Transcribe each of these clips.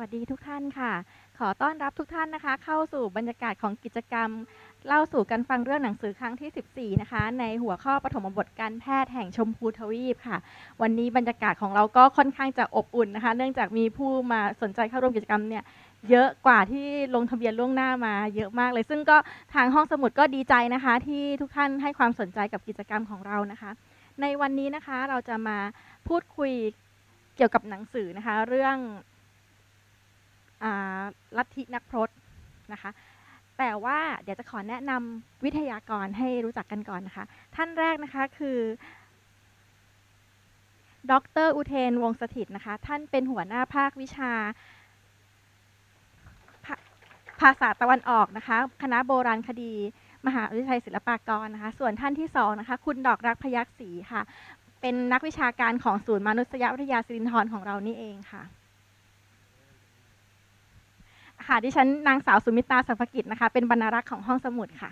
วัสดีทุกท่านค่ะขอต้อนรับทุกท่านนะคะเข้าสู่บรรยากาศของกิจกรรมเล่าสู่กันฟังเรื่องหนังสือครั้งที่14นะคะในหัวข้อปฐมบทการแพทย์แห่งชมพูทวีปค่ะวันนี้บรรยากาศของเราก็ค่อนข้างจะอบอุ่นนะคะเนื่องจากมีผู้มาสนใจเข้าร่วมกิจกรรมเนี่ยเยอะกว่าที่ลงทะเบียนล่วงหน้ามาเยอะมากเลยซึ่งก็ทางห้องสมุดก็ดีใจนะคะที่ทุกท่านให้ความสนใจกับกิจกรรมของเรานะคะในวันนี้นะคะเราจะมาพูดคุยเกี่ยวกับหนังสือนะคะเรื่องลัทธินักพรตนะคะแต่ว่าเดี๋ยวจะขอแนะนำวิทยากรให้รู้จักกันก่อนนะคะท่านแรกนะคะคือดร.อุเทนวงศ์สถิตย์นะคะท่านเป็นหัวหน้าภาควิชาภาษาตะวันออกนะคะคณะโบราณคดีมหาวิทยาลัยศิลปากรนะคะส่วนท่านที่สองนะคะคุณดอกรักพยัคฆ์ศรีค่ะเป็นนักวิชาการของศูนย์มนุษยวิทยาสิรินธรของเรานี่เองค่ะค่ะดิฉันนางสาวสุมิตาสัพพกิจนะคะเป็นบรรณารักษ์ของห้องสมุดค่ะ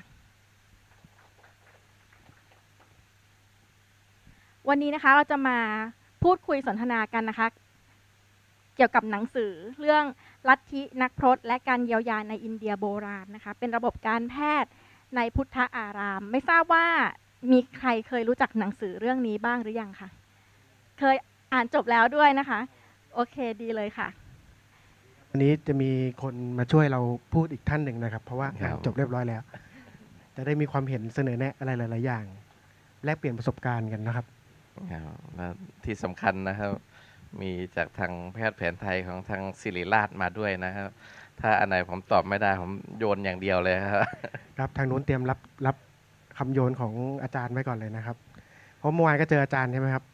วันนี้นะคะเราจะมาพูดคุยสนทนากันนะคะเกี่ยวกับหนังสือเรื่องลัทธินักพรตและการเยียวยาในอินเดียโบราณนะคะเป็นระบบการแพทย์ในพุทธอารามไม่ทราบว่ามีใครเคยรู้จักหนังสือเรื่องนี้บ้างหรือยังคะเคยอ่านจบแล้วด้วยนะคะโอเคดีเลยค่ะวันนี้จะมีคนมาช่วยเราพูดอีกท่านหนึ่งนะครับเพราะว่าจบเรียบร้อยแล้วจะได้มีความเห็นเสนอแนะอะไรหลายๆอย่างแลกเปลี่ยนประสบการณ์กันนะครับและที่สำคัญนะครับมีจากทางแพทย์แผนไทยของทางศิริราชมาด้วยนะครับถ้าอันไหนผมตอบไม่ได้ผมโยนอย่างเดียวเลยครับครับทางนู้นเตรียมรับคำโยนของอาจารย์ไว้ก่อนเลยนะครับเพราะเมื่อวานก็เจออาจารย์ใช่ไหมครับ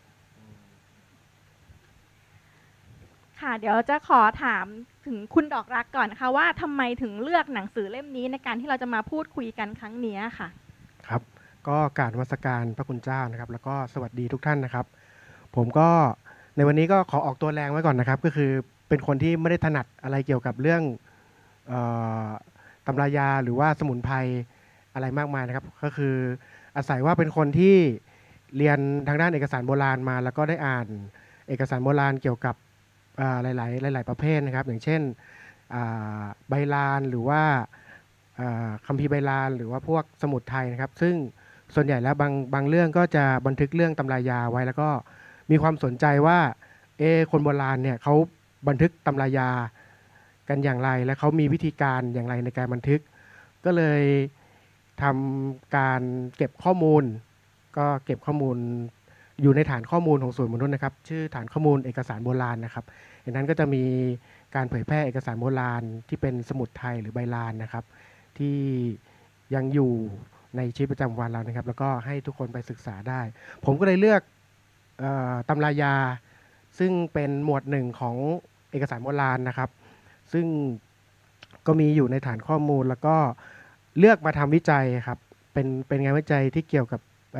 ค่ะเดี๋ยวจะขอถามถึงคุณดอกรักก่อนนะคะว่าทำไมถึงเลือกหนังสือเล่มนี้ในการที่เราจะมาพูดคุยกันครั้งนี้ค่ะครับก็กราบนมัสการพระคุณเจ้านะครับแล้วก็สวัสดีทุกท่านนะครับผมก็ในวันนี้ก็ขอออกตัวแรงไว้ก่อนนะครับก็คือเป็นคนที่ไม่ได้ถนัดอะไรเกี่ยวกับเรื่องตำรายาหรือว่าสมุนไพรอะไรมากมายนะครับก็คืออาศัยว่าเป็นคนที่เรียนทางด้านเอกสารโบราณมาแล้วก็ได้อ่านเอกสารโบราณเกี่ยวกับหลายประเภทนะครับอย่างเช่นใบลานหรือว่าคัมภีร์ใบลานหรือว่าพวกสมุดไทยนะครับซึ่งส่วนใหญ่แล้วบางเรื่องก็จะบันทึกเรื่องตำรายาไว้แล้วก็มีความสนใจว่าคนโบราณเนี่ยเขาบันทึกตำรายากันอย่างไรและเขามีวิธีการอย่างไรในการบันทึกก็เลยทำการเก็บข้อมูลก็เก็บข้อมูลอยู่ในฐานข้อมูลของศูนย์มนุษย์นะครับชื่อฐานข้อมูลเอกสารโบราณนะครับในนั้นก็จะมีการเผยแพร่เอกสารโบราณที่เป็นสมุดไทยหรือใบลานนะครับที่ยังอยู่ในชีวิตประจำวันเรานะครับแล้วก็ให้ทุกคนไปศึกษาได้ผมก็เลยเลือกตำรายาซึ่งเป็นหมวดหนึ่งของเอกสารโบราณนะครับซึ่งก็มีอยู่ในฐานข้อมูลแล้วก็เลือกมาทำวิจัยครับเป็นงานวิจัยที่เกี่ยวกับ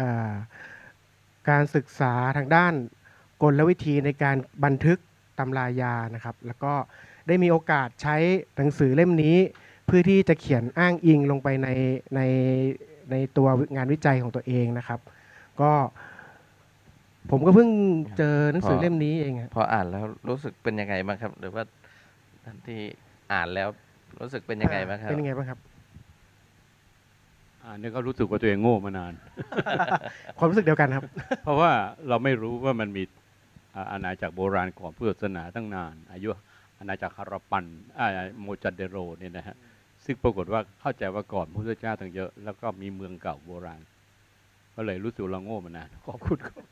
การศึกษาทางด้านกลวิธีในการบันทึกตำรายานะครับแล้วก็ได้มีโอกาสใช้หนังสือเล่มนี้เพื่อที่จะเขียนอ้างอิงลงไปในตัวงานวิจัยของตัวเองนะครับก็ผมก็เพิ่งเจอหนังสือเล่มนี้เองพออ่านแล้วรู้สึกเป็นยังไงบ้างครับหรือว่าท่านที่อ่านแล้วรู้สึกเป็นยังไงบ้างครับเป็นยังไงบ้างครับนี่ก็รู้สึกว่าตัวเองโง่มานานความรู้สึกเดียวกันครับเพราะว่าเราไม่รู้ว่ามันมีอาณาจักรโบราณก่อนพุทธศาสนาตั้งนานอายุอาณาจักรฮาราปันโมจัดเดโรเนี่ยนะฮะซึ่งปรากฏว่าเข้าใจว่าก่อนพระพุทธเจ้าตั้งเยอะแล้วก็มีเมืองเก่าโบราณก็เลยรู้สึกเราโง่มานานขอบคุณครับ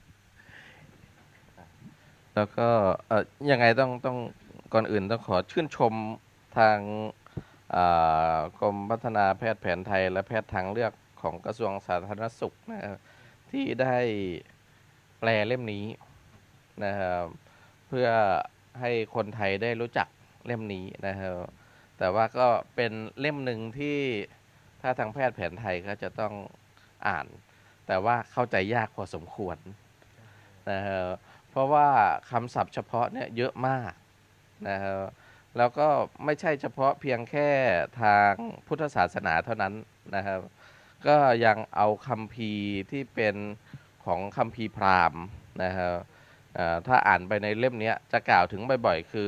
แล้วก็ยังไงต้องก่อนอื่นต้องขอชื่นชมทางกรมพัฒนาแพทย์แผนไทยและแพทย์ทางเลือกของกระทรวงสาธารณสุขนะครับที่ได้แปลเล่มนี้นะครับเพื่อให้คนไทยได้รู้จักเล่มนี้นะครับแต่ว่าก็เป็นเล่มหนึ่งที่ถ้าทางแพทย์แผนไทยก็จะต้องอ่านแต่ว่าเข้าใจยากพอสมควรนะครับเพราะว่าคำศัพท์เฉพาะเนี่ยเยอะมากนะครับแล้วก็ไม่ใช่เฉพาะเพียงแค่ทางพุทธศาสนาเท่านั้นนะครับก็ยังเอาคัมภีร์ที่เป็นของคัมภีร์พราหมณ์นะครับถ้าอ่านไปในเล่มนี้จะกล่าวถึงบ่อยๆคือ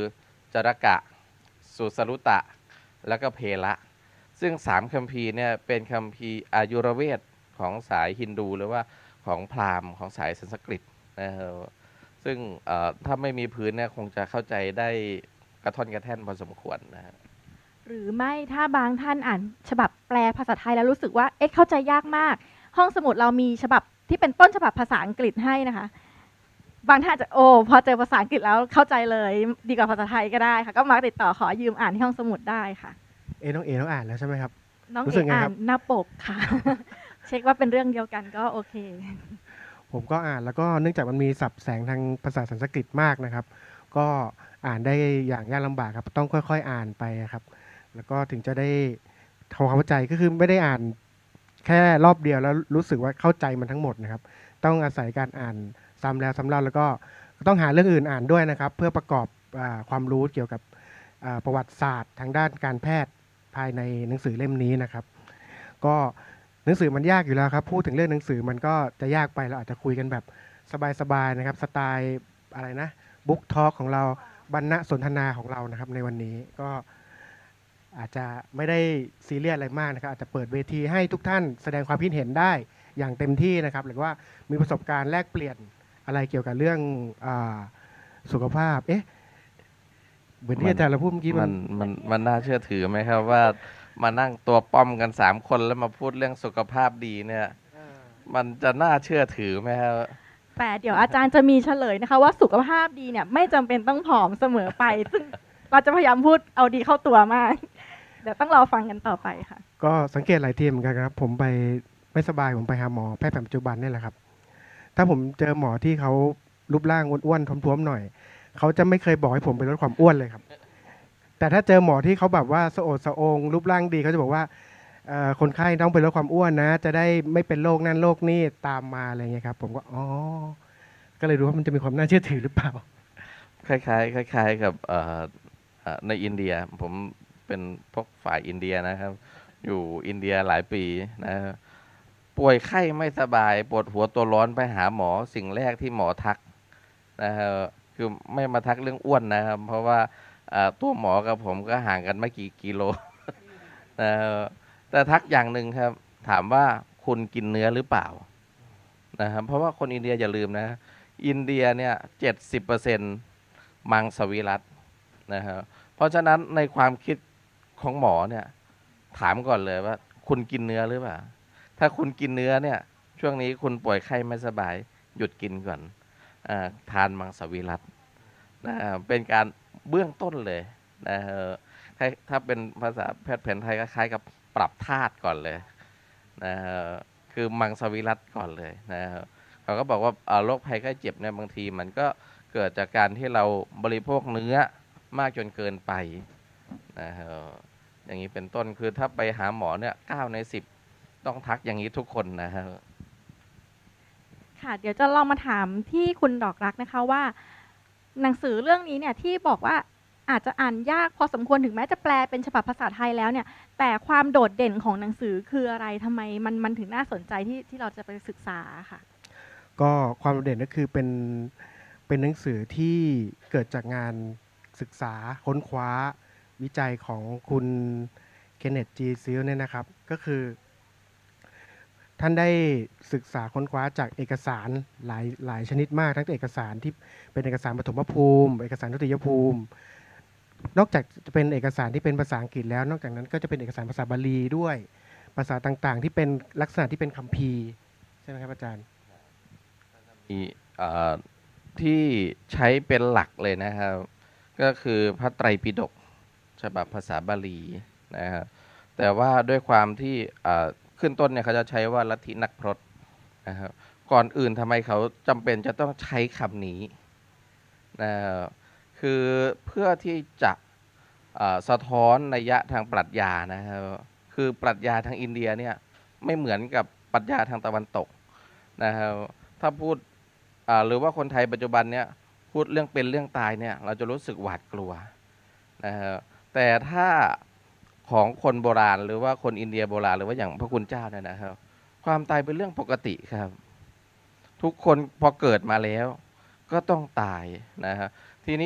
จรกะ สุสรุตะ แล้วก็เพละ ซึ่ง3คัมภีร์เนี่ยเป็นคัมภีร์อายุรเวทของสายฮินดูหรือว่าของพราหมณ์ของสายสันสกฤตนะครับซึ่งถ้าไม่มีพื้นเนี่ยคงจะเข้าใจได้กระท่อนกระแท่นพอสมควรนะครับหรือไม่ถ้าบางท่านอ่านฉบับแปลภาษาไทยแล้วรู้สึกว่าเอ๊ะเข้าใจยากมากห้องสมุดเรามีฉบับที่เป็นต้นฉบับภาษาอังกฤษให้นะคะบางท่านอาจจะพอเจอภาษาอังกฤษแล้วเข้าใจเลยดีกว่าภาษาไทยก็ได้ค่ะก็มาติดต่อขอยืมอ่านที่ห้องสมุดได้ค่ะน้องต้องอ่านแล้วใช่ไหมครับน้องรู้เอสึกไงอ่าครันบหน้าปกค่ะ เช็คว่าเป็นเรื่องเดียวกันก็โอเคผมก็อ่านแล้วก็เนื่องจากมันมีศัพท์แสงทางภาษาสันสกฤตมากนะครับ ก็อ่านได้อย่างยากลำบากครับต้องค่อยๆอ่านไปครับ แล้วก็ถึงจะได้ทำความเข้าใจก็คือไม่ได้อ่านแค่รอบเดียวแล้วรู้สึกว่าเข้าใจมันทั้งหมดนะครับ ต้องอาศัยการอ่านซ้ำแล้วซ้ำเล่าแล้วก็ต้องหาเรื่องอื่นอ่านด้วยนะครับ เพื่อประกอบความรู้เกี่ยวกับประวัติศาสตร์ทางด้านการแพทย์ภายในหนังสือเล่มนี้นะครับ ก็หนังสือมันยากอยู่แล้วครับพูดถึงเรื่องหนังสือมันก็จะยากไปเราอาจจะคุยกันแบบสบายๆนะครับสไตล์อะไรนะบุ๊กทอล์กของเราบรรณสนทนาของเรานะครับในวันนี้ก็อาจจะไม่ได้ซีเรียสอะไรมากนะครับอาจจะเปิดเวทีให้ทุกท่านแสดงความคิดเห็นได้อย่างเต็มที่นะครับหรือว่ามีประสบการณ์แลกเปลี่ยนอะไรเกี่ยวกับเรื่องสุขภาพเหมือนที่อาจารย์เราพูดเมื่อกี้มันน่าเชื่อถือไหมครับว่ามานั่งตัวป้อมกัน3คนแล้วมาพูดเรื่องสุขภาพดีเนี่ยมันจะน่าเชื่อถือไหมครับแต่เดี๋ยวอาจารย์จะมีเฉลยนะคะว่าสุขภาพดีเนี่ยไม่จำเป็นต้องผอมเสมอไป ซึ่งเราจะพยายามพูดเอาดีเข้าตัวมาก เดี๋ยวต้องรอฟังกันต่อไปค่ะก็สังเกตหลายทีเหมือนกันครับผมไปไม่สบายผมไปหาหมอแพทย์แผนปัจจุบันนี่แหละครับถ้าผมเจอหมอที่เขารูปร่างอ้วนๆท้วมๆหน่อยเขาจะไม่เคยบอกให้ผมไปลดความอ้วนเลยครับแต่ถ้าเจอหมอที่เขาแบบว่าสะโอดสะองรูปร่างดีเขาจะบอกว่าคนไข้ต้องไปลดความอ้วนนะจะได้ไม่เป็นโรคนั่นโรคนี่ตามมาอะไรเงี้ยครับผมก็ก็เลยรู้ว่ามันจะมีความน่าเชื่อถือหรือเปล่าคล้ายๆกับในอินเดียผมเป็นพวกฝ่ายอินเดียนะครับอยู่อินเดียหลายปีนะครับป่วยไข้ไม่สบายปวดหัวตัวร้อนไปหาหมอสิ่งแรกที่หมอทักนะครับคือไม่มาทักเรื่องอ้วนนะครับเพราะว่าตัวหมอกับผมก็ห่างกันไม่กี่กิโลนะครับแต่ทักอย่างหนึ่งครับถามว่าคุณกินเนื้อหรือเปล่านะครับเพราะว่าคนอินเดียอย่าลืมนะอินเดียเนี่ย70%มังสวิรัตินะครับเพราะฉะนั้นในความคิดของหมอเนี่ยถามก่อนเลยว่าคุณกินเนื้อหรือเปล่าถ้าคุณกินเนื้อเนี่ยช่วงนี้คุณป่วยไข้ไม่สบายหยุดกินก่อนทานมังสวิรัติเป็นการเบื้องต้นเลยนะถ้าเป็นภาษาแพทย์แผนไทยก็คล้ายกับปรับธาตุก่อนเลยนะคือมังสวิรัติก่อนเลยนะครับเขาก็บอกว่าโรคภัยไข้เจ็บเนี่ยบางทีมันก็เกิดจากการที่เราบริโภคเนื้อมากจนเกินไปนะครับอย่างนี้เป็นต้นคือถ้าไปหาหมอเนี่ย9 ใน 10ต้องทักอย่างนี้ทุกคนนะครับค่ะเดี๋ยวจะลองมาถามที่คุณดอกรักนะคะว่าหนังสือเรื่องนี้เนี่ยที่บอกว่าอาจจะอ่านยากพอสมควรถึงแม้จะแปลเป็นฉบับภาษาไทยแล้วเนี่ยแต่ความโดดเด่นของหนังสือคืออะไรทำไมมันถึงน่าสนใจที่เราจะไปศึกษาค่ะก็ความโดดเด่นก็คือเป็นหนังสือที่เกิดจากงานศึกษาค้นคว้าวิจัยของคุณเคนเนต จี ซิลเนี่ยนะครับก็คือท่านได้ศึกษาค้นคว้าจากเอกสารหลายชนิดมากทั้งเอกสารที่เป็นเอกสารปฐมภูมิเอกสารทุติยภูมินอกจากจะเป็นเอกสารที่เป็นภาษาอังกฤษแล้วนอกจากนั้นก็จะเป็นเอกสารภาษาบาลีด้วยภาษาต่างๆที่เป็นลักษณะที่เป็นคัมภีร์ใช่ไหมครับอาจารย์ที่ใช้เป็นหลักเลยนะครับก็คือพระไตรปิฎกฉบับภาษาบาลีนะครับแต่ว่าด้วยความที่ขึ้นต้นเนี่ยเขาจะใช้ว่าลัทธินักพรตนะครับก่อนอื่นทำไมเขาจำเป็นจะต้องใช้คำนี้นะครับคือเพื่อที่จะสะท้อนนัยยะทางปรัชญานะครับคือปรัชญาทางอินเดียเนี่ยไม่เหมือนกับปรัชญาทางตะวันตกนะครับถ้าพูดหรือว่าคนไทยปัจจุบันเนี่ยพูดเรื่องเป็นเรื่องตายเนี่ยเราจะรู้สึกหวาดกลัวนะครับแต่ถ้าของคนโบราณหรือว่าคนอินเดียโบราณหรือว่าอย่างพระคุณเจ้าเนี่ยนะครับความตายเป็นเรื่องปกติครับทุกคนพอเกิดมาแล้วก็ต้องตายนะครับทีนี้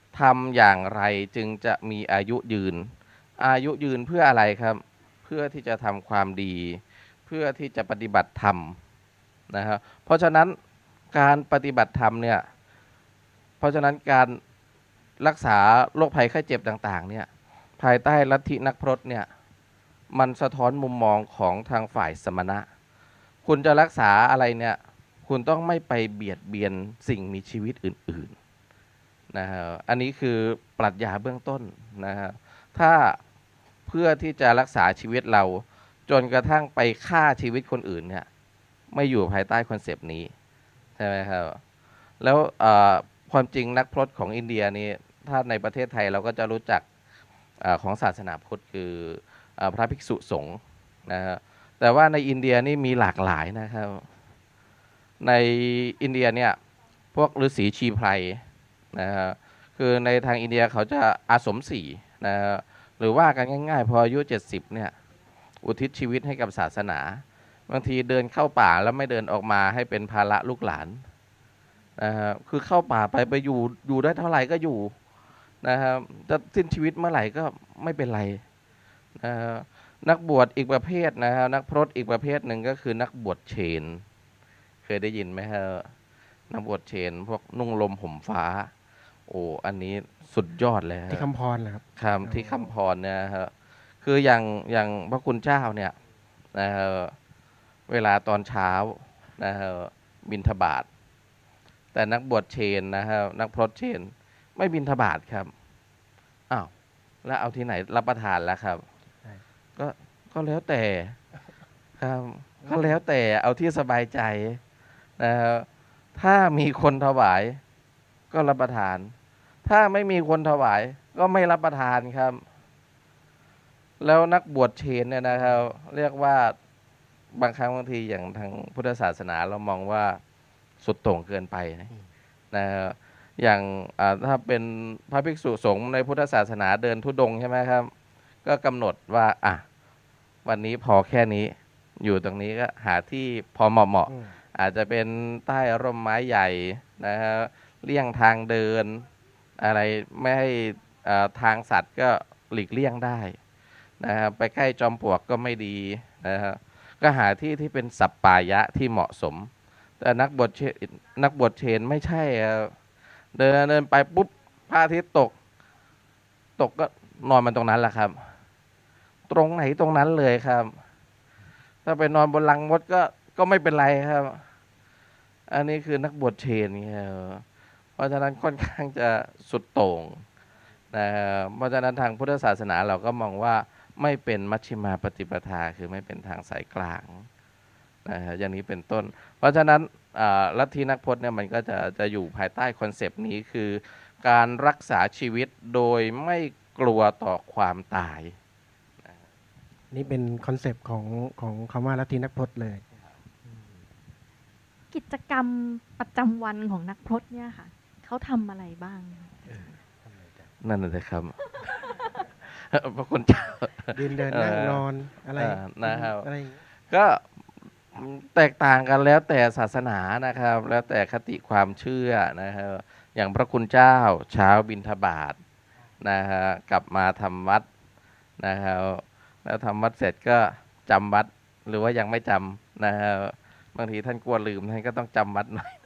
ทำอย่างไรจึงจะมีอายุยืน อายุยืนเพื่ออะไรครับ เพื่อที่จะทำความดี เพื่อที่จะปฏิบัติธรรมนะครับเพราะฉะนั้นการปฏิบัติธรรมเนี่ยเพราะฉะนั้นการรักษาโรคภัยไข้เจ็บต่างๆเนี่ยภายใต้ลัทธินักพรตเนี่ยมันสะท้อนมุมมองของทางฝ่ายสมณะคุณจะรักษาอะไรเนี่ยคุณต้องไม่ไปเบียดเบียนสิ่งมีชีวิตอื่นๆนะครับอันนี้คือปรัชญาเบื้องต้นนะครับถ้าเพื่อที่จะรักษาชีวิตเราจนกระทั่งไปฆ่าชีวิตคนอื่นเนี่ยไม่อยู่ภายใต้คอนเซปต์นี้ใช่ไหมครับแล้วความจริงนักพรตของอินเดียนี่ถ้าในประเทศไทยเราก็จะรู้จักของศาสนาพุทธคือพระภิกษุสงฆ์นะครับแต่ว่าในอินเดียนี่มีหลากหลายนะครับในอินเดียเนี่ยพวกฤาษีชีไพรนะครับคือในทางอินเดียเขาจะอาสมสีนะครับหรือว่ากันง่ายๆพออายุ70เนี่ยอุทิศชีวิตให้กับศาสนาบางทีเดินเข้าป่าแล้วไม่เดินออกมาให้เป็นภาระลูกหลานนะครับคือเข้าป่าไปอยู่ได้เท่าไหร่ก็อยู่นะครับจะสิ้นชีวิตเมื่อไหร่ก็ไม่เป็นไรนะครับนักบวชอีกประเภทนะครับนักพรตอีกประเภทหนึ่งก็คือนักบวชเชนเคยได้ยินไหมครับนักบวชเชนพวกนุ่งลมห่มฟ้าโอ้อันนี้สุดยอดเลยที่คำพรนะครับครับที่คำพรเนี่ยครับคืออย่างพระคุณเจ้าเนี่ยนะครับเวลาตอนเช้านะครับบิณฑบาตแต่นักบวชเชนนะครับนักพรตเชนไม่บิณฑบาตครับอ้าวแล้วเอาที่ไหนรับประทานแล้วครับก็แล้วแต่ครับก็แล้วแต่เอาที่สบายใจนะครับถ้ามีคนถวายก็รับประทานถ้าไม่มีคนถวายก็ไม่รับประทานครับแล้วนักบวชเชนเนี่ยนะครับเรียกว่าบางครั้งบางทีอย่างทางพุทธศาสนาเรามองว่าสุดโต่งเกินไปนะครับอย่างถ้าเป็นพระภิกษุสงฆ์ในพุทธศาสนาเดินธุดงค์ใช่ไหมครับก็กำหนดว่าวันนี้พอแค่นี้อยู่ตรงนี้ก็หาที่พอเหมาะอาจจะเป็นใต้ร่มไม้ใหญ่นะครับเลี่ยงทางเดินอะไรไม่ให้ทางสัตว์ก็หลีกเลี่ยงได้นะครับไปใกล้จอมปลวกก็ไม่ดีนะครับก็หาที่ที่เป็นสัปปายะที่เหมาะสมแต่นักบวชเชนไม่ใช่เดินไปปุ๊บพระอาทิตย์ตกก็นอนมันตรงนั้นแหละครับตรงไหนตรงนั้นเลยครับถ้าไปนอนบนลังมดก็ไม่เป็นไรครับอันนี้คือนักบวชเชนครับเพราะฉะนั้นค่อนข้างจะสุดโต่งเพราะฉะนั้นทางพุทธศาสนาเราก็มองว่าไม่เป็นมัชฌิมาปฏิปทาคือไม่เป็นทางสายกลางอย่างนี้เป็นต้นเพราะฉะนั้นลัทธินักพจน์เนี่ยมันก็จะอยู่ภายใต้คอนเซปต์นี้คือการรักษาชีวิตโดยไม่กลัวต่อความตายนี่เป็นคอนเซปต์ของคำว่าลัทธินักพจน์เลยกิจกรรมประจำวันของนักพรตเนี่ยค่ะเขาทำอะไรบ้างนั่นเลยครับพระคุณเจ้าเดินนั่งนอนอะไรนะครับก็แตกต่างกันแล้วแต่ศาสนานะครับแล้วแต่คติความเชื่อนะครับอย่างพระคุณเจ้าเช้าบิณฑบาตนะฮะกลับมาทำวัดนะครับแล้วทำวัดเสร็จก็จำวัดหรือว่ายังไม่จำนะครับบางทีท่านกลัวลืมท่านก็ต้องจำวัดหน่อย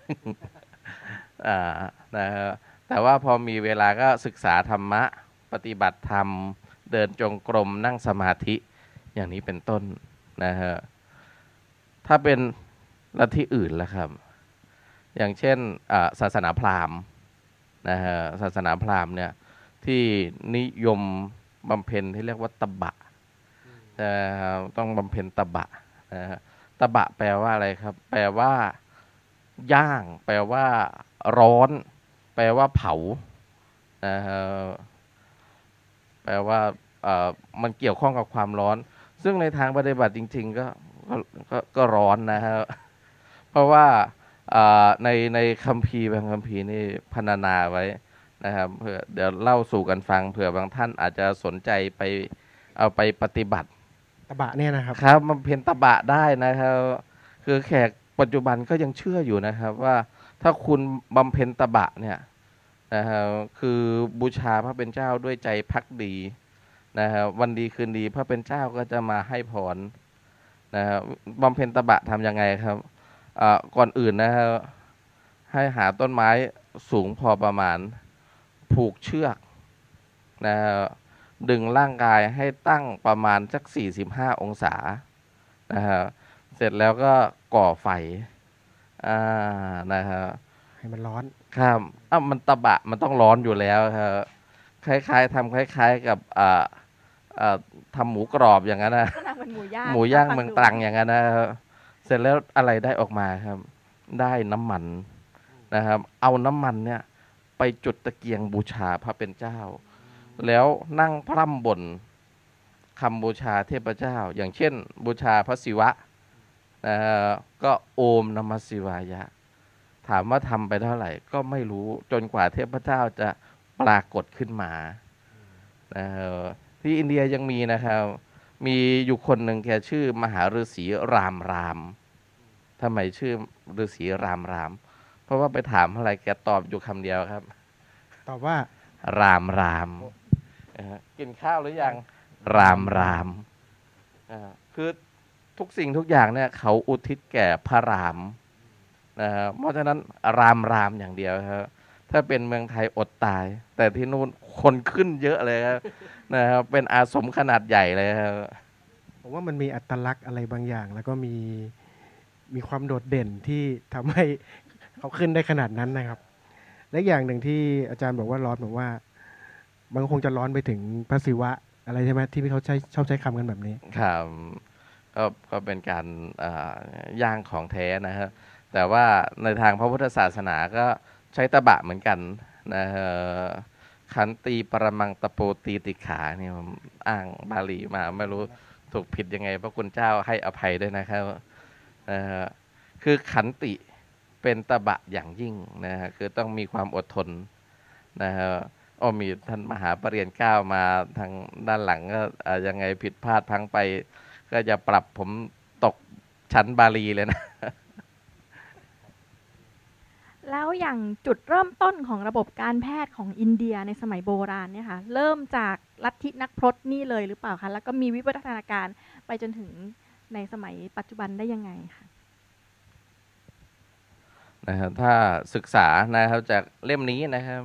นะครับแต่ว่าพอมีเวลาก็ศึกษาธรรมะปฏิบัติธรรมเดินจงกรมนั่งสมาธิอย่างนี้เป็นต้นนะฮะถ้าเป็นลัทธิอื่นล่ะครับอย่างเช่นศาสนาพราหมณ์นะฮะศาสนาพราหมณ์เนี่ยที่นิยมบำเพ็ญที่เรียกว่าตบะต้องบำเพ็ญตบะนะฮะตบะแปลว่าอะไรครับแปลว่าย่างแปลว่าร้อนแปลว่าเผานะฮะแปลว่ามันเกี่ยวข้องกับความร้อนซึ่งในทางปฏิบัติจริงๆก็ร้อนนะครับเพราะว่าในคัมภีร์บางคัมภีร์นี่พรรณนาไว้นะครับเพื่อเดี๋ยวเล่าสู่กันฟังเผื่อบางท่านอาจจะสนใจไปเอาไปปฏิบัติตบะเนี่ยนะครับครับมันเพียนตบะได้นะครับคือแขกปัจจุบันก็ยังเชื่ออยู่นะครับว่าถ้าคุณบำเพ็ญตบะเนี่ยนะครับคือบูชาพระเป็นเจ้าด้วยใจภักดีนะครับวันดีคืนดีพระเป็นเจ้าก็จะมาให้พรนะครับบำเพ็ญตบะทำยังไงครับก่อนอื่นนะครับให้หาต้นไม้สูงพอประมาณผูกเชือกนะครับดึงร่างกายให้ตั้งประมาณสัก45 องศานะครับเสร็จแล้วก็ก่อไฟนะครับให้มันร้อนครับมันตะบะมันต้องร้อนอยู่แล้วครับคล้ายๆทำคล้ายๆกับทำหมูกรอบอย่างนั้นนะลักษณะเหมือนหมูย่างหมูย่างฟัเมืองดูตรังอย่างนั้นนะครับเสร็จแล้วอะไรได้ออกมาครับ ได้น้ำมันนะครับ เอาน้ำมันเนี่ยไปจุดตะเกียงบูชาพระเป็นเจ้า แล้วนั่งพร่ำบ่นคำบูชาเทพเจ้า อย่างเช่น บูชาพระศิวะนะฮะก็โอมนมัสสิวายะ ถามว่าทำไปเท่าไหร่ก็ไม่รู้จนกว่าเทพเจ้าจะปรากฏขึ้นมานะครับที่อินเดียยังมีนะครับ มีอยู่คนหนึ่งแกชื่อมหาฤาษีรามรามทำไมชื่อฤาษีรามรามเพราะว่าไปถามอะไรแกตอบอยู่คำเดียวครับตอบว่ารามรามกินข้าวหรือยังรามรามคือทุกสิ่งทุกอย่างเนี่ยเขาอุทิศแก่พระรามนะครับเพราะฉะนั้นรามรามอย่างเดียวครับถ้าเป็นเมืองไทยอดตาย แต่ที่นู่นคนขึ้นเยอะเลยครับนะครับเป็นอาสมขนาดใหญ่เลยครับผมว่ามันมีอัตลักษณ์อะไรบางอย่าง แล้วก็มีความโดดเด่นที่ทำให้เขาขึ้นได้ขนาดนั้นนะครับ และอย่างหนึ่งที่อาจารย์บอกว่าร้อนผมว่ามันคงจะร้อนไปถึงพระศิวะอะไรใช่ไหมที่เขาชอบใช้คำกันแบบนี้ครับก็เป็นการย่างของแท้นะครับแต่ว่าในทางพระพุทธศาสนาก็ใช้ตะบะเหมือนกันนะฮะขันตีปรมังตะโปตีติขาเนี่ยผมอ้างบาลีมาไม่รู้ถูกผิดยังไงพระคุณเจ้าให้อภัยด้วยนะครับคือขันติเป็นตะบะอย่างยิ่งนะฮะคือต้องมีความอดทนนะฮะมีท่านมหาปรริญญาเก้ามาทางด้านหลังก็ยังไงผิดพลาดพังไปก็จะปรับผมตกชั้นบาลีเลยนะแล้วอย่างจุดเริ่มต้นของระบบการแพทย์ของอินเดียในสมัยโบราณเนี่ยค่ะเริ่มจากลัทธินักพรตนี่เลยหรือเปล่าคะแล้วก็มีวิวัฒนาการไปจนถึงในสมัยปัจจุบันได้ยังไงคะนะครับถ้าศึกษานะครับจากเล่มนี้นะครับ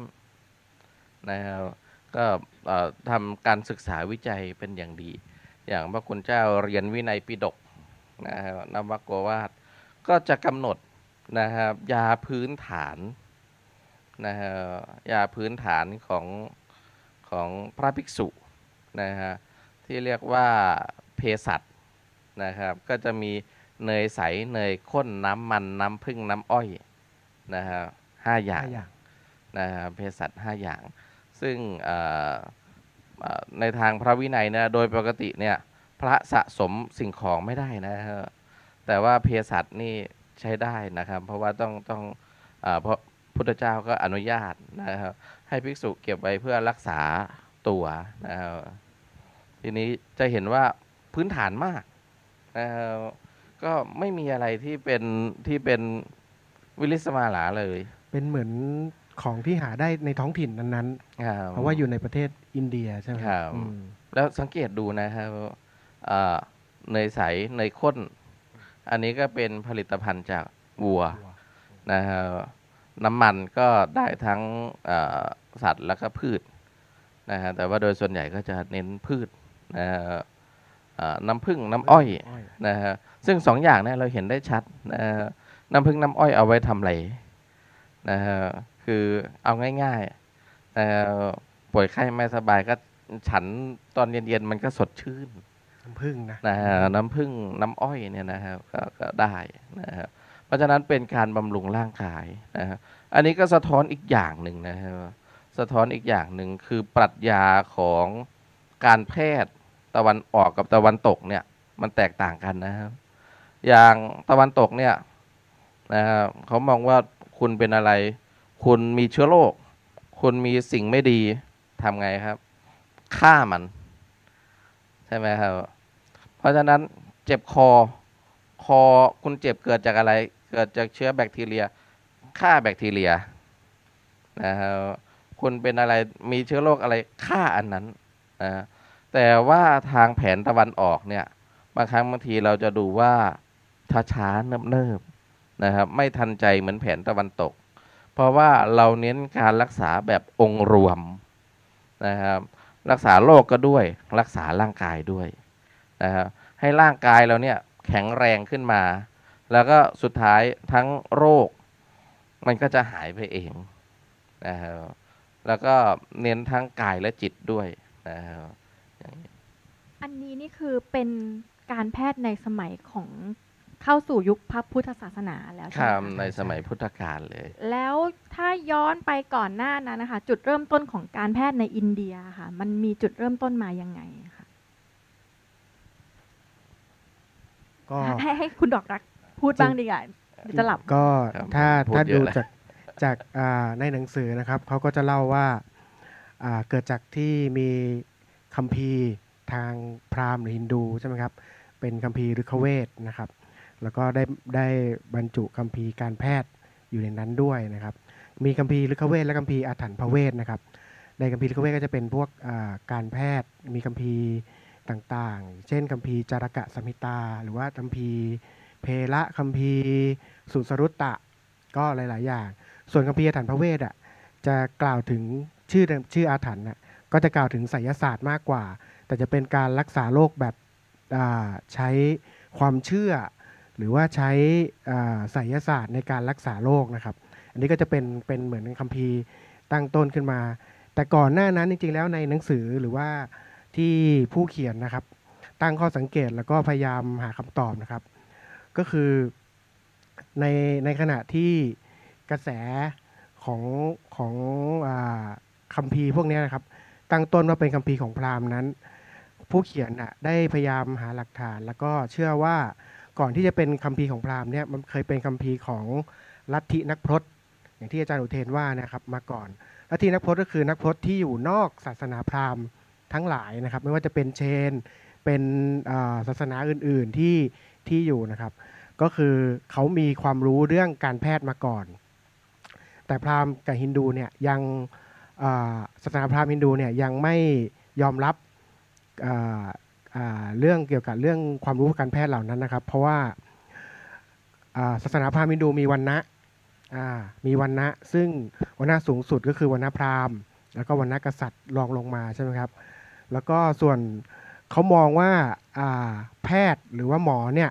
ก็ทำการศึกษาวิจัยเป็นอย่างดี อย่างพระคุณเจ้าเรียนวินัยปิฎกนะครับนวโกวาทก็จะกำหนดนะครับยาพื้นฐานนะครับยาพื้นฐานของพระภิกษุนะฮะที่เรียกว่าเภสัชนะครับก็จะมีเนยใสเนยข้นน้ำมันน้ำผึ้งน้ำอ้อยนะครับ5 อย่างนะครับเภสัช5 อย่างซึ่งในทางพระวินัยนะโดยปกติเนี่ยพระสะสมสิ่งของไม่ได้นะครับแต่ว่าเภสัชนี่ใช้ได้นะครับเพราะว่าต้องเพราะพุทธเจ้าก็อนุญาตนะครับให้ภิกษุเก็บไว้เพื่อรักษาตัวนะครับทีนี้จะเห็นว่าพื้นฐานมากนะครับก็ไม่มีอะไรที่เป็นวิลิสมาลาเลยเป็นเหมือนของที่หาได้ในท้องถิ่นนั้นๆ เพราะว่าอยู่ในประเทศอินเดียใช่ไหมครับ แล้วสังเกตดูนะครับเนยใสเนยข้น อันนี้ก็เป็นผลิตภัณฑ์จากวัวนะครับน้ำมันก็ได้ทั้งสัตว์แล้วก็พืชนะฮะแต่ว่าโดยส่วนใหญ่ก็จะเน้นพืชนะฮะน้ำผึ้งน้ำอ้อยนะฮะซึ่ง2 อย่างเนี่ยเราเห็นได้ชัดนะฮะน้ำผึ้งน้ำอ้อยเอาไว้ทำอะไรนะฮะคือเอาง่ายๆป่วยไข้ไม่สบายก็ฉันตอนเย็นๆมันก็สดชื่นน้ำผึ้งนะน้ำผึ้งน้ำอ้อยเนี่ยนะครับก็ได้นะครับเพราะฉะนั้นเป็นการบำรุงร่างกายนะครับอันนี้ก็สะท้อนอีกอย่างหนึ่งนะครับสะท้อนอีกอย่างหนึ่งคือปรัชญาของการแพทย์ตะวันออกกับตะวันตกเนี่ยมันแตกต่างกันนะครับอย่างตะวันตกเนี่ยนะครับเขามองว่าคุณเป็นอะไรคุณมีเชื้อโรคคุณมีสิ่งไม่ดีทำไงครับฆ่ามันใช่ไหมครับเพราะฉะนั้นเจ็บคอคุณเจ็บเกิดจากอะไรเกิดจากเชื้อแบคทีเรียฆ่าแบคทีเรียนะครับคุณเป็นอะไรมีเชื้อโรคอะไรฆ่าอันนั้นนะแต่ว่าทางแผนตะวันออกเนี่ยบางครั้งบางทีเราจะดูว่าช้าๆเนิบๆนะครับไม่ทันใจเหมือนแผนตะวันตก เพราะว่าเราเน้นการรักษาแบบองค์รวมนะครับรักษาโรคก็ด้วยรักษาร่างกายด้วยนะครับให้ร่างกายเราเนี่ยแข็งแรงขึ้นมา แล้วก็สุดท้ายทั้งโรคมันก็จะหายไปเองนะครับแล้วก็เน้นทั้งกายและจิตด้วยนะครับอย่างนี้อันนี้นี่คือเป็นการแพทย์ในสมัยของเข้าสู่ยุคพระพุทธศาสนาแล้วคใช่ไหรัมบคะในสมัยพุทธกาลเลยแล้วถ้าย้อนไปก่อนหน้านั้นนะคะ จุดเริ่มต้นของการแพทย์ในอินเดียค่ะ มันมีจุดเริ่มต้นมายังไงคะก็ให้คุณดอกรักพูดบ้างดีกว่าเดี๋ยวจะหลับก็ครับถ้าพูดเยดูอะเลยจากในหนังสือนะครับเขาก็จะเล่าว่าเกิดจากที่มีคัมภีร์ทางพราหมณ์หรือฮินดูใช่ไหมครับเป็นคัมภีร์ฤกขเวทนะครับ แล้วก็ได้บรรจุคัมภีร์การแพทย์อยู่ในนั้นด้วยนะครับ มีคัมภีร์ฤกขเวทและคัมภีร์อาถรรพ์พระเวทนะครับ ในคัมภีร์ฤกขเวทก็จะเป็นพวกการแพทย์มีคัมภีร์ต่างๆ เช่นคัมภีร์จารกะสัมหิตา หรือว่าคัมภีร์เพละคัมภีร์สุสรุตตะก็หลายๆอย่าง ส่วนคัมภีร์อาถรรพ์พระเวทจะกล่าวถึงชื่ออาถรรพ์ก็จะกล่าวถึงไสยศาสตร์มากกว่า แต่จะเป็นการรักษาโรคแบบใช้ความเชื่อ หรือว่าใช้ไสยศาสตร์ในการรักษาโรคนะครับ อันนี้ก็จะเป็นเหมือนคัมภีร์ตั้งต้นขึ้นมา แต่ก่อนหน้านั้นจริงๆแล้วในหนังสือหรือว่าที่ผู้เขียนนะครับ ตั้งข้อสังเกตแล้วก็พยายามหาคำตอบนะครับ ก็คือในขณะที่กระแสของคัมภีร์พวกนี้นะครับ ตั้งต้นว่าเป็นคัมภีร์ของพราหมณ์นั้น ผู้เขียนได้พยายามหาหลักฐาน แล้วก็เชื่อว่าก่อนที่จะเป็นคัมภีร์ของพราหมณ์เนี่ยมันเคยเป็นคัมภีร์ของลัทธินักพรตอย่างที่อาจารย์อุเทนว่านะครับมาก่อนลัทธินักพรตก็คือนักพรตที่อยู่นอกศาสนาพราหมณ์ทั้งหลายนะครับ ไม่ว่าจะเป็นเชนเป็นศาสนาอื่นๆที่อยู่นะครับ ก็คือเขามีความรู้เรื่องการแพทย์มาก่อน แต่พราหมณ์กับฮินดูเนี่ยยังศาสนาพราหมณ์ฮินดูเนี่ยยังไม่ยอมรับเรื่องเกี่ยวกับเรื่องความรู้การแพทย์เหล่านั้นนะครับ เพราะว่าศาสนาพราหมณ์ฮินดูมีวรรณะซึ่งวรรณะสูงสุดก็คือวรรณะพราหมณ์แล้วก็วรรณะกษัตริย์รองลงมาใช่ไหมครับแล้วก็ส่วนเขามองว่าแพทย์หรือว่าหมอเนี่ย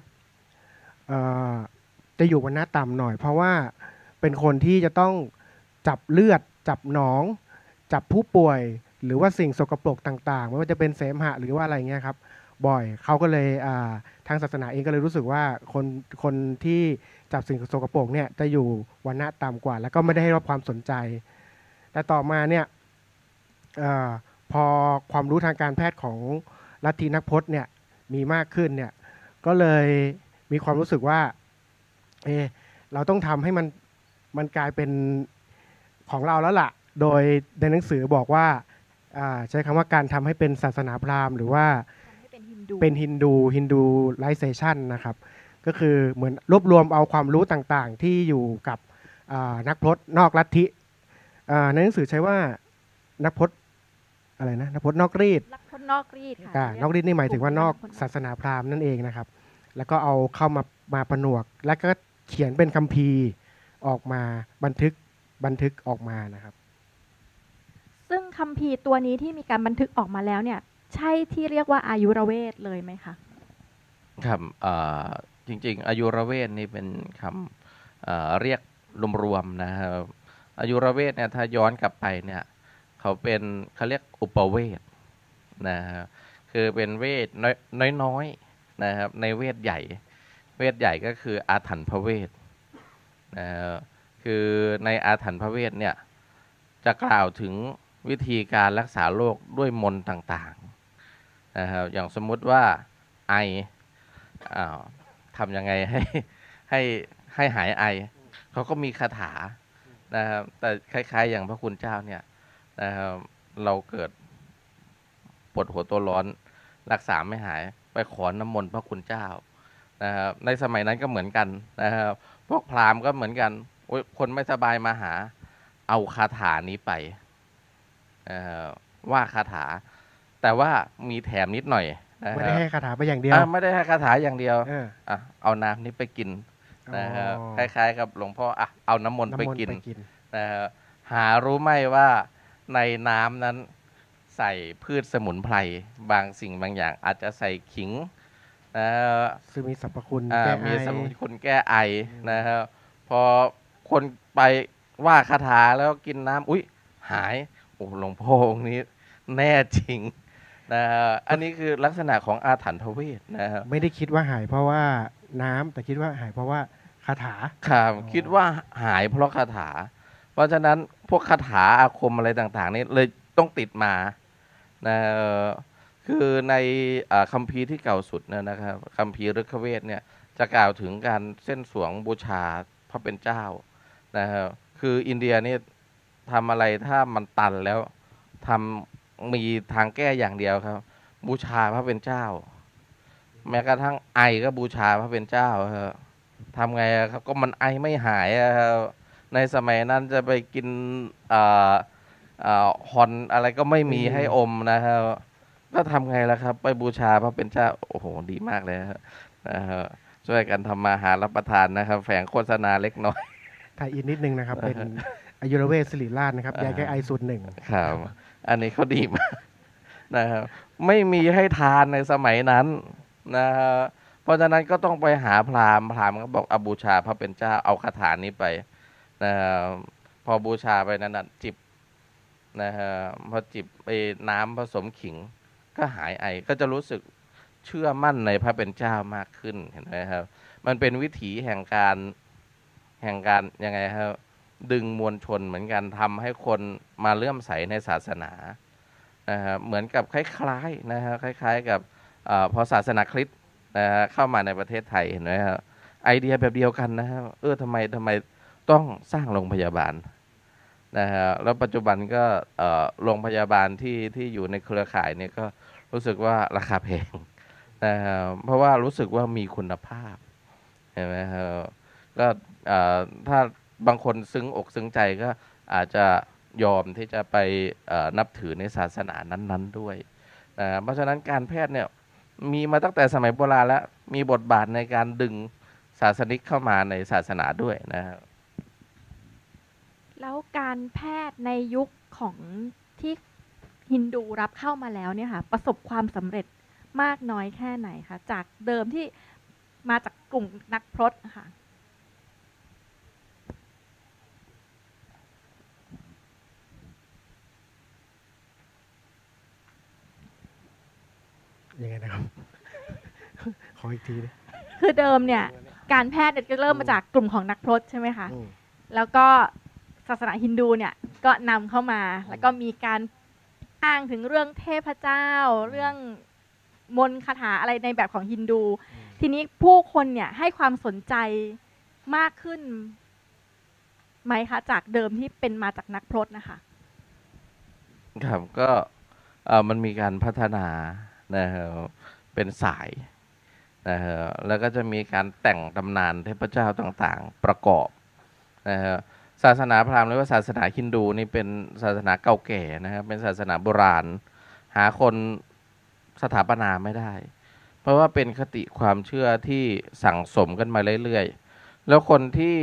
จะอยู่วรรณะต่ำหน่อย เพราะว่าเป็นคนที่จะต้องจับเลือดจับหนองจับผู้ป่วยหรือว่าสิ่งสกปรกต่างๆไม่ว่าจะเป็นเสมหะหรือว่าอะไรเงี้ยครับบ่อยเขาก็เลยทางศาสนาเองก็เลยรู้สึกว่าคนที่จับสิ่งสกปรกเนี่ยจะอยู่วรรณะต่ำกว่า แล้วก็ไม่ได้ให้รับความสนใจ แต่ต่อมาเนี่ยพอความรู้ทางการแพทย์ของลัทธินักพจน์เนี่ยมีมากขึ้นเนี่ยก็เลยมีความรู้สึกว่าเราต้องทำให้มันกลายเป็นของเราแล้วล่ะโดยในหนังสือบอกว่าใช้คำว่าการทำให้เป็นศาสนาพราหมณ์หรือว่าเป็นฮินดูไลเซชันนะครับก็คือเหมือนรวบรวมเอาความรู้ต่างๆที่อยู่กับนักพจน์นอกลัทธิในหนังสือใช้ว่านักพจน์อะไรนะนักพจน์นอกรีดนักพจน์นอกรีดค่ะนอกรีดนี่หมายถึงว่านอกศาสนาพราหมณ์นั่นเองนะครับแล้วก็เอาเข้ามาผนวกแล้วก็เขียนเป็นคัมภีร์ออกมาบันทึกออกมานะครับซึ่งคัมภีร์ตัวนี้ที่มีการบันทึกออกมาแล้วเนี่ยใช่ที่เรียกว่าอายุรเวทเลยไหมคะครับจริงๆอายุรเวทนี่เป็นคำเรียกรวมๆนะครับอายุรเวทเนี่ยถ้าย้อนกลับไปเนี่ยเขาเรียกอุปเวทนะครับคือเป็นเวทน้อยๆนะครับในเวทใหญ่ก็คืออาถรรพ์พระเวทนะครับคือในอาถรรพ์พระเวทเนี่ยจะกล่าวถึงวิธีการรักษาโรคด้วยมนต์ต่างๆนะครับอย่างสมมุติว่าไอทำยังไงให้หายไอเขาก็มีคาถานะครับแต่คล้ายๆอย่างพระคุณเจ้าเนี่ยนะครับเราเกิดปวดหัวตัวร้อนรักษาไม่หายไปขอน้ำมนต์พระคุณเจ้านะครับในสมัยนั้นก็เหมือนกันนะครับพวกพราหมณ์ก็เหมือนกันคนไม่สบายมาหาเอาคาถานี้ไปเอ่อว่าคาถา แต่ว่ามีแถมนิดหน่อยนะไม่คได้รับให้คาถาไปอย่างเดียวไม่ได้ให้คาถาอย่างเดียว เอาน้ำนี้ไปกินอ๋อนะครับคล้ายๆกับหลวงพ่อเอาน้ำมนต์ไปน้ำมนต์กินไปกินนะครับหารู้ไหมว่าในน้ำนั้นใส่พืชสมุนไพรบางสิ่งบางอย่าง อาจจะใส่ขิงนะฮะซึ่งมีสรรพคุณแก้ไอมีสรรพคุณแก้ไอนะครับพอคนไปว่าคาถาแล้วกินน้ำอุ๊ยหายโอ้หลวงพ่อองค์นี้แน่จริงนะฮะอันนี้คือลักษณะของอาถรรพ์ทเวทนะครับไม่ได้คิดว่าหายเพราะว่าน้ำแต่คิดว่าหายเพราะว่าคาถาครับอ๋อคิดว่าหายเพราะคาถา เพราะฉะนั้นพวกคาถาอาคมอะไรต่างๆ นี่เลยต้องติดมานะคือในคัมภีร์ที่เก่าสุดเนี่ยนะครับคัมภีร์ฤกขเวทเนี่ยจะกล่าวถึงการเส้นสวงบูชาพระเป็นเจ้านะครับคืออินเดียนี่ทำอะไรถ้ามันตันแล้วทำมีทางแก้อย่างเดียวครับ บูชาพระเป็นเจ้า แม้กระทั่งไอก็บูชาพระเป็นเจ้าครับทำไงอะครับก็มันไอไม่หายอะครับในสมัยนั้นจะไปกินฮอนอะไรก็ไม่มีให้อมนะครับก็ทำไงล่ะครับ ไปบูชาพระเป็นเจ้าโอ้โหดีมากเลยครับนะครับช่วยกันทำมาหารับประทานนะครับ แฝงโฆษณาเล็กน้อยไทยอินนิดนึงนะครับ เป็นอายุรเวทศิริราชนะครับยาแก้ไอสูตรหนึ่งครับ อันนี้เขาดีมากนะครับไม่มีให้ทานในสมัยนั้นนะครับเพราะฉะนั้นก็ต้องไปหาพราหมณ์พราหมณ์ก็บอกบูชาพระเป็นเจ้าเอาคาถานี้ไปนะครับพอบูชาไปนั้นนะจิบนะครับพอจิบไปน้ำผสมขิง ก็หายไอก็จะรู้สึกเชื่อมั่นในพระเป็นเจ้ามากขึ้นเห็นไหมครับ มันเป็นวิถีแห่งการยังไงครับ ดึงมวลชนเหมือนกันทำให้คนมาเลื่อมใสในศาสนานะครับเหมือนกับคล้ายๆนะครับคล้ายๆกับพอศาสนาคริสต์นะฮะเข้ามาในประเทศไทยเห็นไหมครับไอเดียแบบเดียวกันนะครับทำไมต้องสร้างโรงพยาบาลนะฮะแล้วปัจจุบันก็โรงพยาบาลที่อยู่ในเครือข่ายเนี่ยก็รู้สึกว่าราคาแพงนะครับเพราะว่ารู้สึกว่ามีคุณภาพเห็นไหมครับก็ถ้าบางคนซึ้งอกซึ้งใจก็อาจจะยอมที่จะไปนับถือในศาสนานั้นๆด้วยเพราะฉะนั้นการแพทย์เนี่ยมีมาตั้งแต่สมัยโบราณแล้วมีบทบาทในการดึงศาสนิกเข้ามาในศาสนาด้วยนะครับแล้วการแพทย์ในยุคของที่ฮินดูรับเข้ามาแล้วเนี่ยค่ะประสบความสำเร็จมากน้อยแค่ไหนคะจากเดิมที่มาจากกลุ่มนักพรตค่ะยังไงนะครับ ขออีกทีนะคือเดิมเนี่ยการแพทย์เนี่ยจะเริ่มมาจากกลุ่มของนักพรตใช่ไหมคะอืมแล้วก็ศาสนาฮินดูเนี่ยก็นำเข้ามาแล้วก็มีการอ้างถึงเรื่องเทพเจ้า เรื่องมนต์คาถาอะไรในแบบของฮินดู ทีนี้ผู้คนเนี่ยให้ความสนใจมากขึ้นไหมคะจากเดิมที่เป็นมาจากนักพรตนะคะครับก็มันมีการพัฒนานะครับเป็นสายนะครับแล้วก็จะมีการแต่งตำนานเทพเจ้าต่างๆประกอบนะครับศาสนาพราหมณ์หรือว่าศาสนาฮินดูนี่เป็นศาสนาเก่าแก่นะครับเป็นศาสนาโบราณ หาคนสถาปนาไม่ได้ เพราะว่าเป็นคติความเชื่อที่สั่งสมกันมาเรื่อยๆแล้วคนที่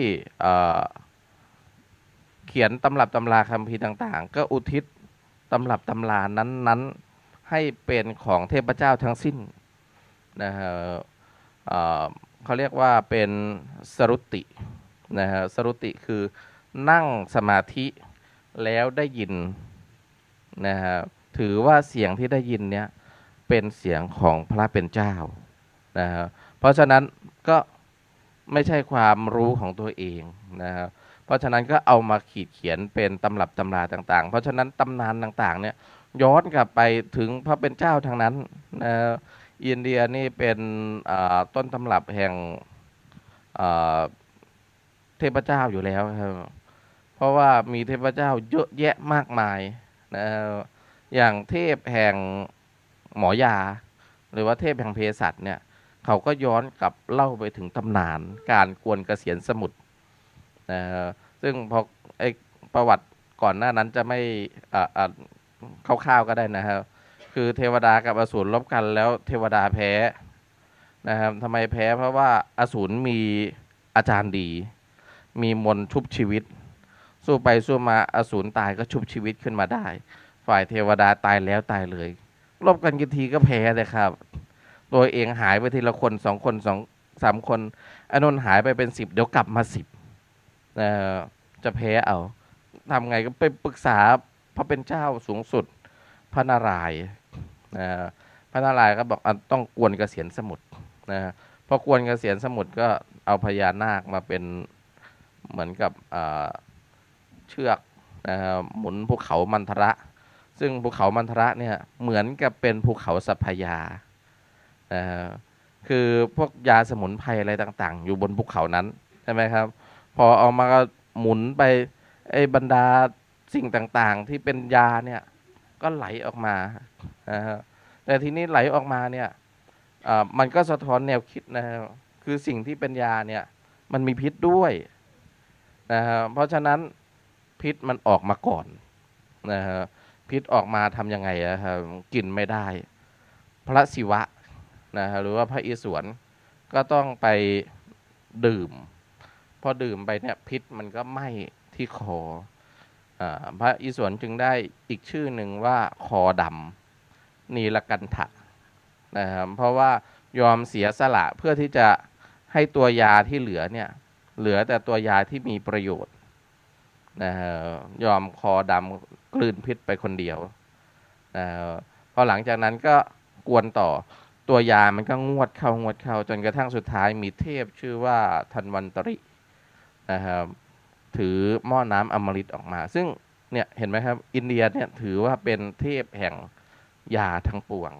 เขียนตำรับตำราคัมภีร์ต่างๆ ก็อุทิศตำรับตำรานั้นๆให้เป็นของเทพเจ้าทั้งสิ้นนะฮะเขาเรียกว่าเป็นสรุตินะฮะสรุติคือนั่งสมาธิแล้วได้ยินนะฮะถือว่าเสียงที่ได้ยินเนี้ยเป็นเสียงของพระเป็นเจ้านะฮะเพราะฉะนั้นก็ไม่ใช่ความรู้ของตัวเองนะครับเพราะฉะนั้นก็เอามาขีดเขียนเป็นตำรับตำราต่างๆเพราะฉะนั้นตำนานต่างๆเนี่ยย้อนกลับไปถึงพระเป็นเจ้าทางนั้นนะอินเดียนี่เป็นต้นตำรับแห่งเทพเจ้าอยู่แล้วครับเพราะว่ามีเทพเจ้าเยอะแยะมากมายนะอย่างเทพแห่งหมอยาหรือว่าเทพแห่งเภสัชเนี่ยเขาก็ย้อนกลับเล่าไปถึงตำนานการกวนเกษียณสมุทรซึ่งพอประวัติก่อนหน้านั้นจะไม่คร่าวๆก็ได้นะครับ คือเทวดากับอสูรลบกันแล้วเทวดาแพ้นะครับทำไมแพ้เพราะว่าอสูรมีอาจารย์ดี มีมนต์ชุบชีวิต สู้ไปสู้มาอสูรตายก็ชุบชีวิตขึ้นมาได้ ฝ่ายเทวดาตายแล้วตายเลยรบกันกี่ทีก็แพ้เลยครับ ตัวเองหายไปทีละคน2 คน2-3 คนอานนท์หายไปเป็น10เดี๋ยวกลับมา10จะแพ้เอาทำไงก็ไปปรึกษาพระเป็นเจ้าสูงสุดพระนารายณ์พระนารายณ์ก็บอกต้องกวนเกษียณสมุทรพอกวนเกษียณสมุทรก็เอาพญานาคมาเป็นเหมือนกับเชือกหมุนภูเขามันทระซึ่งภูเขามันทระเนี่ยเหมือนกับเป็นภูเขาสัพพยาคือพวกยาสมุนไพรอะไรต่างๆอยู่บนภูเขานั้นใช่ไหมครับพอเอามาหมุนไปไอ้บรรดาสิ่งต่างๆที่เป็นยาเนี่ยก็ไหลออกมาแต่ทีนี้ไหลออกมาเนี่ยมันก็สะท้อนแนวคิดนะครับคือสิ่งที่เป็นยาเนี่ยมันมีพิษด้วยเพราะฉะนั้นพิษมันออกมาก่อนพิษออกมาทำยังไงครับกินไม่ได้พระศิวะหรือว่าพระอิศวรก็ต้องไปดื่มพอดื่มไปเนี่ยพิษมันก็ไหม้ที่คอพระอิศวรจึงได้อีกชื่อหนึ่งว่าคอดำนีลกันทะนะครับเพราะว่ายอมเสียสละเพื่อที่จะให้ตัวยาที่เหลือเนี่ยเหลือแต่ตัวยาที่มีประโยชน์ยอมคอดำกลืนพิษไปคนเดียวพอหลังจากนั้นก็กวนต่อตัวยามันก็งวดเข้จนกระทั่งสุดท้ายมีเทพชื่อว่าธันวันตรินะครับถือหม้อน้ำอมฤตออกมาซึ่งเนี่ยเห็นไหมครับอินเดียเนี่ยถือว่าเป็นเทพแห่งยาทั้งปวง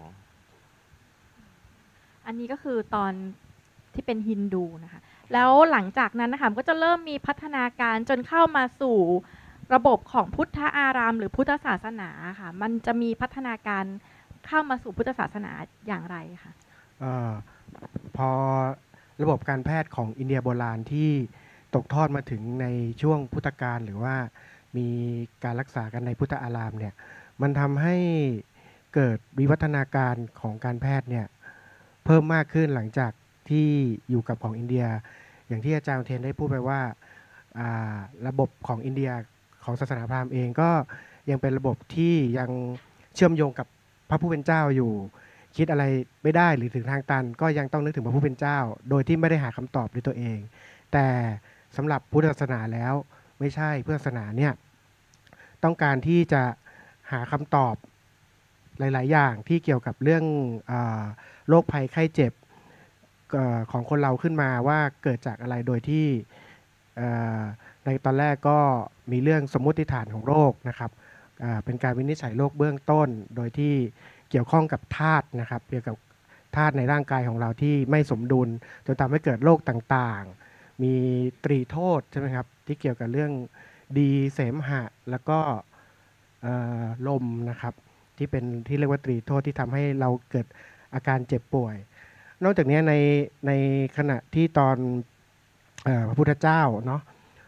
อันนี้ก็คือตอนที่เป็นฮินดูนะคะแล้วหลังจากนั้นนะคะก็จะเริ่มมีพัฒนาการจนเข้ามาสู่ระบบของพุทธอารามหรือพุทธศาสนาค่ะมันจะมีพัฒนาการเข้ามาสู่พุทธศาสนาอย่างไรคะพอระบบการแพทย์ของอินเดียโบราณที่ตกทอดมาถึงในช่วงพุทธกาลหรือว่ามีการรักษากันในพุทธอารามเนี่ยมันทำให้เกิดวิวัฒนาการของการแพทย์เนี่ยเพิ่มมากขึ้นหลังจากที่อยู่กับของอินเดียอย่างที่อาจารย์เทนได้พูดไปว่าระบบของอินเดียของศาสนาพราหมณ์เองก็ยังเป็นระบบที่ยังเชื่อมโยงกับพระผู้เป็นเจ้าอยู่คิดอะไรไม่ได้หรือถึงทางตันก็ยังต้องนึกถึงพระผู้เป็นเจ้าโดยที่ไม่ได้หาคำตอบด้วยตัวเองแต่สำหรับพุทธศาสนาแล้วไม่ใช่พุทธศาสนาเนี่ยต้องการที่จะหาคำตอบหลายๆอย่างที่เกี่ยวกับเรื่องโรคภัยไข้เจ็บของคนเราขึ้นมาว่าเกิดจากอะไรโดยที่ในตอนแรกก็มีเรื่องสมมติฐานของโรคนะครับเป็นการวินิจฉัยโรคเบื้องต้นโดยที่เกี่ยวข้องกับธาตุนะครับเกี่ยวกับธาตุในร่างกายของเราที่ไม่สมดุลจนทำให้เกิดโรคต่างๆมีตรีโทษใช่ไหมครับที่เกี่ยวกับเรื่องดีเสมหะแล้วก็ลมนะครับที่เป็นที่เรียกว่าตรีโทษที่ทำให้เราเกิดอาการเจ็บป่วยนอกจากนี้ในขณะที่ตอนพระพุทธเจ้าเนาะ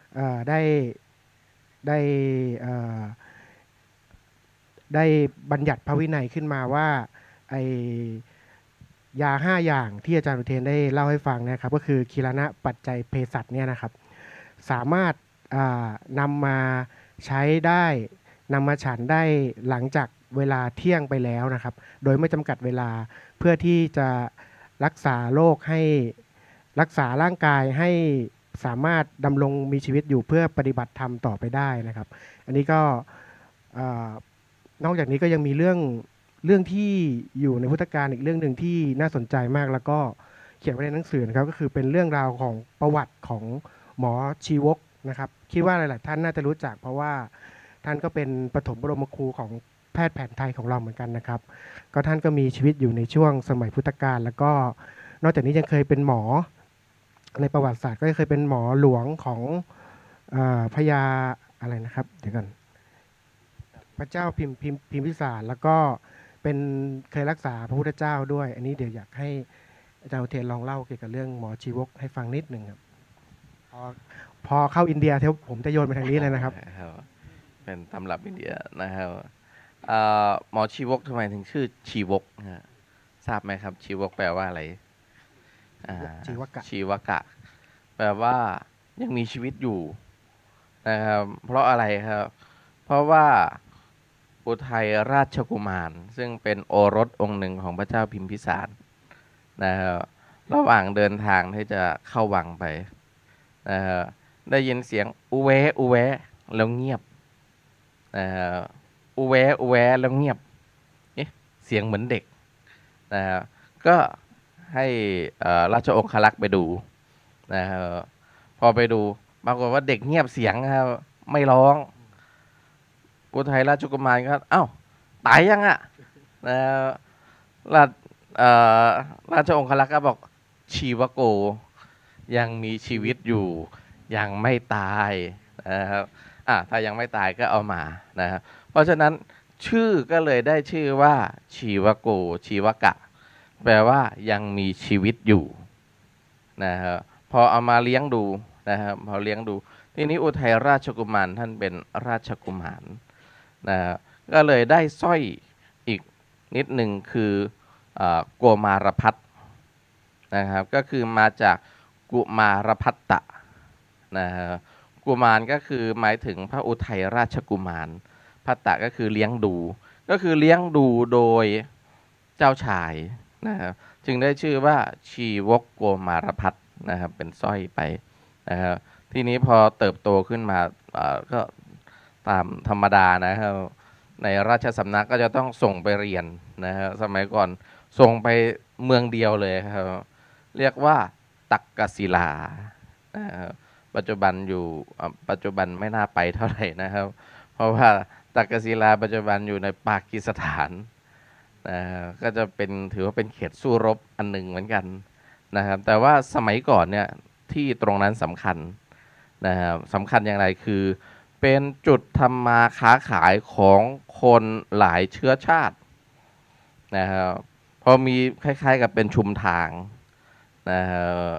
ได้บัญญัติพระวินัยขึ้นมาว่าไอยา5อย่างที่อาจารย์อุเทนได้เล่าให้ฟังนะครับก็คือคีรณะปัจจัยเภสัชเนี่ยนะครับสามารถนำมาใช้ได้นำมาฉันได้หลังจากเวลาเที่ยงไปแล้วนะครับโดยไม่จำกัดเวลาเพื่อที่จะรักษาโรคให้รักษาร่างกายให้สามารถดำรงมีชีวิตอยู่เพื่อปฏิบัติธรรมต่อไปได้นะครับอันนี้ก็นอกจากนี้ก็ยังมีเรื่องที่อยู่ในพุทธกาลอีกเรื่องหนึ่งที่น่าสนใจมากแล้วก็เขียนไว้ในหนังสือนะครับก็คือเป็นเรื่องราวของประวัติของหมอชีวกนะครับคิดว่าหลายๆท่านน่าจะรู้จักเพราะว่าท่านก็เป็นปฐมบรมครูของแพทย์แผนไทยของเราเหมือนกันนะครับก็ท่านก็มีชีวิตอยู่ในช่วงสมัยพุทธกาลแล้วก็นอกจากนี้ยังเคยเป็นหมอในประวัติศาสตร์ก็เคยเป็นหมอหลวงของพญาอะไรนะครับเดี๋ยวก่อนพระเจ้าพิมพิสารแล้วก็เป็นเคยรักษาพระพุทธเจ้าด้วยอันนี้เดี๋ยวอยากให้อาจารย์อุเทนลองเล่าเกี่ยวกับเรื่องหมอชีวกให้ฟังนิดหนึ่งครับพอเข้าอินเดียผมจะโยนไปทางนี้เลยนะครับเป็นตำรับอินเดียนะครับหมอชีวกทำไมถึงชื่อชีวกนะฮะทราบไหมครับ ชีวกแปลว่าอะไรชีวกะชีวกะ แปลว่ายังมีชีวิตอยู่นะครับเพราะอะไรครับ เพราะว่าอุทัยราชกุมาร ซึ่งเป็นโอรสองค์หนึ่งของพระเจ้าพิมพิสารนะครับระหว่างเดินทางที่จะเข้าวังไปนะครับได้ยินเสียงอุแวะอุแวะแล้วเงียบนะครับอุแวะอุแวะแล้วเงียบเสียงเหมือนเด็กนะครับก็ให้ราชองครักษ์ไปดูนะครับพอไปดูปรากฏว่าเด็กเงียบเสียงครับไม่ร้องอุทัยราชกุมารก็เอ้าตายยังอะราชราชองครักษ์ก็บอกชีวโกยังมีชีวิตอยู่ยังไม่ตายนะครับถ้ายังไม่ตายก็เอามานะครับเพราะฉะนั้นชื่อก็เลยได้ชื่อว่าชีวโกชีวกะแปลว่ายังมีชีวิตอยู่นะครับพอเอามาเลี้ยงดูนะครับพอเลี้ยงดูทีนี้อุทัยราชกุมารท่านเป็นราชกุมารนะครับก็เลยได้สร้อยอีกนิดหนึ่งคือโกมารพัฒน์นะครับก็คือมาจากกุมารพัตตะนะครับกุมารก็คือหมายถึงพระอุทัยราชกุมารพัตตะก็คือเลี้ยงดูก็คือเลี้ยงดูโดยเจ้าชายนะครับจึงได้ชื่อว่าชีวกโกมารพัฒน์นะครับเป็นสร้อยไปนะครับทีนี้พอเติบโตขึ้นมาก็ตามธรรมดานะครับในราชสำนักก็จะต้องส่งไปเรียนนะครับสมัยก่อนส่งไปเมืองเดียวเลยครับเรียกว่าตักกศิลานะครับปัจจุบันไม่น่าไปเท่าไหร่นะครับ เพราะว่าตักกศิลาปัจจุบันอยู่ในปากีสถานก็จะเป็นถือว่าเป็นเขตสู้รบอันหนึ่งเหมือนกันนะครับแต่ว่าสมัยก่อนเนี่ยที่ตรงนั้นสำคัญนะครับสำคัญอย่างไรคือเป็นจุดทำมาค้าขายของคนหลายเชื้อชาตินะครับพอมีคล้ายๆกับเป็นชุมทางนะครับ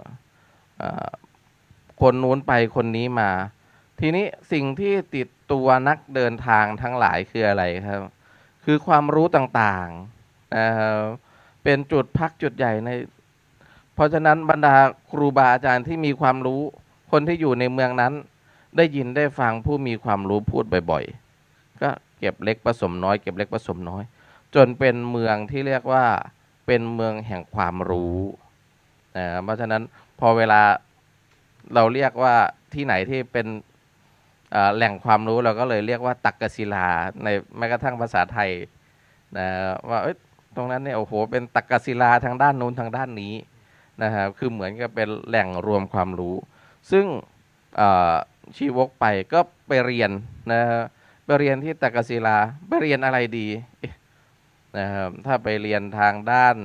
คนนู้นไปคนนี้มาทีนี้สิ่งที่ติดตัวนักเดินทางทั้งหลายคืออะไรครับคือความรู้ต่างๆนะครับเป็นจุดพักจุดใหญ่ในเพราะฉะนั้นบรรดาครูบาอาจารย์ที่มีความรู้คนที่อยู่ในเมืองนั้นได้ยินได้ฟังผู้มีความรู้พูดบ่อยๆก็เก็บเล็กผสมน้อยเก็บเล็กผสมน้อยจนเป็นเมืองที่เรียกว่าเป็นเมืองแห่งความรู้เพราะฉะนั้นพอเวลาเราเรียกว่าที่ไหนที่เป็นแหล่งความรู้เราก็เลยเรียกว่าตักกศิลาในแม้กระทั่งภาษาไทยนะว่าตรงนั้นเนี่ยโอ้โหเป็นตักกศิลาทางด้านนู้นทางด้านนี้นะครับคือเหมือนกับเป็นแหล่งรวมความรู้ซึ่งชีวกไปก็ไปเรียนนะครับไปเรียนที่ตักกศิลาไปเรียนอะไรดีนะครับถ้าไปเรียนทางด้าน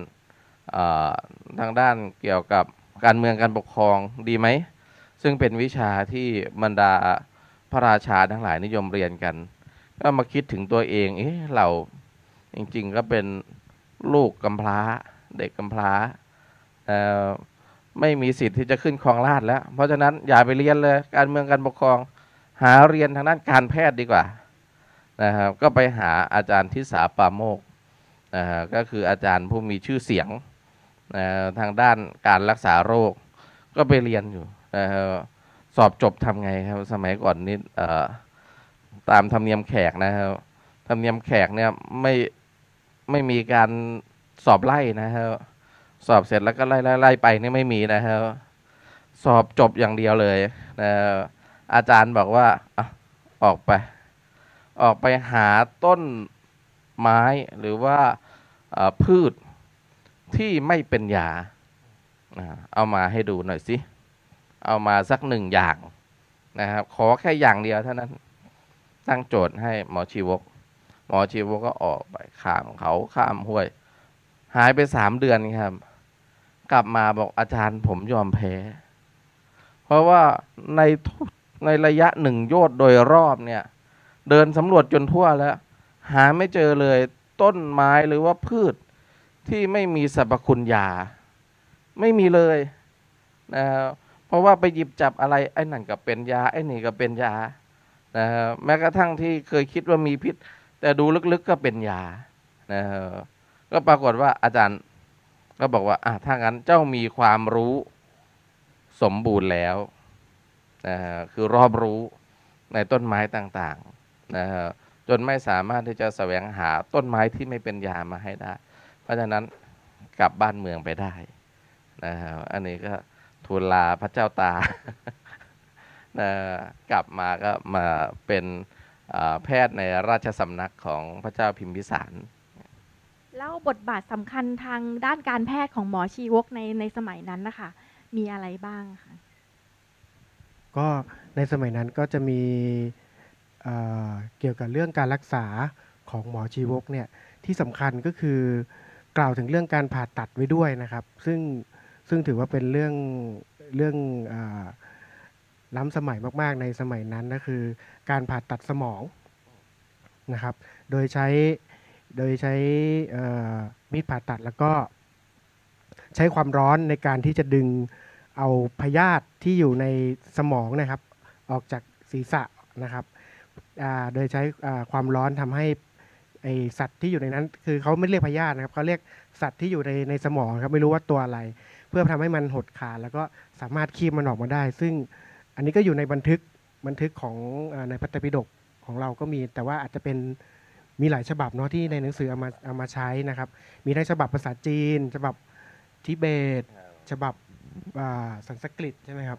เกี่ยวกับการเมืองการปกครองดีไหมซึ่งเป็นวิชาที่บรรดาพระราชาทั้งหลายนิยมเรียนกันก็มาคิดถึงตัวเองเราจริงๆก็เป็นลูกกำพร้าเด็กกำพร้าไม่มีสิทธิ์ที่จะขึ้นครองราชย์แล้วเพราะฉะนั้นอย่าไปเรียนเลยการเมืองการปกครองหาเรียนทางด้านการแพทย์ดีกว่านะครับก็ไปหาอาจารย์ทิสาปาโมกก็คืออาจารย์ผู้มีชื่อเสียงทางด้านการรักษาโรคก็ไปเรียนอยู่สอบจบทำไงครับสมัยก่อนนี้ตามธรรมเนียมแขกนะครับธรรมเนียมแขกเนี่ยไม่มีการสอบไล่นะครับสอบเสร็จแล้วก็ไล่ไปนี่ไม่มีนะครับสอบจบอย่างเดียวเลยอาจารย์บอกว่าออกไปหาต้นไม้หรือว่าพืชที่ไม่เป็นยาเอามาให้ดูหน่อยสิเอามาสัก1 อย่างนะครับขอแค่อย่างเดียวเท่านั้นตั้งโจทย์ให้หมอชีวกก็ออกไปข้ามเขาข้ามห้วยหายไป3 เดือนครับกลับมาบอกอาจารย์ผมยอมแพ้เพราะว่าในระยะ1 โยชน์โดยรอบเนี่ยเดินสำรวจจนทั่วแล้วหาไม่เจอเลยต้นไม้หรือว่าพืชที่ไม่มีสรรพคุณยาไม่มีเลยนะครับเพราะว่าไปหยิบจับอะไรไอ้นั่นก็เป็นยาไอ้นี่ก็เป็นยานะครับแม้กระทั่งที่เคยคิดว่ามีพิษแต่ดูลึกๆก็เป็นยานะครับก็ปรากฏว่าอาจารย์ก็บอกว่าถ้างั้นเจ้ามีความรู้สมบูรณ์แล้วนะฮะคือรอบรู้ในต้นไม้ต่างๆนะฮะจนไม่สามารถที่จะแสวงหาต้นไม้ที่ไม่เป็นยามาให้ได้ เพราะฉะนั้นกลับบ้านเมืองไปได้นะฮะอันนี้ก็ทูลลาพระเจ้าตา นะกลับมาก็มาเป็นแพทย์ในราชสำนักของพระเจ้าพิมพิสารแล้วบทบาทสำคัญทางด้านการแพทย์ของหมอชีวกในสมัยนั้นนะคะมีอะไรบ้างคะก็ในสมัยนั้นก็จะมีเกี่ยวกับเรื่องการรักษาของหมอชีวกเนี่ยที่สำคัญก็คือกล่าวถึงเรื่องการผ่าตัดไว้ด้วยนะครับ ซึ่งถือว่าเป็นเรื่องล้ำสมัยมากๆในสมัยนั้นก็คือการผ่าตัดสมองนะครับโดยใช้มีดผ่าตัดแล้วก็ใช้ความร้อนในการที่จะดึงเอาพยาธิที่อยู่ในสมองนะครับออกจากศีรษะนะครับโดยใช้ความร้อนทำให้ไอสัตว์ที่อยู่ในนั้นคือเขาไม่เรียกพยาธินะครับเขาเรียกสัตว์ที่อยู่ในสมองครับไม่รู้ว่าตัวอะไรเพื่อทำให้มันหดขาดแล้วก็สามารถคีบมันออกมาได้ซึ่งอันนี้ก็อยู่ในบันทึกของในพระไตรปิฎกของเราก็มีแต่ว่าอาจจะเป็นมีหลายฉบับเนาะที่ในหนังสือเอามาใช้นะครับมีทั้งฉบับภาษาจีนฉบับทิเบตฉบับสันสกฤตใช่ไหมครับ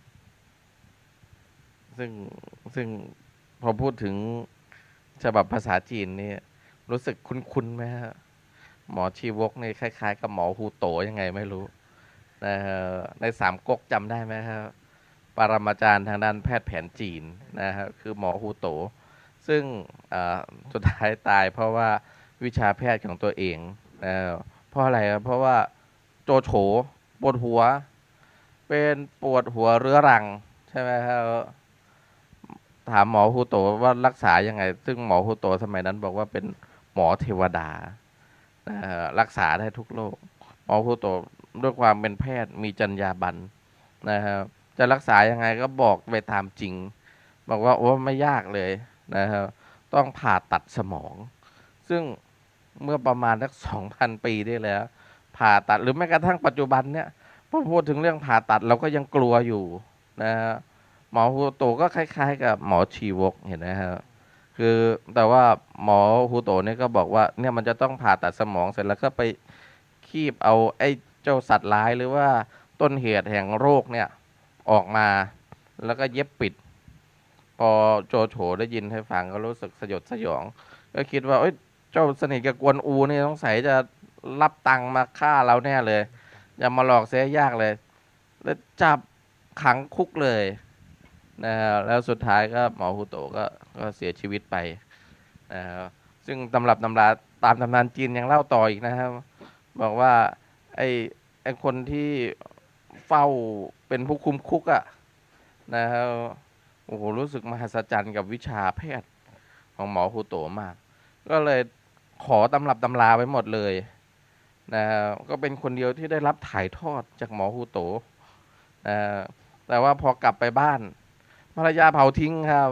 ซึ่งพอพูดถึงฉบับภาษาจีนนี่รู้สึกคุ้นๆไหมฮะหมอชีวกนี่คล้ายๆกับหมอฮูโตยังไงไม่รู้ในสามก๊กจำได้ไหมครับปรมาจารย์ทางด้านแพทย์แผนจีนนะครับคือหมอฮูโตซึ่งสุดท้ายตายเพราะว่าวิชาแพทย์ของตัวเองเพราะอะไรครับเพราะว่าโจโฉปวดหัวเป็นปวดหัวเรื้อรังใช่ไหมครับถามหมอฮูโตว่ารักษายังไงซึ่งหมอฮูโตสมัยนั้นบอกว่าเป็นหมอเทวดารักษาได้ทุกโรคหมอฮูโตด้วยความเป็นแพทย์มีจรรยาบรรณนะครับจะรักษายังไงก็บอกไปตามจริงบอกว่าโอ้ไม่ยากเลยนะครับต้องผ่าตัดสมองซึ่งเมื่อประมาณสัก 2,000 ปีได้แล้วผ่าตัดหรือแม้กระทั่งปัจจุบันเนี่ยพอพูดถึงเรื่องผ่าตัดเราก็ยังกลัวอยู่นะฮะหมอฮูโตก็คล้ายๆกับหมอชีวกเห็นไหมครับคือแต่ว่าหมอฮูโตเนี่ยก็บอกว่าเนี่ยมันจะต้องผ่าตัดสมองเสร็จแล้วก็ไปคีบเอาไอ้เจ้าสัตว์ร้ายหรือว่าต้นเหตุแห่งโรคเนี่ยออกมาแล้วก็เย็บปิดพอโจโฉได้ยินให้ฟังก็รู้สึกสยดสยองก็คิดว่าเจ้าสนิทกับกวนอูนี่ต้องใส่จะรับตังค์มาฆ่าเราแน่เลยอย่ามาหลอกเสียยากเลยแล้วจับขังคุกเลยแล้วสุดท้ายก็หมอฮูโตก็เสียชีวิตไปนะครับซึ่งตำรับตำราตามตำนานจีนยังเล่าต่ออีกนะครับบอกว่าไอ้คนที่เฝ้าเป็นผู้คุมคุกนะครับโอ้โหรู้สึกมหัศจรรย์กับวิชาแพทย์ของหมอฮูโตมากก็เลยขอตำรับตำราไว้หมดเลยก็เป็นคนเดียวที่ได้รับถ่ายทอดจากหมอฮูโตแต่ว่าพอกลับไปบ้านภรรยาเผาทิ้งครับ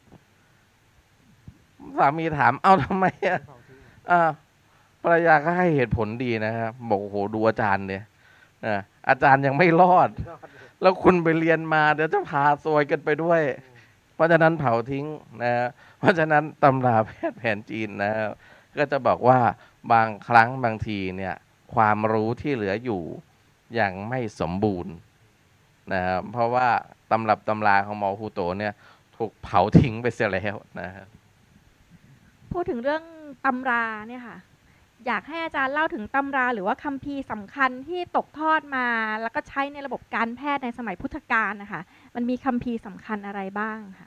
สามีถามเอ้าทำไมภรรยาก็ให้เหตุผลดีนะครับบอกโอ้โหดูอาจารย์เนี่ยอาจารย์ยังไม่รอดแล้วคุณไปเรียนมาเดี๋ยวจะพาซวยกันไปด้วยเพราะฉะนั้นเผาทิ้งเพราะฉะนั้นตำราแพทย์แผนจีนนะครับก็จะบอกว่าบางครั้งบางทีเนี่ยความรู้ที่เหลืออยู่ยังไม่สมบูรณ์นะครับเพราะว่าตำรับตำราของหมอฮูโตเนี่ยถูกเผาทิ้งไปเสียแล้วนะครับพูดถึงเรื่องตำราเนี่ยค่ะอยากให้อาจารย์เล่าถึงตำราหรือว่าคัมภีร์สำคัญที่ตกทอดมาแล้วก็ใช้ในระบบการแพทย์ในสมัยพุทธกาลนะคะมันมีคัมภีร์สำคัญอะไรบ้างค่ะ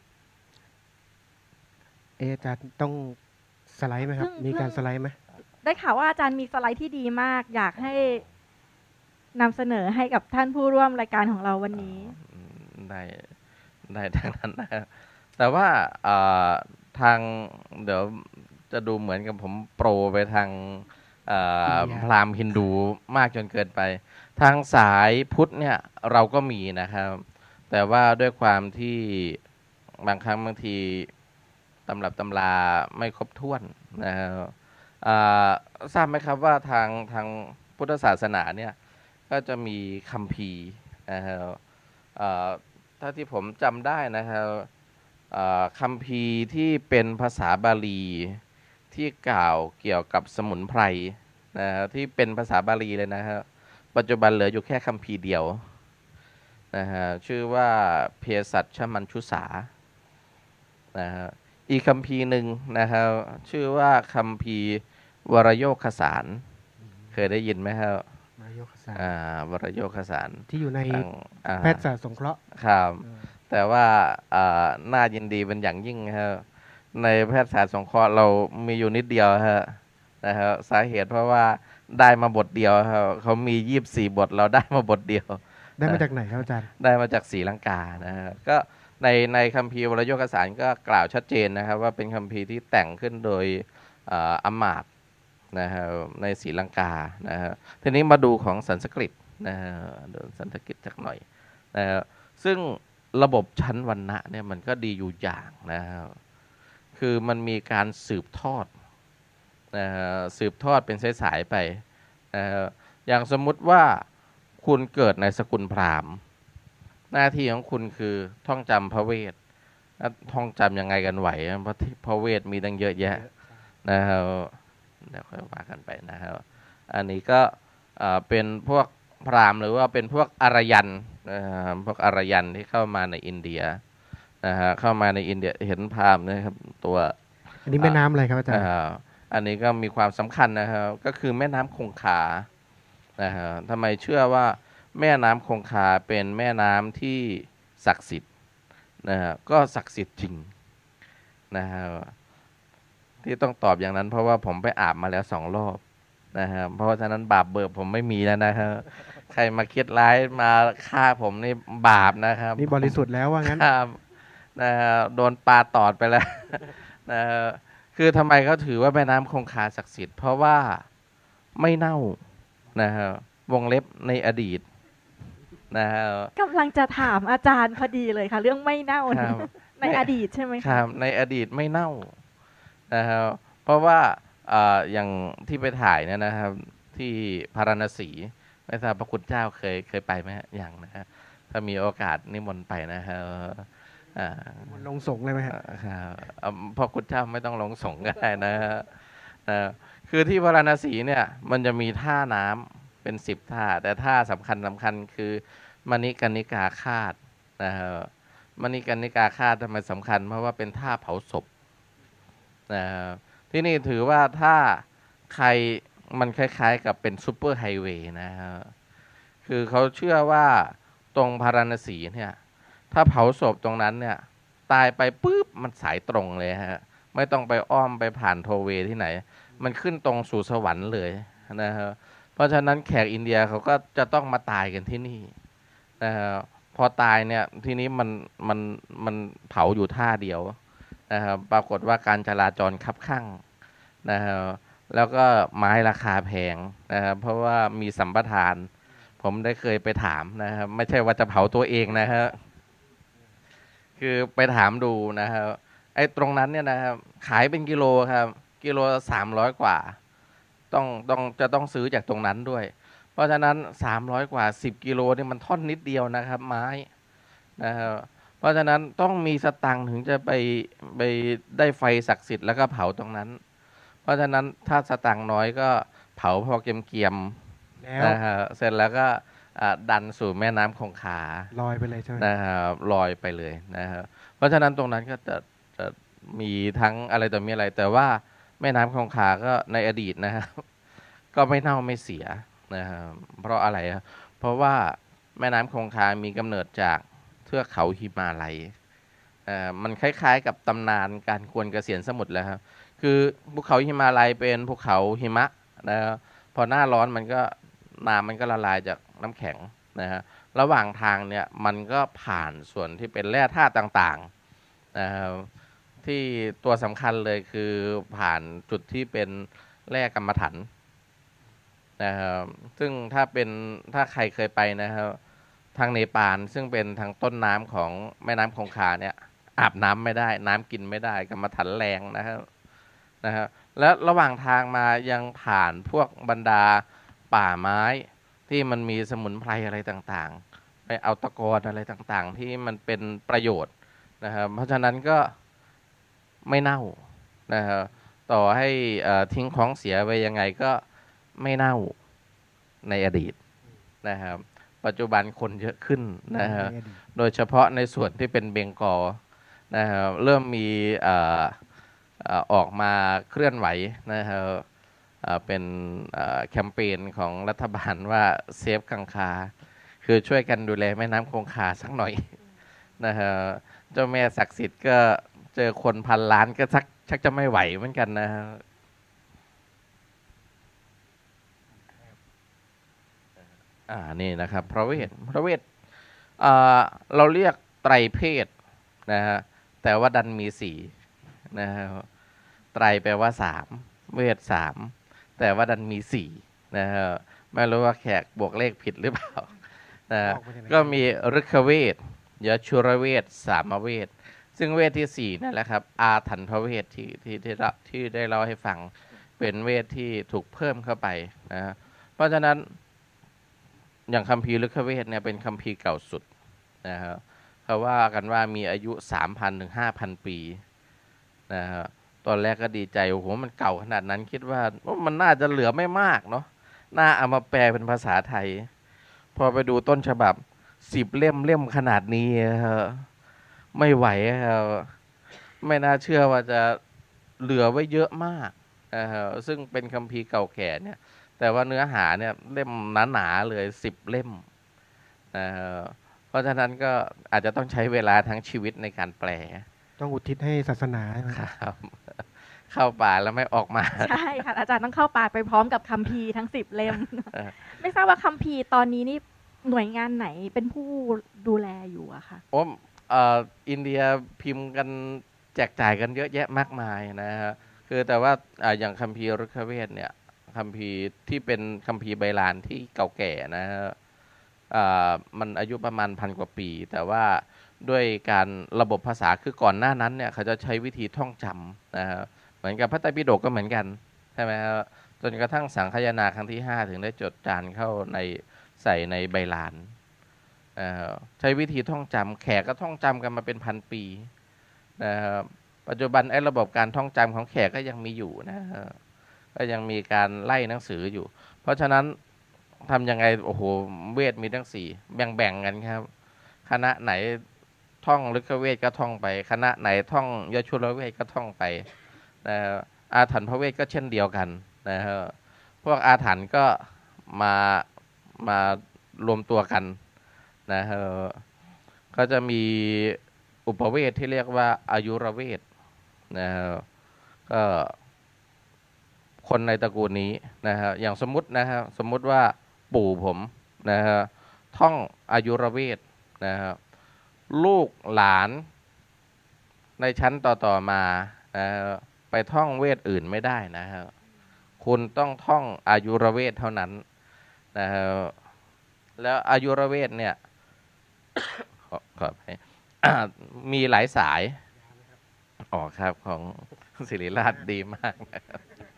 อาจารย์ต้องสไลด์ไหมครับมีการสไลด์ไหมได้ข่าวว่าอาจารย์มีสไลด์ที่ดีมากอยากให้นำเสนอให้กับท่านผู้ร่วมรายการของเราวันนี้ได้ทางนั้นนะครับแต่ว่าทางเดี๋ยวจะดูเหมือนกับผมโปรไปทางพราหมณ์ฮินดูมากจนเกินไปทางสายพุทธเนี่ยเราก็มีนะครับแต่ว่าด้วยความที่บางครั้งบางทีตตำรับตำราไม่ครบถ้วนนะครับอ่าทราบไหมครับว่าทางพุทธศาสนาเนี่ยก็จะมีคัมภีร์นะครับถ้าที่ผมจำได้นะครับคัมภีร์ที่เป็นภาษาบาลีที่กล่าวเกี่ยวกับสมุนไพรนะครับที่เป็นภาษาบาลีเลยนะครับปัจจุบันเหลืออยู่แค่คัมภีร์เดียวนะฮะชื่อว่าเพศัชมัญชุสานะฮะอีกคัมภีร์หนึ่งนะครับชื่อว่าคัมภีร์วรโยคสาร เคยได้ยินไหมครับนายกสารวรโยคสารที่อยู่ในแพทยศาสตร์สงเคราะห์ครับแต่ว่าน่ายินดีเป็นอย่างยิ่งครับในแพทยศาสตร์สงเคราะห์เรามีอยู่นิดเดียวนะครับสาเหตุเพราะว่าได้มาบทเดียวครับเขามี24 บทเราได้มาบทเดียวได้มาจากไหนครับอาจารย์ได้มาจากศรีลังกานะครับก็ในคัมภีร์วรโยคสารก็กล่าวชัดเจนนะครับว่าเป็นคัมภีร์ที่แต่งขึ้นโดยอมาตย์นะครับในศรีลังกานะครับทีนี้มาดูของสันสกฤตนะฮะดูสันสกฤตสักหน่อยนะครับซึ่งระบบชั้นวรรณะเนี่ยมันก็ดีอยู่อย่างนะครับคือมันมีการสืบทอดนะฮะสืบทอดเป็นสายๆไปนะครับอย่างสมมุติว่าคุณเกิดในสกุลพราหมณ์หน้าที่ของคุณคือท่องจำพระเวทท่องจำยังไงกันไหวเพราะพระเวทมีตั้งเยอะแยะนะครับเดี๋ยวค่อยว่ากันไปนะครับอันนี้ก็เป็นพวกพราหมณ์หรือว่าเป็นพวกอารยันพวกอารยันที่เข้ามาในอินเดียนะฮะเข้ามาในอินเดียเห็นพราหมณ์นะครับตัวอันนี้แม่น้ำอะไรครับอาจารย์อันนี้ก็มีความสำคัญนะครับก็คือแม่น้ำคงคานะฮะทำไมเชื่อว่าแม่น้ำคงคาเป็นแม่น้ำที่ศักดิ์สิทธิ์นะฮะก็ศักดิ์สิทธิ์จริงนะฮะที่ต้องตอบอย่างนั้นเพราะว่าผมไปอาบมาแล้ว2 รอบนะครับเพราะฉะนั้นบาปเบิกผมไม่มีแล้วนะครับใครมาคิดร้ายมาฆ่าผมนี่บาปนะครับนี่บริสุทธิ์แล้วว่างั้นครับโดนปลาตอดไปแล้วนะคือทำไมเขาถือว่าแม่น้ำคงคาศักดิ์สิทธิ์เพราะว่าไม่เน่านะครับวงเล็บในอดีตนะครับกำลังจะถามอาจารย์พอดีเลยค่ะเรื่องไม่เน่าในอดีตใช่ไหมครับในอดีตไม่เน่านะครับเพราะว่าอย่างที่ไปถ่ายเนี่ยนะครับที่พาราณสีไม่ทราบพระคุณเจ้าเคยไปไหมอย่างนะฮะถ้ามีโอกาสนิมนต์ไปนะครับลงสงเลยไหมครับพระคุณเจ้าไม่ต้องลงสงก็ได้นะคือที่พาราณสีเนี่ยมันจะมีท่าน้ำเป็น10 ท่าแต่ท่าสำคัญคือมณิกรณิกาคาตนะครับมณิกรณิกาคาตทำไมสำคัญเพราะว่าเป็นท่าเผาศพนะครับที่นี่ถือว่าถ้าใครมันคล้ายๆกับเป็นซูเปอร์ไฮเวย์นะครับคือเขาเชื่อว่าตรงพาราณสีเนี่ยถ้าเผาศพตรงนั้นเนี่ยตายไปปุ๊บมันสายตรงเลยฮะไม่ต้องไปอ้อมไปผ่านโทเวที่ไหนมันขึ้นตรงสู่สวรรค์เลยนะครับเพราะฉะนั้นแขกอินเดียเขาก็จะต้องมาตายกันที่นี่นะครับพอตายเนี่ยทีนี้มันเผาอยู่ท่าเดียวนะครับปรากฏว่าการจราจรคับข้างนะครับแล้วก็ไม้ราคาแพงนะครับเพราะว่ามีสัมปทานผมได้เคยไปถามนะครับไม่ใช่ว่าจะเผาตัวเองนะครับคือไปถามดูนะครับไอ้ตรงนั้นเนี่ยนะครับขายเป็นกิโลครับกิโล300 กว่าจะต้องซื้อจากตรงนั้นด้วยเพราะฉะนั้น300 กว่า10 กิโลนี่มันท่อนนิดเดียวนะครับไม้นะครับเพราะฉะนั้นต้องมีสตังค์ถึงจะไปได้ไฟศักดิ์สิทธิ์แล้วก็เผาตรงนั้นเพราะฉะนั้นถ้าสตังค์น้อยก็เผาพอเกียมๆนะครับเสร็จแล้วก็ดันสู่แม่น้ำคงคาลอยไปเลยใช่ไหมนะครับลอยไปเลยนะครับเพราะฉะนั้นตรงนั้นก็จะมีทั้งอะไรต่อมีอะไรแต่ว่าแม่น้ำคงคาก็ในอดีตนะครับก็ไม่เน่าไม่เสียนะครับเพราะอะไรครับเพราะว่าแม่น้ำคงคามีกำเนิดจากเทือกเขาหิมาลัยมันคล้ายๆกับตำนานการกวนเกษียณสมุทรแล้วครับคือภูเขาหิมาลัยเป็นภูเขาหิมะนะครับพอหน้าร้อนมันก็น้ำมันก็ละลายจากน้ำแข็งนะฮะระหว่างทางเนี่ยมันก็ผ่านส่วนที่เป็นแร่ธาตุต่างๆนะครับที่ตัวสำคัญเลยคือผ่านจุดที่เป็นแร่กรรมฐานนะครับซึ่งถ้าใครเคยไปนะครับทางเนปาลซึ่งเป็นทางต้นน้ำของแม่น้ำคงคาเนี่ยอาบน้ำไม่ได้ น้ำกินไม่ได้กรรมฐานแรงนะครับและระหว่างทางมายังผ่านพวกบรรดาป่าไม้ที่มันมีสมุนไพรอะไรต่างๆไปเอาตะกอนอะไรต่างๆ ที่มันเป็นประโยชน์นะครับเพราะฉะนั้นก็ไม่เน่านะครับต่อให้ทิ้งของเสียไปยังไงก็ไม่เน่าในอดีตนะครับปัจจุบันคนเยอะขึ้นนะครับโดยเฉพาะในส่วนที่เป็นเบงกอลนะครับเริ่มมีออกมาเคลื่อนไหวนะครับเป็นแคมเปญของรัฐบาลว่าเซฟกังคาคือช่วยกันดูแลแม่น้ำคงคาสักหน่อยนะครับเจ้าแม่ศักดิ์สิทธิ์ก็เจอคนพันล้านก็ชักจะไม่ไหวเหมือนกันนะครับนี่นะครับพระเวทเราเรียกไตรเพศนะฮะแต่ว่าดันมีสี่นะครับไตรแปลว่าสามเวทสามแต่ว่าดันมีสี่นะฮะไม่รู้ว่าแขกบวกเลขผิดหรือเปล่านะก็มีฤกขเวทยชุรเวทสามเวทซึ่งเวทที่สี่นั่นแหละครับอาถรรพเวทที่ได้เล่าให้ฟังเป็นเวทที่ถูกเพิ่มเข้าไปนะฮะเพราะฉะนั้นอย่างคัมภีร์ฤกขเวทเนี่ยเป็นคัมภีร์เก่าสุดนะครับเขาว่ากันว่ามีอายุ 3,000 ถึง 5,000 ปีนะครับตอนแรกก็ดีใจโอ้โหมันเก่าขนาดนั้นคิดว่ามันน่าจะเหลือไม่มากเนาะน่าเอามาแปลเป็นภาษาไทยพอไปดูต้นฉบับ10 เล่มขนาดนี้ไม่ไหวครับไม่น่าเชื่อว่าจะเหลือไว้เยอะมากซึ่งเป็นคัมภีร์เก่าแก่เนี่ยแต่ว่าเนื้อหาเนี่ยเล่มหนาๆเลย10 เล่มเพราะฉะนั้นก็อาจจะต้องใช้เวลาทั้งชีวิตในการแปลต้องอุทิศให้ศาสนาครับเข้าป่าแล้วไม่ออกมาใช่ค่ะอาจารย์ต้องเข้าป่าไปพร้อมกับคัมภีร์ทั้ง10 เล่มไม่ทราบว่าคัมภีร์ตอนนี้นี่หน่วยงานไหนเป็นผู้ดูแลอยู่อะคะอินเดียพิมพ์กันแจกจ่ายกันเยอะแยะมากมายนะฮะคือแต่ว่าอย่างคัมภีร์ฤกขเวทเนี่ยคัมภีร์ที่เป็นคัมภีร์ไบลานที่เก่าแก่นะฮะมันอายุประมาณ1,000 กว่าปีแต่ว่าด้วยการระบบภาษาคือก่อนหน้านั้นเนี่ยเขาจะใช้วิธีท่องจำนะฮะเหมือนกับพระไตรปิฎกก็เหมือนกันใช่ไหมครับจนกระทั่งสังคายนาครั้งที่5ถึงได้จดจานเข้าใส่ในไบลานใช้วิธีท่องจำแขกก็ท่องจำกันมาเป็น1,000 ปีนะครับปัจจุบันระบบการท่องจำของแขกก็ยังมีอยู่นะก็ยังมีการไล่หนังสืออยู่เพราะฉะนั้นทำยังไงโอ้โหเวทมีทั้ง4แบ่งกันครับคณะไหนท่องฤกขเวทก็ท่องไปคณะไหนท่องยชุรเวทก็ท่องไปอาถรรพเวทก็เช่นเดียวกันนะครับพวกอาถรรพ์ก็มารวมตัวกันนะครับก็จะมีอุปเวทที่เรียกว่าอายุรเวทนะครับก็คนในตระกูลนี้นะครับอย่างสมมติว่าปู่ผมนะครับท่องอายุรเวทนะครับลูกหลานในชั้นต่อมานะครับไปท่องเวทอื่นไม่ได้นะครับคุณต้องท่องอายุรเวทเท่านั้นนะครับแล้วอายุรเวทเนี่ย ขอไปมีหลายสายครับของศิริราชดีมากนะครับ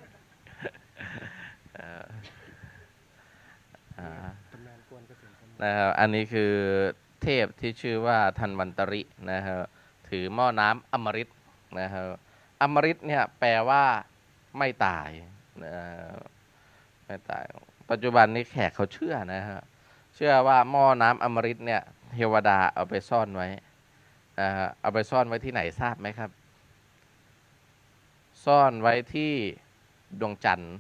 นะครับอันนี้คือเทพที่ชื่อว่าธันวันตรินะครับถือหม้อน้ำอมฤตนะครับอมฤตเนี่ยแปลว่าไม่ตายไม่ตายปัจจุบันนี้แขกเขาเชื่อนะครับเชื่อว่าหม้อน้ำอมฤตเนี่ยเทวดาเอาไปซ่อนไว้เอาไปซ่อนไว้ที่ไหนทราบไหมครับซ่อนไว้ที่ดวงจันทร์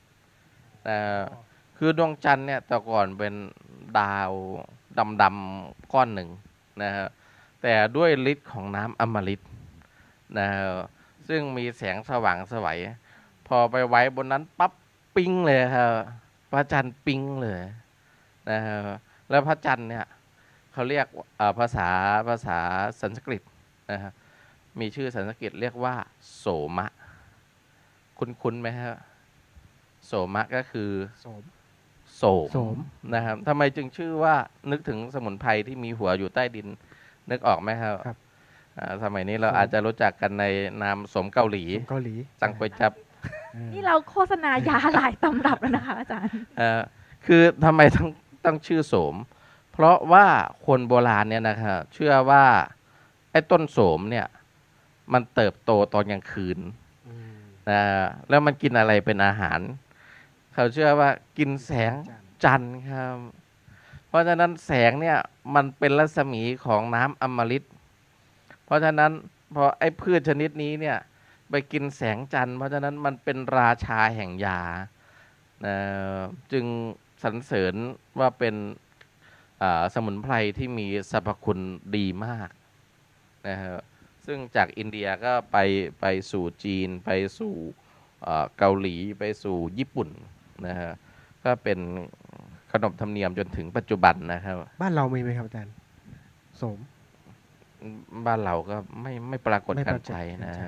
คือดวงจันทร์เนี่ยแต่ก่อนเป็นดาวดำก้อนหนึ่งนะครับแต่ด้วยฤทธิ์ของน้ำอมฤตนะครับซึ่งมีแสงสว่างไสวพอไปไว้บนนั้นปั๊บปิ้งเลยครับพระจันทร์ปิ้งเลยนะครับแล้วพระจันทร์เนี่ยเขาเรียกภาษาสันสกฤตนะครับมีชื่อสันสกฤตเรียกว่าโสมะคุ้นไหมครับโสมะก็คือโสมนะครับทำไมจึงชื่อว่านึกถึงสมุนไพรที่มีหัวอยู่ใต้ดินนึกออกไหมครับสมัยนี้เราสมอาจจะรู้จักกันในนามสมเกาหลีเกาหลีสังก๋วยจับนี่เราโฆษณายาหลายตำรับแล้วนะคะอาจารย์คือทำไมต้องชื่อโสม เพราะว่าคนโบราณเนี่ยนะครับเชื่อว่าไอ้ต้นโสมเนี่ยมันเติบโตตอนกลางคืนอืมนะแล้วมันกินอะไรเป็นอาหาร เขาเชื่อว่ากินแสงจันทร์ครับ เพราะฉะนั้นแสงเนี่ยมันเป็นรัศมีของน้ำอมฤต เพราะฉะนั้นพอไอ้พืชชนิดนี้เนี่ยไปกินแสงจันทร์เพราะฉะนั้นมันเป็นราชาแห่งยาจึงสรรเสริญว่าเป็นสมุนไพรที่มีสรรพคุณดีมากนะครับซึ่งจากอินเดียก็ไปสู่จีนไปสู่เกาหลีไปสู่ญี่ปุ่นนะฮะก็เป็นขนบธรรมเนียมจนถึงปัจจุบันนะครับบ้านเรามีไหมครับอาจารย์โสมบ้านเราก็ไม่ปรากฏไม่กัปราน กฏใช้นะการใช้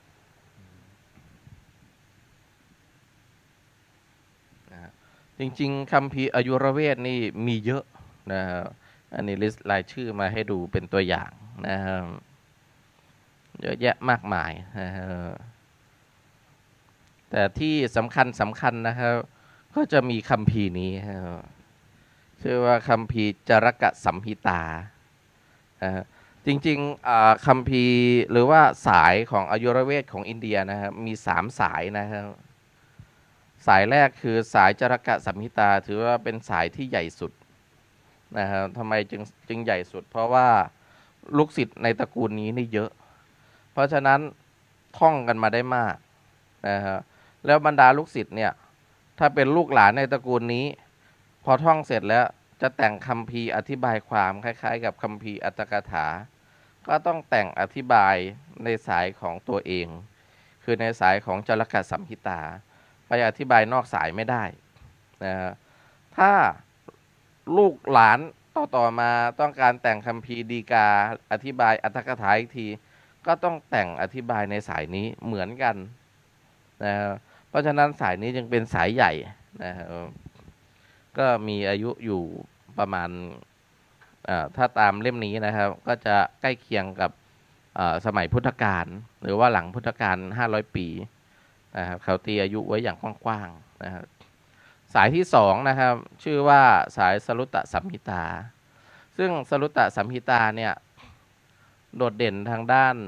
จริงๆคัมภีร์อายุรเวทนี่มีเยอะนะครับอันนี้ลิสต์รายชื่อมาให้ดูเป็นตัวอย่างนะครับเยอะแยะมากมายนะครับแต่ที่สำคัญนะครับก็จะมีคัมภีร์นี้ครับชื่อว่าคัมภีร์จารกสัมหิตานะครับจริงๆคัมภีร์หรือว่าสายของอายุรเวทของอินเดียนะครับมี3 สายนะครับสายแรกคือสายจารกสัมหิตาถือว่าเป็นสายที่ใหญ่สุดนะครับทำไมจึงใหญ่สุด เพราะว่าลูกศิษย์ในตระกูลนี้นี่เยอะ เพราะฉะนั้นท่องกันมาได้มากนะครับแล้วบรรดาลูกศิษย์เนี่ยถ้าเป็นลูกหลานในตระกูลนี้ พอท่องเสร็จแล้วจะแต่งคัมภีร์อธิบายความคล้ายๆกับคัมภีร์อัตถกถา ก็ต้องแต่งอธิบายในสายของตัวเอง คือในสายของจารกสัมหิตาไปอธิบายนอกสายไม่ได้นะฮะถ้าลูกหลานต่อมาต้องการแต่งคัมภีร์ดีกาอธิบายอัตถกถาอีกทีก็ต้องแต่งอธิบายในสายนี้เหมือนกันนะฮะเพราะฉะนั้นสายนี้จึงเป็นสายใหญ่นะฮะก็มีอายุอยู่ประมาณถ้าตามเล่มนี้นะครับก็จะใกล้เคียงกับสมัยพุทธกาลหรือว่าหลังพุทธกาล500 ปีนะครับเขาตีอายุไว้อย่างกว้างๆนะครับสายที่2นะครับชื่อว่าสายสรุตตสัมหิตาซึ่งสรุตตสัมหิตาเนี่ยโดดเด่นทางด้าน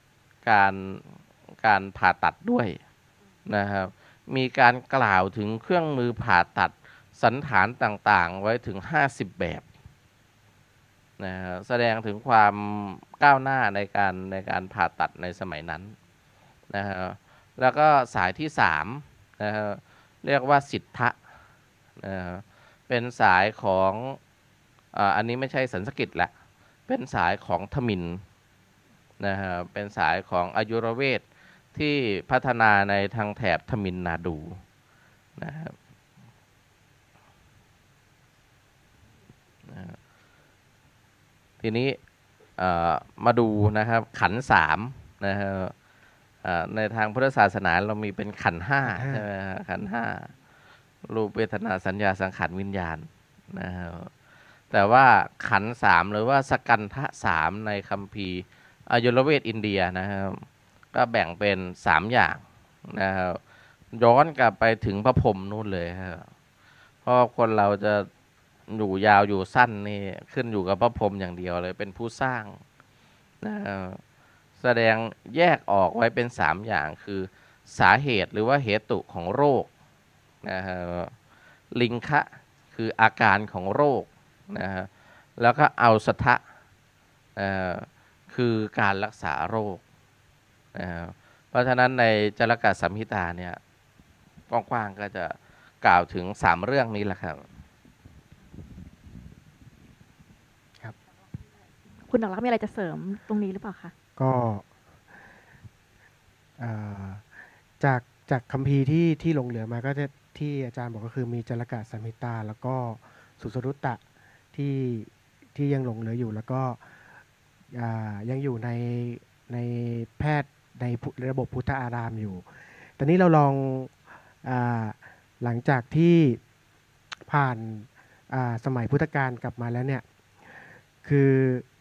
การผ่าตัดด้วยนะครับมีการกล่าวถึงเครื่องมือผ่าตัดสันฐานต่างๆไว้ถึง50 แบบนะแสดงถึงความก้าวหน้าในการผ่าตัดในสมัยนั้นนะครับแล้วก็สายที่3นะครับเรียกว่าสิทธะนะครับเป็นสายของอันนี้ไม่ใช่สันสกฤตละเป็นสายของทมิฬนะครับเป็นสายของอายุรเวทที่พัฒนาในทางแถบทมิฬนาดูนะครับทีนี้มาดูนะครับขันธ์3นะครับในทางพุทธศาสนาเรามีเป็นขันธ์5ใช่ไหมครับขันธ์5รูปเวทนาสัญญาสังขารวิญญาณนะครับแต่ว่าขันธ์3หรือว่าสกันทะ3ในคัมภีร์อายุรเวทอินเดียนะครับก็แบ่งเป็น3 อย่างนะครับย้อนกลับไปถึงพระพรหมนู่นเลยครับเพราะคนเราจะอยู่ยาวอยู่สั้นนี่ขึ้นอยู่กับพระพรหมอย่างเดียวเลยเป็นผู้สร้างนะครับแสดงแยกออกไว้เป็น3 อย่างคือสาเหตุหรือว่าเหตุของโรคนะครับลิงคะคืออาการของโรคนะฮะแล้วก็เอาสทะคือการรักษาโรคนะครับเพราะฉะนั้นในจารกสัมหิตาเนี่ยกว้างๆก็จะกล่าวถึง3 เรื่องนี้แหละครับคุณดอกรักมีอะไรจะเสริมตรงนี้หรือเปล่าคะก็จากคัมภีร์ที่หลงเหลือมาก็จะที่อาจารย์บอกก็คือมีจารกสัมหิตาแล้วก็สุสรุตตะที่ยังหลงเหลืออยู่แล้วก็ยังอยู่ในแพทย์ในระบบพุทธอารามอยู่ตอนนี้เราลองหลังจากที่ผ่านสมัยพุทธกาลกลับมาแล้วเนี่ยคือ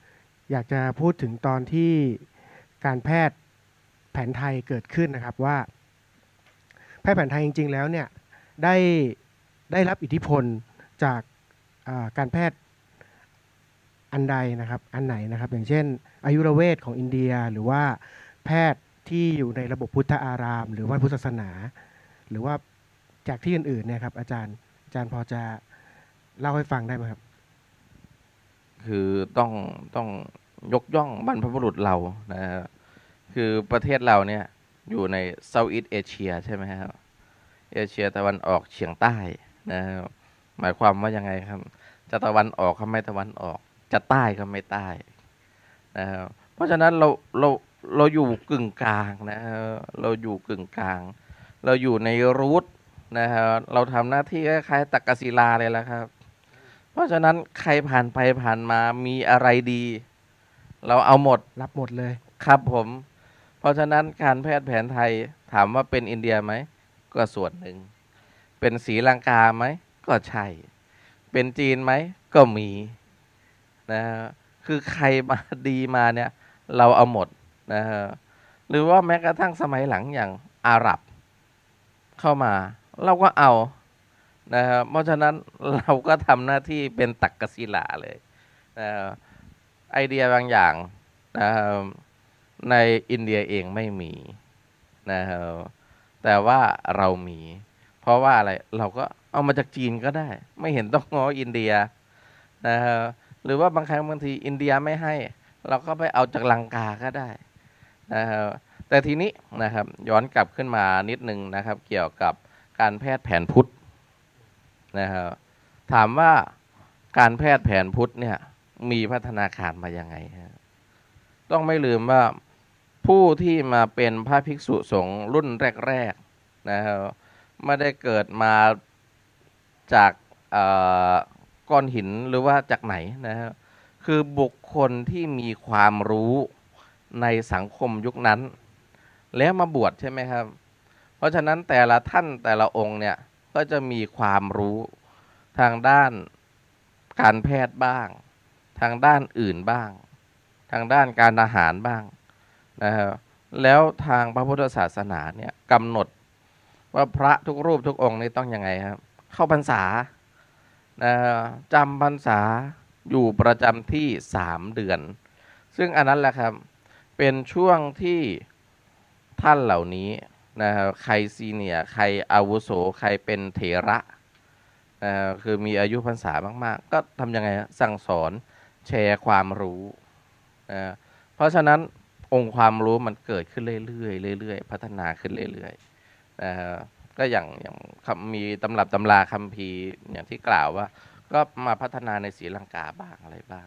อยากจะพูดถึงตอนที่การแพทย์แผนไทยเกิดขึ้นนะครับว่าแพทย์แผนไทยจริงๆแล้วเนี่ยได้ได้รับอิทธิพลจากการแพทย์อันใดนะครับอันไหนนะครับอย่างเช่นอายุรเวทของอินเดียหรือว่าแพทย์ที่อยู่ในระบบพุทธอารามหรือว่าพุทธศาสนาหรือว่าจากที่อื่นๆเนี่ยครับอาจารย์พอจะเล่าให้ฟังได้ไหมครับคือต้องยกย่องบรรพบุรุษเรานะฮะคือประเทศเราเนี่ยอยู่ในเซาท์อีสต์เอเชียใช่ไหมครับเอเชียตะวันออกเฉียงใต้นะครับหมายความว่ายังไงครับจะตะวันออกก็ไม่ตะวันออกจะใต้ก็ไม่ใต้นะครับเพราะฉะนั้นเราอยู่กึ่งกลางนะครับเราอยู่กึ่งกลาง เราอยู่ในรูทนะครับเราทำหน้าที่คล้ายๆตักกศิลาเลยละครับ เพราะฉะนั้นใครผ่านไปผ่านมามีอะไรดี เราเอาหมดรับหมดเลยครับผม เพราะฉะนั้นการแพทย์แผนไทยถามว่าเป็นอินเดียไหมก็ส่วนหนึ่ง เป็นศรีลังกาไหมก็ใช่ เป็นจีนไหมก็มีนะฮะคือใครมาดีมาเนี่ยเราเอาหมดนะฮะหรือว่าแม้กระทั่งสมัยหลังอย่างอาหรับเข้ามาเราก็เอานะครับเพราะฉะนั้นเราก็ทำหน้าที่เป็นตักกศิลาเลยนะครับไอเดียบางอย่างนะครับในอินเดียเองไม่มีนะครับแต่ว่าเรามี เพราะว่าอะไรเราก็เอามาจากจีนก็ได้ ไม่เห็นต้องง้ออินเดียนะครับหรือว่าบางครั้งบางทีอินเดียไม่ให้ เราก็ไปเอาจากลังกาก็ได้นะครับแต่ทีนี้นะครับย้อนกลับขึ้นมานิดนึงนะครับเกี่ยวกับการแพทย์แผนพุทธนะครับถามว่าการแพทย์แผนพุทธเนี่ยมีพัฒนาการมายังไงฮะต้องไม่ลืมว่าผู้ที่มาเป็นพระภิกษุสงฆ์รุ่นแรกๆนะครับไม่ได้เกิดมาจากก้อนหินหรือว่าจากไหนนะครับคือบุคคลที่มีความรู้ในสังคมยุคนั้นแล้วมาบวชใช่ไหมครับเพราะฉะนั้นแต่ละท่านแต่ละองค์เนี่ยก็จะมีความรู้ทางด้านการแพทย์บ้างทางด้านอื่นบ้างทางด้านการอาหารบ้างนะครับแล้วทางพระพุทธศาสนาเนี่ยกำหนดว่าพระทุกรูปทุกองค์นี่ต้องยังไงครับเข้าพรรษาจำพรรษาอยู่ประจำที่3 เดือนซึ่งอันนั้นแหละครับเป็นช่วงที่ท่านเหล่านี้นะครับใครซีเนียร์ใครอาวุโสใครเป็นเถระคือมีอายุพรรษามากๆก็ทำยังไงสั่งสอนแชร์ความรู้เพราะฉะนั้นองค์ความรู้มันเกิดขึ้นเรื่อยๆเรื่อยๆพัฒนาขึ้นเรื่อยๆก็อย่างมีตำรับตำราคัมภีร์อย่างที่กล่าวว่าก็มาพัฒนาในศรีลังกาบ้างอะไรบ้าง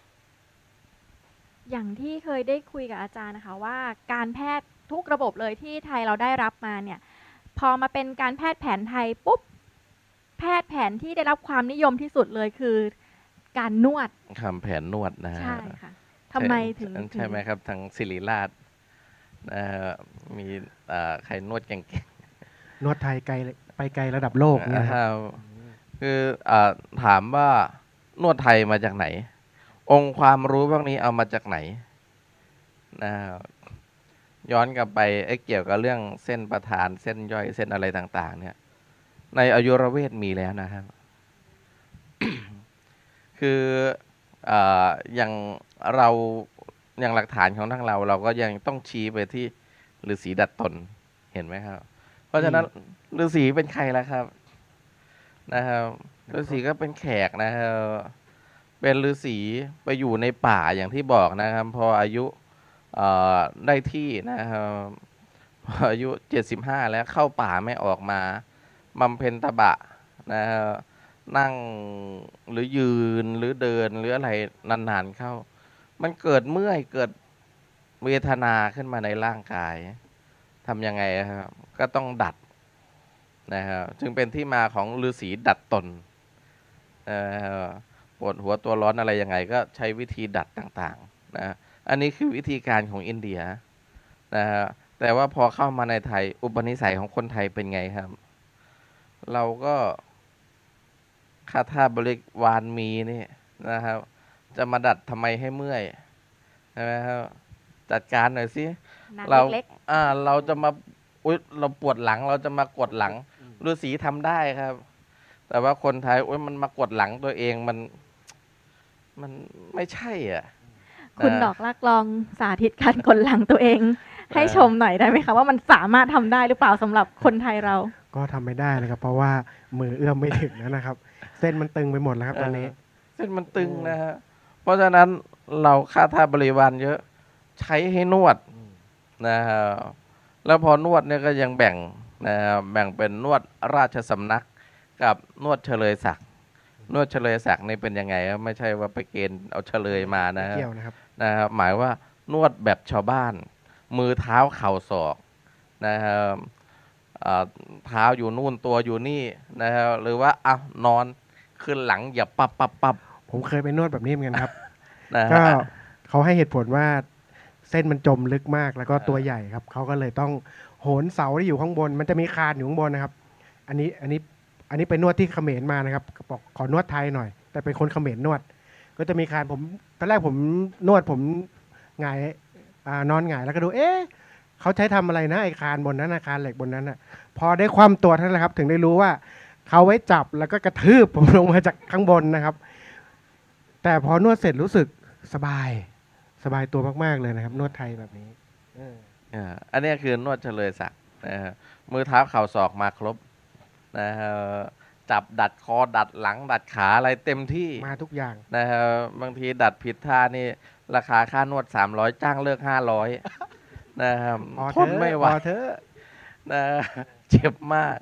อย่างที่เคยได้คุยกับอาจารย์นะคะว่าการแพทย์ทุกระบบเลยที่ไทยเราได้รับมาเนี่ยพอมาเป็นการแพทย์แผนไทยปุ๊บแพทย์แผนที่ได้รับความนิยมที่สุดเลยคือการนวดคำแผนนวดนะฮะใช่ค่ะทำไมถึงใช่ไหมครับทางศิริราชมีใครนวดเก่งนวดไทยไกลไปไกลระดับโลกนะครับคือถามว่านวดไทยมาจากไหนองค์ความรู้พวกนี้เอามาจากไหนย้อนกลับไปเกี่ยวกับเรื่องเส้นประธานเส้นย่อยเส้นอะไรต่างๆเนี่ยในอายุรเวทมีแล้วนะครับ คืออย่างเราอย่างหลักฐานของทางเราก็ยังต้องชี้ไปที่ฤาษีดัดตนเห็นไหมครับเพราะฉะนั้นฤาษีเป็นใครล่ะครับนะครับฤาษีก็เป็นแขกนะครับเป็นฤาษีไปอยู่ในป่าอย่างที่บอกนะครับพออายุได้ที่นะครับพออายุ75แล้วเข้าป่าไม่ออกมาบำเพ็ญตบะนะครับนั่งหรือยืนหรือเดินหรืออะไรนานๆเข้ามันเกิดเมื่อยเกิดเวทนาขึ้นมาในร่างกายทำยังไงครับก็ต้องดัดนะครับจึงเป็นที่มาของฤาษีดัดตนปวดหัวตัวร้อนอะไรยังไงก็ใช้วิธีดัดต่างๆนะอันนี้คือวิธีการของอินเดียนะฮะแต่ว่าพอเข้ามาในไทยอุปนิสัยของคนไทยเป็นไงครับเราก็ถ้าบริวารมีนี่นะครับจะมาดัดทำไมให้เมื่อยใช่ไหมครับจัดการหน่อยสิหนักเราเล็กเราจะมาอุ๊ยเราปวดหลังเราจะมากดหลังฤาษีทำได้ครับ แต่ว่าคนไทยอุ๊ยมันมากดหลังตัวเองมันไม่ใช่อ่ะๆ คุณดอกลักลองสาธิตการกดหลังตัวเอง ให้ชมหน่อยได้ไหมคะว่ามันสามารถทำได้หรือเปล่าสำหรับคนไทยเราก็ทำไม่ได้นะครับ เพราะว่ามือเอื้อมไม่ถึงแล้วนะครับ เส้นมันตึงไปหมดแล้วครับตอนนี้เส้นมันตึงนะฮะเพราะฉะนั้นเราค่าท่าบริวารเยอะ ใช้ให้นวดนะฮะแล้วพอนวดเนี่ยก็ยังแบ่งนะฮะแบ่งเป็นนวดราชสำนักกับนวดเฉลยศักดิ์นวดเฉลยศักดิ์นี่เป็นยังไงครับไม่ใช่ว่าไปเกณฑ์เอาเฉลยมานะฮะเกี่ยวนะครับนะครับหมายว่านวดแบบชาวบ้าน มือเท้าเข่าศอกนะครับเท้าอยู่นู่นตัวอยู่นี่นะครับหรือว่าเอานอนขึ้นหลังอย่าปับปับปับผมเคยไปนวดแบบนี้เหมือนกันครับนะก็ฮะเขาให้เหตุผลว่าเส้นมันจมลึกมากแล้วก็ตัวใหญ่ครับเขาก็เลยต้องโหนเสาที่อยู่ข้างบน มันจะมีคานอยู่ข้างบนนะครับ อันนี้ไปนวดที่เขมรมานะครับบอกขอนวดไทยหน่อย แต่เป็นคนเขมรนวด ก็จะมีคานผมตอนแรกผมนวดผมหงายนอนหงายแล้วก็ดู เอ๊ะเขาใช้ทำอะไรนะไอ้คานบนนั้นนะคานเหล็กบนนั้นน่ะพอได้ความตัวเท่านั้นแหละครับ ถึงได้รู้ว่าเขาไว้จับแล้วก็กระทืบผมลงมาจากข้างบนนะครับ แต่พอนวดเสร็จรู้สึกสบายตัวมากๆเลยนะครับ นวดไทยแบบนี้อันนี้คือนวดเฉลยศักดิ์นะฮะมือเท้าเข่าศอกมาครบนะฮะจับดัดคอดัดหลังดัดขาอะไรเต็มที่มาทุกอย่างนะฮะบางทีดัดผิดท่านี่ราคาค่านวด300จ้างเลิก500นะครับพอทเถนอะไม่ไหวพอเถอะนะเจ็บมาก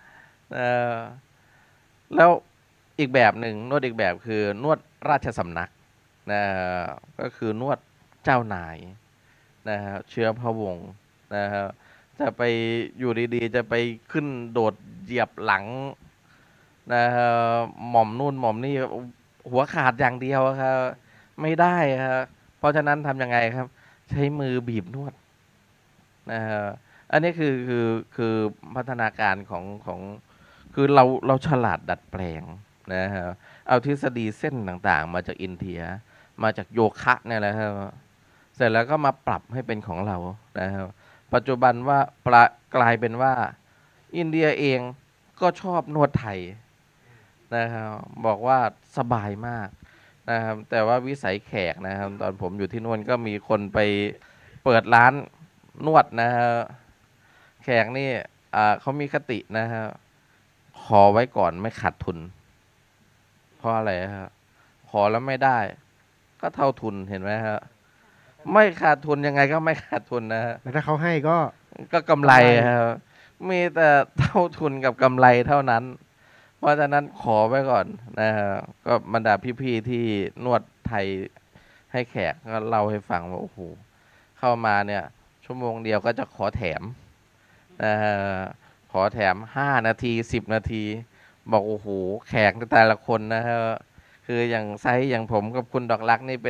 แล้วอีกแบบหนึ่งนวดอีกแบบคือนวดราชสำนักนะก็คือนวดเจ้านายนะฮะเชื้อพระวงศ์นะฮะจะไปอยู่ดีๆ จะไปขึ้นโดดเหยียบหลังนะฮะหม่อมนู่นหม่อมนี่หัวขาดอย่างเดียวครับไม่ได้ครับเพราะฉะนั้นทำยังไงครับ ใช้มือบีบนวดนะฮะอันนี้คือพัฒนาการของคือเราฉลาดดัดแปลงนะฮะเอาทฤษฎีเส้นต่างๆ มาจากอินเดียมาจากโยคะเนี่ยแหละครับเสร็จแล้วก็มาปรับให้เป็นของเรานะครับปัจจุบันว่ากลายเป็นว่าอินเดียเองก็ชอบนวดไทยนะครับบอกว่าสบายมากนะครับแต่ว่าวิสัยแขกนะครับตอนผมอยู่ที่นู่นก็มีคนไปเปิดร้านนวดนะฮะแขกนี่เขามีคตินะฮะขอไว้ก่อนไม่ขาดทุนเพราะอะไรครับขอแล้วไม่ได้ก็เท่าทุนเห็นไหมครับไม่ขาดทุนยังไงก็ไม่ขาดทุนนะฮะแล้วถ้าเขาให้ก็ก็กำไรครับมีแต่เท่าทุนกับกำไรเท่านั้น เพราะฉะนั้นขอไว้ก่อนนะฮะก็บรรดาพี่ๆที่นวดไทยให้แขกก็เล่าให้ฟังว่าโอ้โหเข้ามาเนี่ย ชั่วโมงเดียวก็จะขอแถมนะฮะขอแถม5 นาที10 นาที บอกโอ้โหแขกแต่ละคนนะฮะคืออย่างไซส์อย่างผมกับคุณดอกรักนี่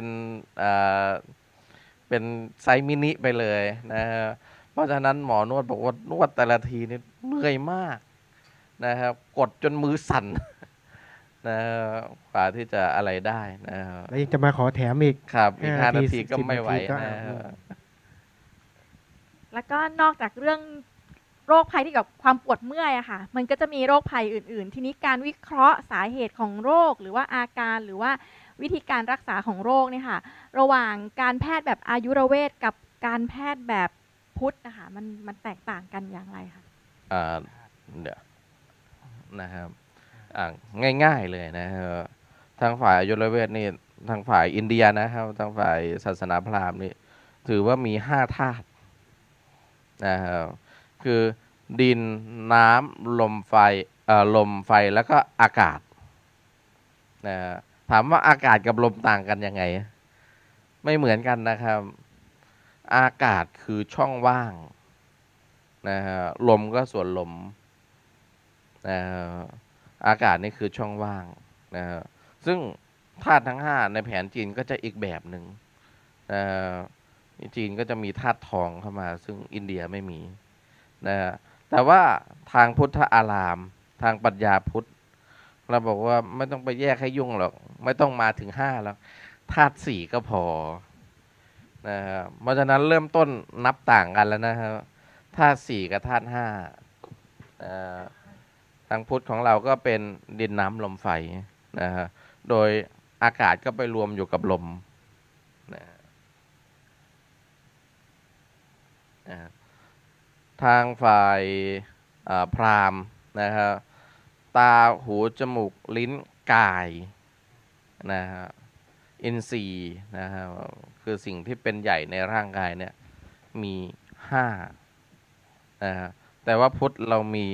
เป็นไซส์มินิไปเลยนะฮะเพราะฉะนั้นหมอนวดบอกว่านวดแต่ละทีนี่เหนื่อยมากนะครับกดจนมือสั่นนะกว่าที่จะอะไรได้นะครับแล้วยังจะมาขอแถมอีกครับอีก 5 5 นาทีก็ 10 ไม่ไหวนาทีก็นะเอาแล้วก็นอกจากเรื่องโรคภัยที่เกี่ยวกับความปวดเมื่อยอะค่ะ มันก็จะมีโรคภัยอื่น ๆ ทีนี้การวิเคราะห์สาเหตุของโรคหรือว่าอาการหรือว่าวิธีการรักษาของโรคเนี่ยค่ะ ระหว่างการแพทย์แบบอายุรเวชกับการแพทย์แบบพุทธนะคะมันแตกต่างกันอย่างไรคะอ่าเดี๋ยวนะครับง่ายๆเลยนะครับทางฝ่ายอายุรเวทนี่ทางฝ่ายอินเดียนะครับทางฝ่ายศาสนาพราหมณ์นี่ถือว่ามี5 ธาตุนะครับคือดินน้ำลมไฟแล้วก็อากาศนะฮะถามว่าอากาศกับลมต่างกันยังไง ไม่เหมือนกันนะครับ อากาศคือช่องว่างนะฮะลมก็ส่วนลมนะฮะอากาศนี่คือช่องว่างนะฮะซึ่งธาตุทั้ง5ในแผนจีนก็จะอีกแบบหนึ่งนะฮะจีนก็จะมีธาตุทองเข้ามา ซึ่งอินเดียไม่มีนะฮะแต่ว่าทางพุทธอารามทางปรัชญาพุทธเราบอกว่าไม่ต้องไปแยกให้ยุ่งหรอกไม่ต้องมาถึง5แล้วธาตุ4ก็พอนะครับเพราะฉะนั้นเริ่มต้นนับต่างกันแล้วนะครับธาตุสี่กับธาตุห้าทางพุทธของเราก็เป็นดินน้ำลมไฟนะฮะโดยอากาศก็ไปรวมอยู่กับลมนะทางฝ่ายพราหมณ์นะครับตาหูจมูกลิ้นกายนะฮะอินทรีย์นะฮะคือสิ่งที่เป็นใหญ่ในร่างกายเนี่ยมี5นะฮะแต่ว่าพุทธเรามี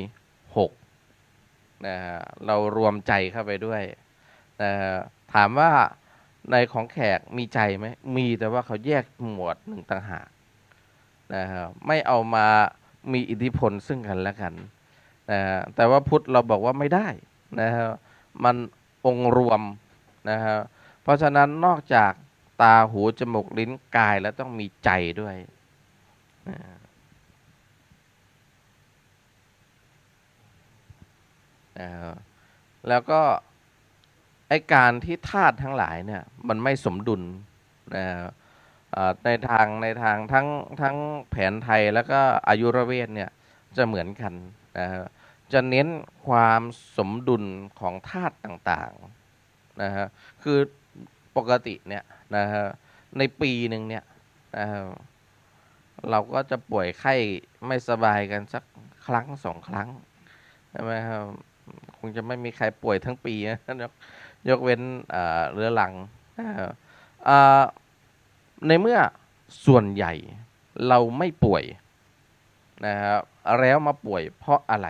6นะฮะเรารวมใจเข้าไปด้วยนะฮะถามว่าในของแขกมีใจไหมมีแต่ว่าเขาแยกหมวดหนึ่งต่างหากนะฮะไม่เอามามีอิทธิพลซึ่งกันและกันนะฮะแต่ว่าพุทธเราบอกว่าไม่ได้นะฮะมันองค์รวมนะฮะเพราะฉะนั้นนอกจากตาหูจมูกลิ้นกายแล้วต้องมีใจด้วยแล้วก็ไอการที่ธาตุทั้งหลายเนี่ยมันไม่สมดุลนะในทางทั้งแผนไทยแล้วก็อายุรเวทเนี่ยจะเหมือนกันนะจะเน้นความสมดุลของธาตุต่างๆนะฮะคือปกติเนี่ยนะฮะในปีหนึ่งเนี่ยนะฮะเราก็จะป่วยไข้ไม่สบายกันสักครั้ง2 ครั้งใช่ไหมครับคงจะไม่มีใครป่วยทั้งปีนะยกเว้นเรื้อรังในเมื่อส่วนใหญ่เราไม่ป่วยนะครับแล้วมาป่วยเพราะอะไร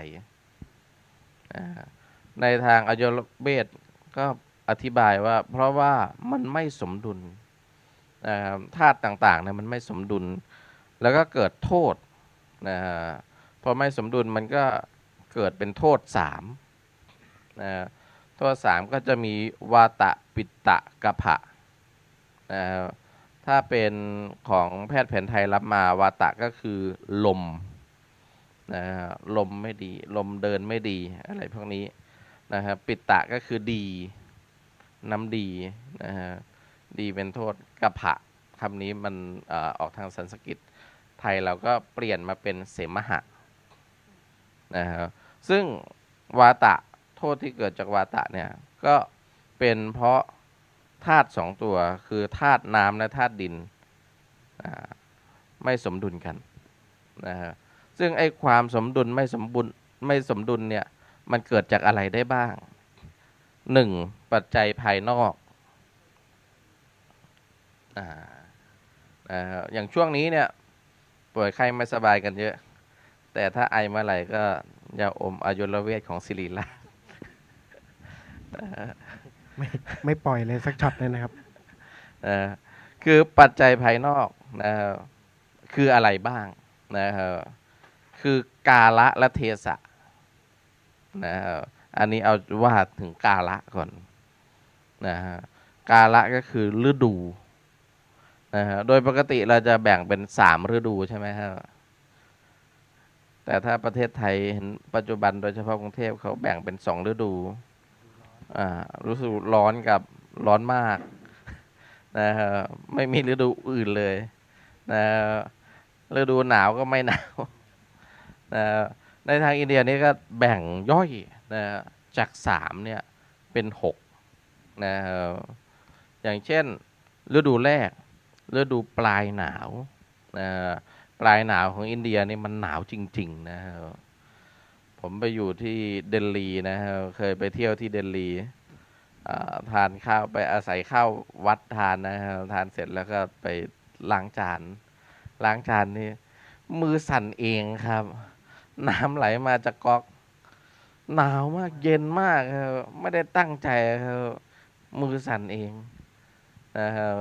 ในทางอายุรเวทก็อธิบายว่าเพราะว่ามันไม่สมดุลธาตุต่างๆเนี่ยมันไม่สมดุลแล้วก็เกิดโทษนะฮะพอไม่สมดุลมันก็เกิดเป็นโทษ3นะโทษ3ก็จะมีวาตะปิตตะกะผะนะถ้าเป็นของแพทย์แผนไทยรับมาวาตะก็คือลมนะลมไม่ดีลมเดินไม่ดีอะไรพวกนี้นะครับปิตตะก็คือดีน้ำดีนะฮะดีเป็นโทษกะผะคำนี้มันออกทางสันสกฤตไทยเราก็เปลี่ยนมาเป็นเสมหะนะครับซึ่งวาตะโทษที่เกิดจากวาตะเนี่ยก็เป็นเพราะธาตุ2 ตัวคือธาตุน้ำและธาตุดินไม่สมดุลกันนะฮะซึ่งไอ้ความสมดุลไม่สมดุลเนี่ยมันเกิดจากอะไรได้บ้าง1ปัจจัยภายนอกอย่างช่วงนี้เนี่ยป่วยไข้ไม่สบายกันเยอะแต่ถ้าไอเมื่อไหร่ก็ยาอมอายุรเวทของศิริราชไม่ปล่อยเลยสักช็อตเลยนะครับคือปัจจัยภายนอกนะครับคืออะไรบ้างนะครับคือกาละและเทศะนะครับอันนี้เอาว่าถึงกาละก่อนนะฮะกาละก็คือฤดูนะฮะโดยปกติเราจะแบ่งเป็น3 ฤดูใช่ไหมครับแต่ถ้าประเทศไทยเห็นปัจจุบันโดยเฉพาะกรุงเทพเขาแบ่งเป็น2 ฤดูรู้สึกร้อนกับร้อนมากนะฮะไม่มีฤดูอื่นเลยนะฤดูหนาวก็ไม่หนาวนะในทางอินเดียนี่ก็แบ่งย่อยนะจาก3เนี่ยเป็น6นะอย่างเช่นฤดูแรกฤดูปลายหนาวนะปลายหนาวของอินเดียนี่มันหนาวจริงๆนะครับผมไปอยู่ที่เดลีนะครับเคยไปเที่ยวที่เดลีทานข้าวไปอาศัยข้าววัดทานนะครับทานเสร็จแล้วก็ไปล้างจานนี่มือสั่นเองครับน้ำไหลมาจากก๊อกหนาวมากเย็นมากครับไม่ได้ตั้งใจครับมือสั่นเองนะครับ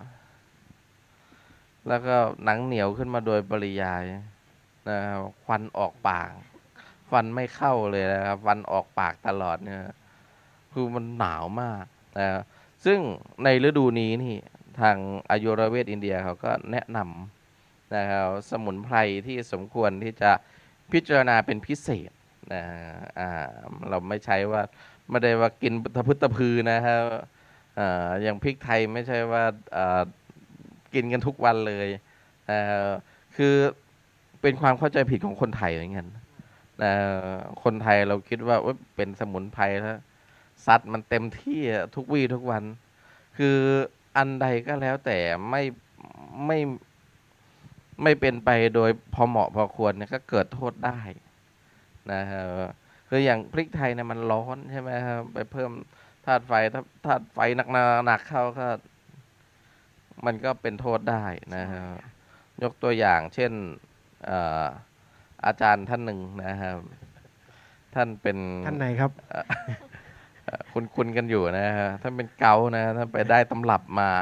แล้วก็หนังเหนียวขึ้นมาโดยปริยายนะครับควันออกปากฟันไม่เข้าเลยนะครับฟันออกปากตลอดเนี่ยคือมันหนาวมากนะซึ่งในฤดูนี้นี่ทางอายุรเวทอินเดียเขาก็แนะนำนะครับสมุนไพรที่สมควรที่จะพิจารณาเป็นพิเศษนะเราไม่ใช้ว่าไม่ได้ว่ากินตะพึดตะพือนะครับอย่างพริกไทยไม่ใช่ว่ากินกันทุกวันเลยเอ่อคือเป็นความเข้าใจผิดของคนไทยเหมือนกันคนไทยเราคิดว่าเป็นสมุนไพรแล้วซัดมันเต็มที่ทุกวี่ทุกวัน คืออันใดก็แล้วแต่ไม่ไม่เป็นไปโดยพอเหมาะพอควรเนี่ยก็เกิดโทษได้นะครับคืออย่างพริกไทยเนี่ยมันร้อนใช่ไหมครับไปเพิ่มธาตุไฟถ้าธาตุไฟหนักเข้าก็มันก็เป็นโทษได้นะครับยกตัวอย่างเช่นอาจารย์ท่านหนึ่งนะครับท่านเป็นท่านไหนครับคุณกันอยู่นะฮะท่านเป็นเกาต์นะท่านไปได้ตำรับมา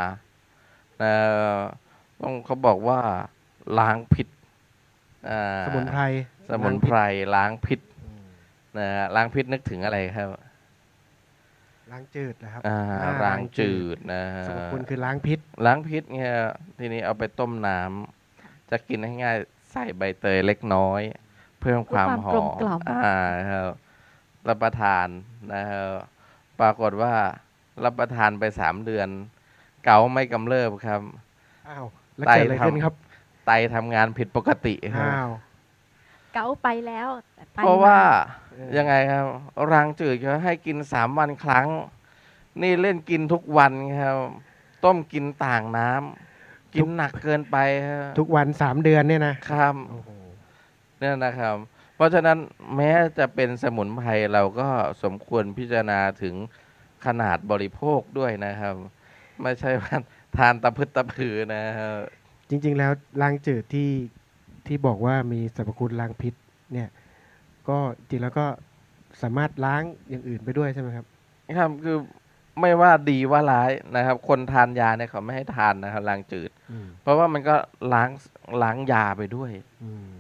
ต้องเขาบอกว่าล้างพิษสมุนไพรสมุนไพรล้างพิษนะฮะล้างพิษนึกถึงอะไรครับล้างจืดนะครับล้างจืดนะฮะสรรพคุณคือล้างพิษล้างพิษเนี่ยทีนี้เอาไปต้มน้ำจะกินให้ง่ายใส่ใบเตยเล็กน้อย เพิ่มความหอเพื่อความกลมมกล่อมครับรับประทานนะครับปรากฏว่ารับประทานไป3 เดือน เกาไม่กำเริบครับอ้าวแล้วเกิดอะไรขึ้นครับไตทำงานผิดปกติครับอ้าวเกาไปแล้วแต่ไตเพราะว่าเออยังไงครับรังจืดเขาให้กิน3 วันครั้ง นี่เล่นกินทุกวันครับ ต้มกินต่างน้ำกินหนักเกินไปครับทุกวัน3 เดือนเนี่ยนะครับ โอ้โหเนี่ยนะครับ เพราะฉะนั้นแม้จะเป็นสมุนไพรเราก็สมควรพิจารณาถึงขนาดบริโภคด้วยนะครับ ไม่ใช่ว่าทานตะพึดตะพือนะครับจริง ๆ แล้วล้างจืดที่บอกว่ามีสรรพคุณล้างพิษเนี่ยก็จริงแล้วก็สามารถล้างอย่างอื่นไปด้วยใช่ไหมครับครับคือไม่ว่าดีว่าร้ายนะครับ คนทานยาเนี่ยเขาไม่ให้ทานนะครับล้างจืดอืมเพราะว่ามันก็ล้างยาไปด้วยอืม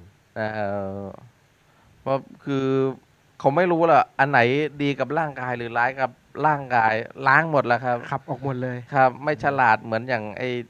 เพราะคือเขาไม่รู้ล่ะอันไหนดีกับร่างกายหรือร้ายกับร่างกายล้างหมดแล้วครับขับออกหมดเลยครับ ไม่ฉลาดเหมือนอย่างไอ้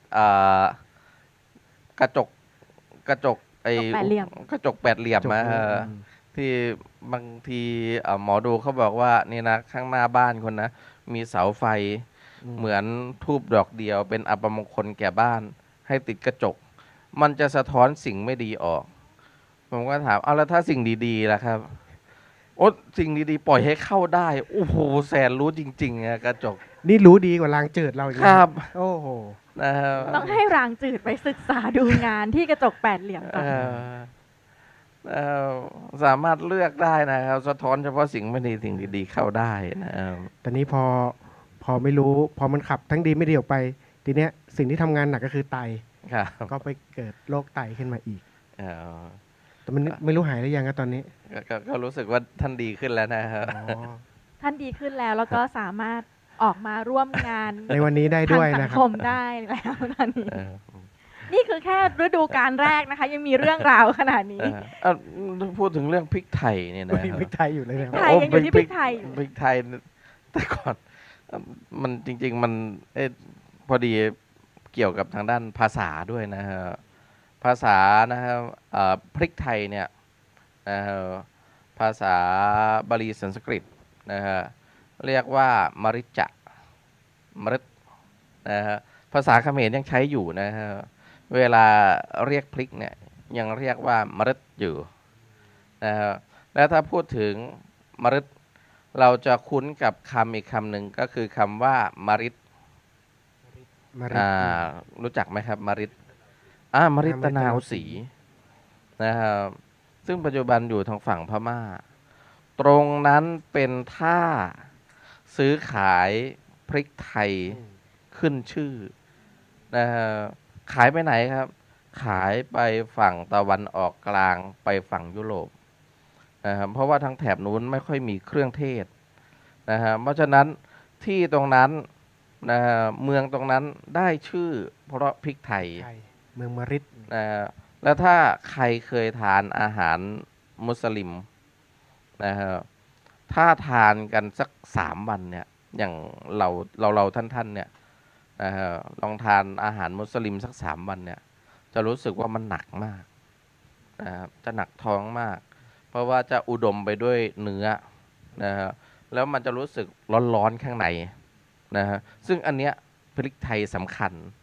กระจกไอ้แปดเหลี่ยมกระจกแปดเหลี่ยมจบนะเลยที่บางทีหมอดูเขาบอกว่านี่นะข้างหน้าบ้านคนนะมีเสาไฟเหมือนทูบดอกเดียว เป็นอัปมงคลแก่บ้าน ให้ติดกระจก มันจะสะท้อนสิ่งไม่ดีออก ผมก็ถามเอาแล้วถ้าสิ่งดีๆล่ะครับโอ้สิ่งดีๆปล่อยให้เข้าได้โอ้โหแสนรู้จริงๆอะกระจกนี่รู้ดีกว่าล้างจืดเราอีกคนะรับโอ้โหนะครับต้องให้รางจืดไปศึกษาดูงานที่กระจกแปดเหลี่ยมก่อนเอ่อสามารถเลือกได้นะครับ สะท้อนเฉพาะสิ่งไม่ดีสิ่งดีๆเข้าได้นะครับแต่นี้พอไม่รู้พอมันขับทั้งดีไม่ดีออกไป ทีเนี้ยสิ่งที่ทำงานหนักก็คือไตครับก็ไปเกิดโรคไตขึ้นมาอีกเอ่อแต่มันไม่รู้หายหรือยังครับตอนนี้ก็รู้สึกว่าท่านดีขึ้นแล้วนะครับอ๋อท่านดีขึ้นแล้วแล้วก็สามารถออกมาร่วมงานในวันนี้ได้ด้วยทางสันะงครัคบมได้แล้วตอนนี้เออนี่คือแค่ฤดูกาลแรกนะคะ ยังมีเรื่องราวขนาดนี้พูดถึงเรื่องพริกไทยเนี่ยนะไม่ครับพริกไทยอยู่เลยนะครับไทยยังอยู่ที่พริกไทยอยู่พริกไทยแต่ก่อนมันจริง ๆ มันพอดีเกี่ยวกับทางด้านภาษาด้วยนะฮะภาษานะครับพริกไทยเนี่ยนะฮะภาษาบาลีสันสกฤตนะฮะเรียกว่ามริจะมฤตนะฮะภาษาเขมรยังใช้อยู่นะฮะเวลาเรียกพริกเนี่ยยังเรียกว่ามฤตอยู่นะฮะแล้วถ้าพูดถึงมฤตเราจะคุ้นกับคำอีกคำหนึ่งก็คือคำว่ามริตมาริดรู้จักไหมครับมริตมริตนาวสีนะครับซึ่งปัจจุบันอยู่ทางฝั่งพม่า ตรงนั้นเป็นท่าซื้อขายพริกไทยขึ้นชื่อนะฮะขายไปไหนครับ ขายไปฝั่งตะวันออกกลางไปฝั่งยุโรปนะครับเพราะว่าทางแถบนู้นไม่ค่อยมีเครื่องเทศนะฮะเพราะฉะนั้นที่ตรงนั้นนะฮะเมืองตรงนั้นได้ชื่อเพราะพริกไทยไทยเมืองมาริดนะฮะแล้วถ้าใครเคยทานอาหารมุสลิมนะฮะถ้าทานกันสัก3 วันเนี่ยอย่างเราท่านเนี่ยนะฮะลองทานอาหารมุสลิมสัก3 วันเนี่ยจะรู้สึกว่ามันหนักมากนะครับจะหนักท้องมาก เพราะว่าจะอุดมไปด้วยเนื้อนะฮะแล้วมันจะรู้สึกร้อนๆข้างในนะฮะซึ่งอันเนี้ยพริกไทยสำคัญ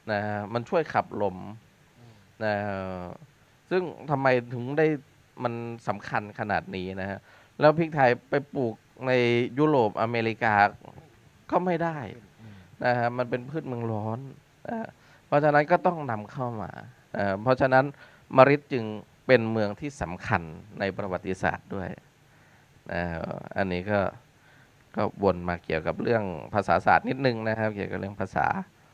นะฮะมันช่วยขับลมนะฮะซึ่งทำไมถึงได้มันสำคัญขนาดนี้นะฮะแล้วพริกไทยไปปลูกในยุโรปอเมริกาก็ไม่ได้นะฮะมันเป็นพืชเมืองร้อนนะฮะเพราะฉะนั้นก็ต้องนำเข้ามาเพราะฉะนั้นมะริดจึงเป็นเมืองที่สำคัญในประวัติศาสตร์ด้วยนะฮะอันนี้ก็วนมาเกี่ยวกับเรื่องภาษาศาสตร์นิดนึงนะครับเกี่ยวกับเรื่องภาษา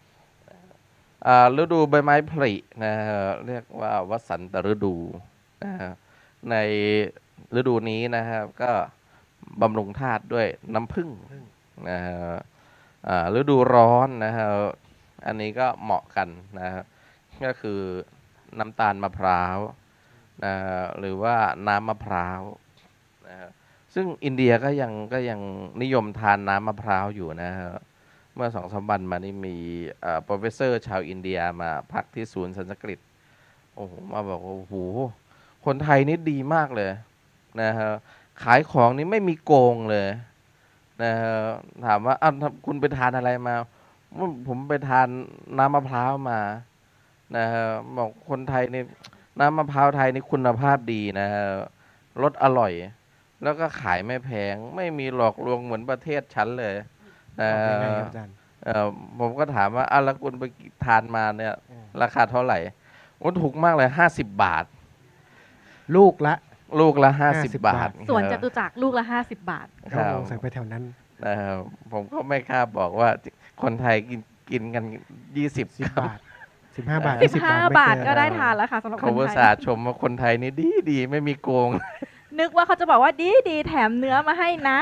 ฤดูใบไม้ผลินะฮะเรียกว่า วสันตฤดูนะฮะในฤดูนี้นะครับก็บำรุงธาตุด้วยน้ำผึ้งนะฮะฤดูร้อนนะฮะอันนี้ก็เหมาะกันนะฮะก็คือน้ำตาลมะพร้าวนะฮะหรือว่าน้ำมะพร้าวนะฮะซึ่งอินเดียก็ยังนิยมทานน้ำมะพร้าวอยู่นะฮะเมื่อ2-3 วันมานี่มีโปรเฟสเซอร์ชาวอินเดียมาพักที่ศูนย์สันสกฤตโอ้โหมาบอกว่าโอ้โหคนไทยนี่ดีมากเลยนะฮะขายของนี่ไม่มีโกงเลยนะฮะถามว่าอ้าวคุณไปทานอะไรมาผมไปทานน้ำมะพร้าวมานะฮะบอกคนไทยนี่น้ำมะพร้าวไทยนี่คุณภาพดีนะฮะรสอร่อย แล้วก็ขายไม่แพงไม่มีหลอกลวงเหมือนประเทศฉันเลยยังไงครับอาจารย์ผมก็ถามว่าแล้วคุณไปทานมาเนี่ยราคาเท่าไหร่มันถูกมากเลย50 บาทลูกละ 50 บาทส่วนจตุจักรลูกละ50 บาทก็ลงใส่ไปแถวนั้นผมก็ไม่กล้าบอกว่าคนไทยกินกัน 10 บาท15 บาท 15 บาทก็ได้ทานแล้วค่ะสำหรับคนไทยเขาภาษาชมว่าคนไทยนี่ดีไม่มีโกงนึกว่าเขาจะบอกว่าดีแถมเนื้อมาให้นะ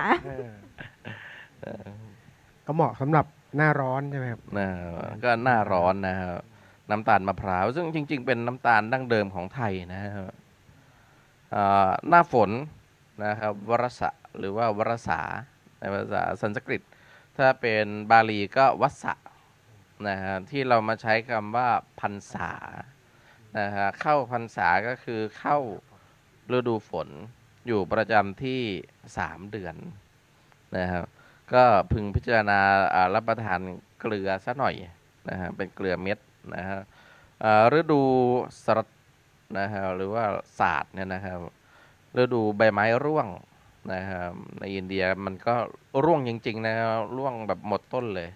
ก็เหมาะสำหรับหน้าร้อนใช่ไหมครับก็หน้าร้อนนะครับน้ำตาลมะพร้าวซึ่งจริงๆเป็นน้ำตาลดั้งเดิมของไทยนะครับหน้าฝนนะครับวรสะหรือว่าวรสาในภาษาสันสกฤตถ้าเป็นบาลีก็วัสสะนะฮะที่เรามาใช้คำว่าพรรษานะฮะเข้าพรรษาก็คือเข้าฤดูฝนอยู่ประจำที่3 เดือนนะครับก็พึงพิจารณารับประทานเกลือซะหน่อยนะฮะเป็นเกลือเม็ดนะฮะฤดูสรัดนะฮะหรือว่าศาสตร์เนี่ยนะครับฤดูใบไม้ร่วงนะครับในอินเดียมันก็ร่วงจริงๆนะครับร่วงแบบหมดต้นเลย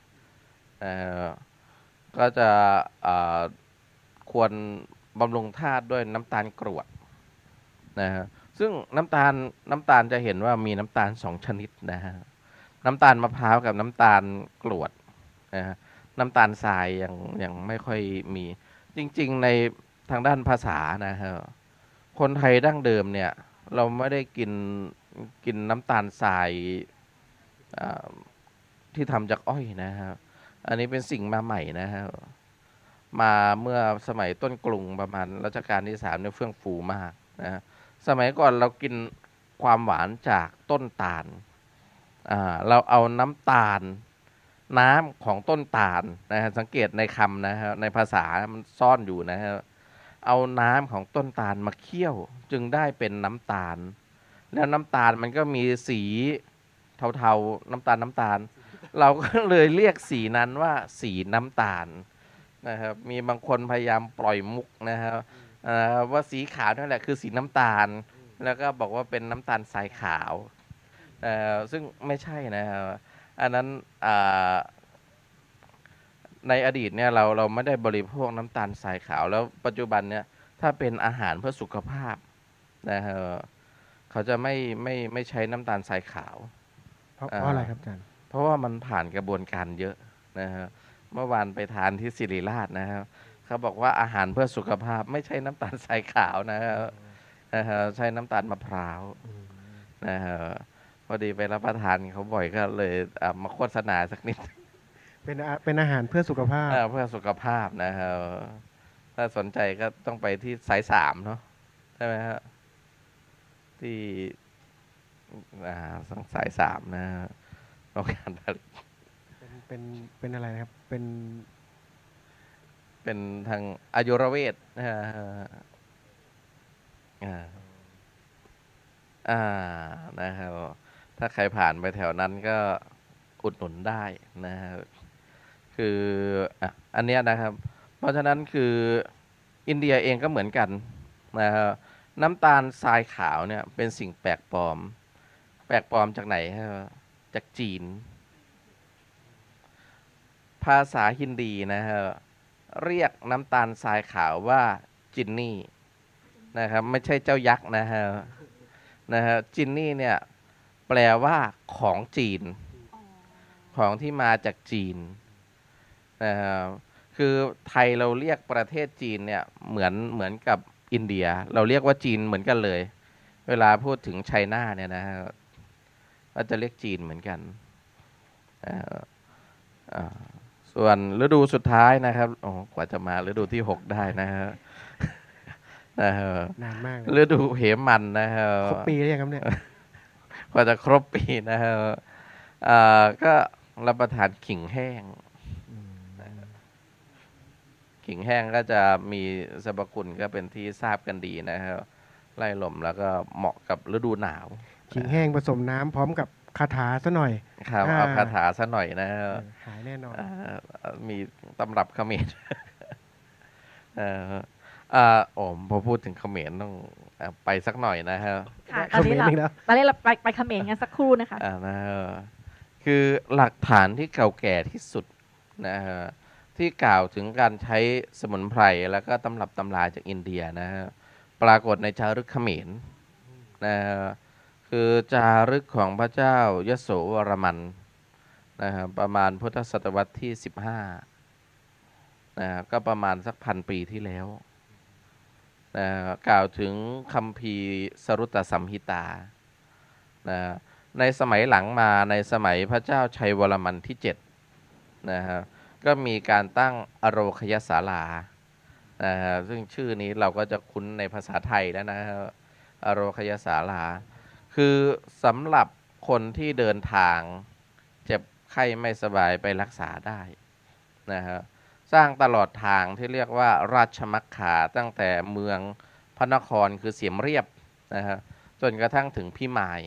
ก็จะควรบำรุงธาตุด้วยน้ำตาลกรวดนะฮะซึ่งน้ำตาลจะเห็นว่ามีน้ำตาล2 ชนิดนะฮะน้ำตาลมะพร้าวกับน้ำตาลกรวดนะฮะน้ำตาลทรายยังไม่ค่อยมีจริงๆในทางด้านภาษานะฮะคนไทยดั้งเดิมเนี่ยเราไม่ได้กินน้ำตาลทรายที่ทำจากอ้อยนะฮะอันนี้เป็นสิ่งมาใหม่นะฮะมาเมื่อสมัยต้นกรุงประมาณรัชกาลที่3เนี่ยเฟื่องฟูมากนะสมัยก่อนเรากินความหวานจากต้นตาลเราเอาน้ำตาลน้ำของต้นตาลนะฮะสังเกตในคำนะฮะในภาษามันซ่อนอยู่นะฮะเอาน้ำของต้นตาลมาเคี่ยวจึงได้เป็นน้ำตาลแล้วน้ำตาลมันก็มีสีเทาๆน้ำตาลเราก็เลยเรียกสีนั้นว่าสีน้ำตาลนะครับมีบางคนพยายามปล่อยมุกนะครับว่าสีขาวนั่นแหละคือสีน้ำตาลแล้วก็บอกว่าเป็นน้ำตาลทรายขาวซึ่งไม่ใช่นะครับอันนั้นในอดีตเนี่ยเราไม่ได้บริโภคน้ำตาลทรายขาวแล้วปัจจุบันเนี่ยถ้าเป็นอาหารเพื่อสุขภาพนะครับเขาจะไม่ใช้น้ำตาลทรายขาวเพราะอะไรครับอาจารย์เพราะว่ามันผ่านกระบวนการเยอะนะครับเมื่อวานไปทานที่ศิริราชนะครับเขาบอกว่าอาหารเพื่อสุขภาพไม่ใช่น้ำตาลทรายขาวนะครับใช้น้ำตาลมะพร้าวนะครับพอดีไปรับประทานเขาบ่อยก็เลยมาโฆษณาสักนิดเป็นอาหารเพื่อสุขภาพเพื่อสุขภาพนะครับถ้าสนใจก็ต้องไปที่สาย3เนาะใช่ไหมฮะที่สาย3นะโรงงานผลิตเป็นอะไรนะครับเป็นทางอายุรเวชนะครับถ้าใครผ่านไปแถวนั้นก็อุดหนุนได้นะครับคืคืออันเนี้ยนะครับ เพราะฉะนั้นคืออินเดียเองก็เหมือนกันนะครับน้ำตาลทรายขาวเนี่ยเป็นสิ่งแปลกปลอมจากไหนครับจากจีน ภาษาฮินดีนะครับเรียกน้ำตาลทรายขาวว่าจินนี่นะครับไม่ใช่เจ้ายักษ์นะฮะจินนี่เนี่ยแปลว่าของจีนของที่มาจากจีนนะครับคือไทยเราเรียกประเทศจีนเนี่ยเหมือนกับอินเดียเราเรียกว่าจีนเหมือนกันเลย เวลาพูดถึงไชน่าเนี่ยนะฮะก็จะเรียกจีนเหมือนกันส่วนฤดูสุดท้ายนะครับกว่าจะมาฤดูที่6ได้นะฮะนานมากฤดูเหมันนะฮะครบปีหรือยังครับเนี่ยกว่าจะครบปีนะฮะก็รับประทานขิงแห้งขิงแห้งก็จะมีสรรพคุณก็เป็นที่ทราบกันดีนะครับไล่ลมแล้วก็เหมาะกับฤดูหนาวขิงแห้งผสมน้ำพร้อมกับคาถาซะหน่อยครับเอาคาถาซะหน่อยนะหายแน่นอนมีตำรับเขมรพอพูดถึงเขมรต้องไปสักหน่อยนะฮะตอนนี้เราไปเขมรกันสักครู่นะคะคือหลักฐานที่เก่าแก่ที่สุดนะฮะที่กล่าวถึงการใช้สมุนไพรแล้วก็ตำรับตำราจากอินเดียนะฮะปรากฏในจารึกเขมรนะฮะคือจารึกของพระเจ้ายโสวรมันนะฮะประมาณพุทธศตวรรษที่15นะฮะก็ประมาณสัก1,000 ปีที่แล้วนะกล่าวถึงคัมภีร์สรุตตสัมหิตานะในสมัยหลังมาในสมัยพระเจ้าชัยวรมันที่7นะฮะก็มีการตั้งอโรคยศาลานะฮะซึ่งชื่อนี้เราก็จะคุ้นในภาษาไทยแล้วนะฮะอโรคยศาลาคือสำหรับคนที่เดินทางเจ็บไข้ไม่สบายไปรักษาได้นะฮะสร้างตลอดทางที่เรียกว่าราชมัคคาตั้งแต่เมืองพระนครคือเสียมเรียบนะฮะจนกระทั่งถึงพิมาย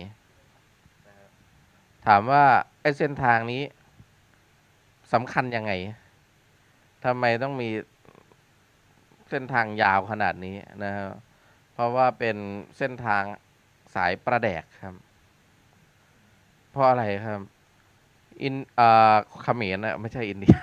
ถามว่าไอ้เส้นทางนี้สำคัญยังไงทำไมต้องมีเส้นทางยาวขนาดนี้นะฮะเพราะว่าเป็นเส้นทางสายประแดกครับเพราะอะไรครับเขมรนะไม่ใช่อินเดีย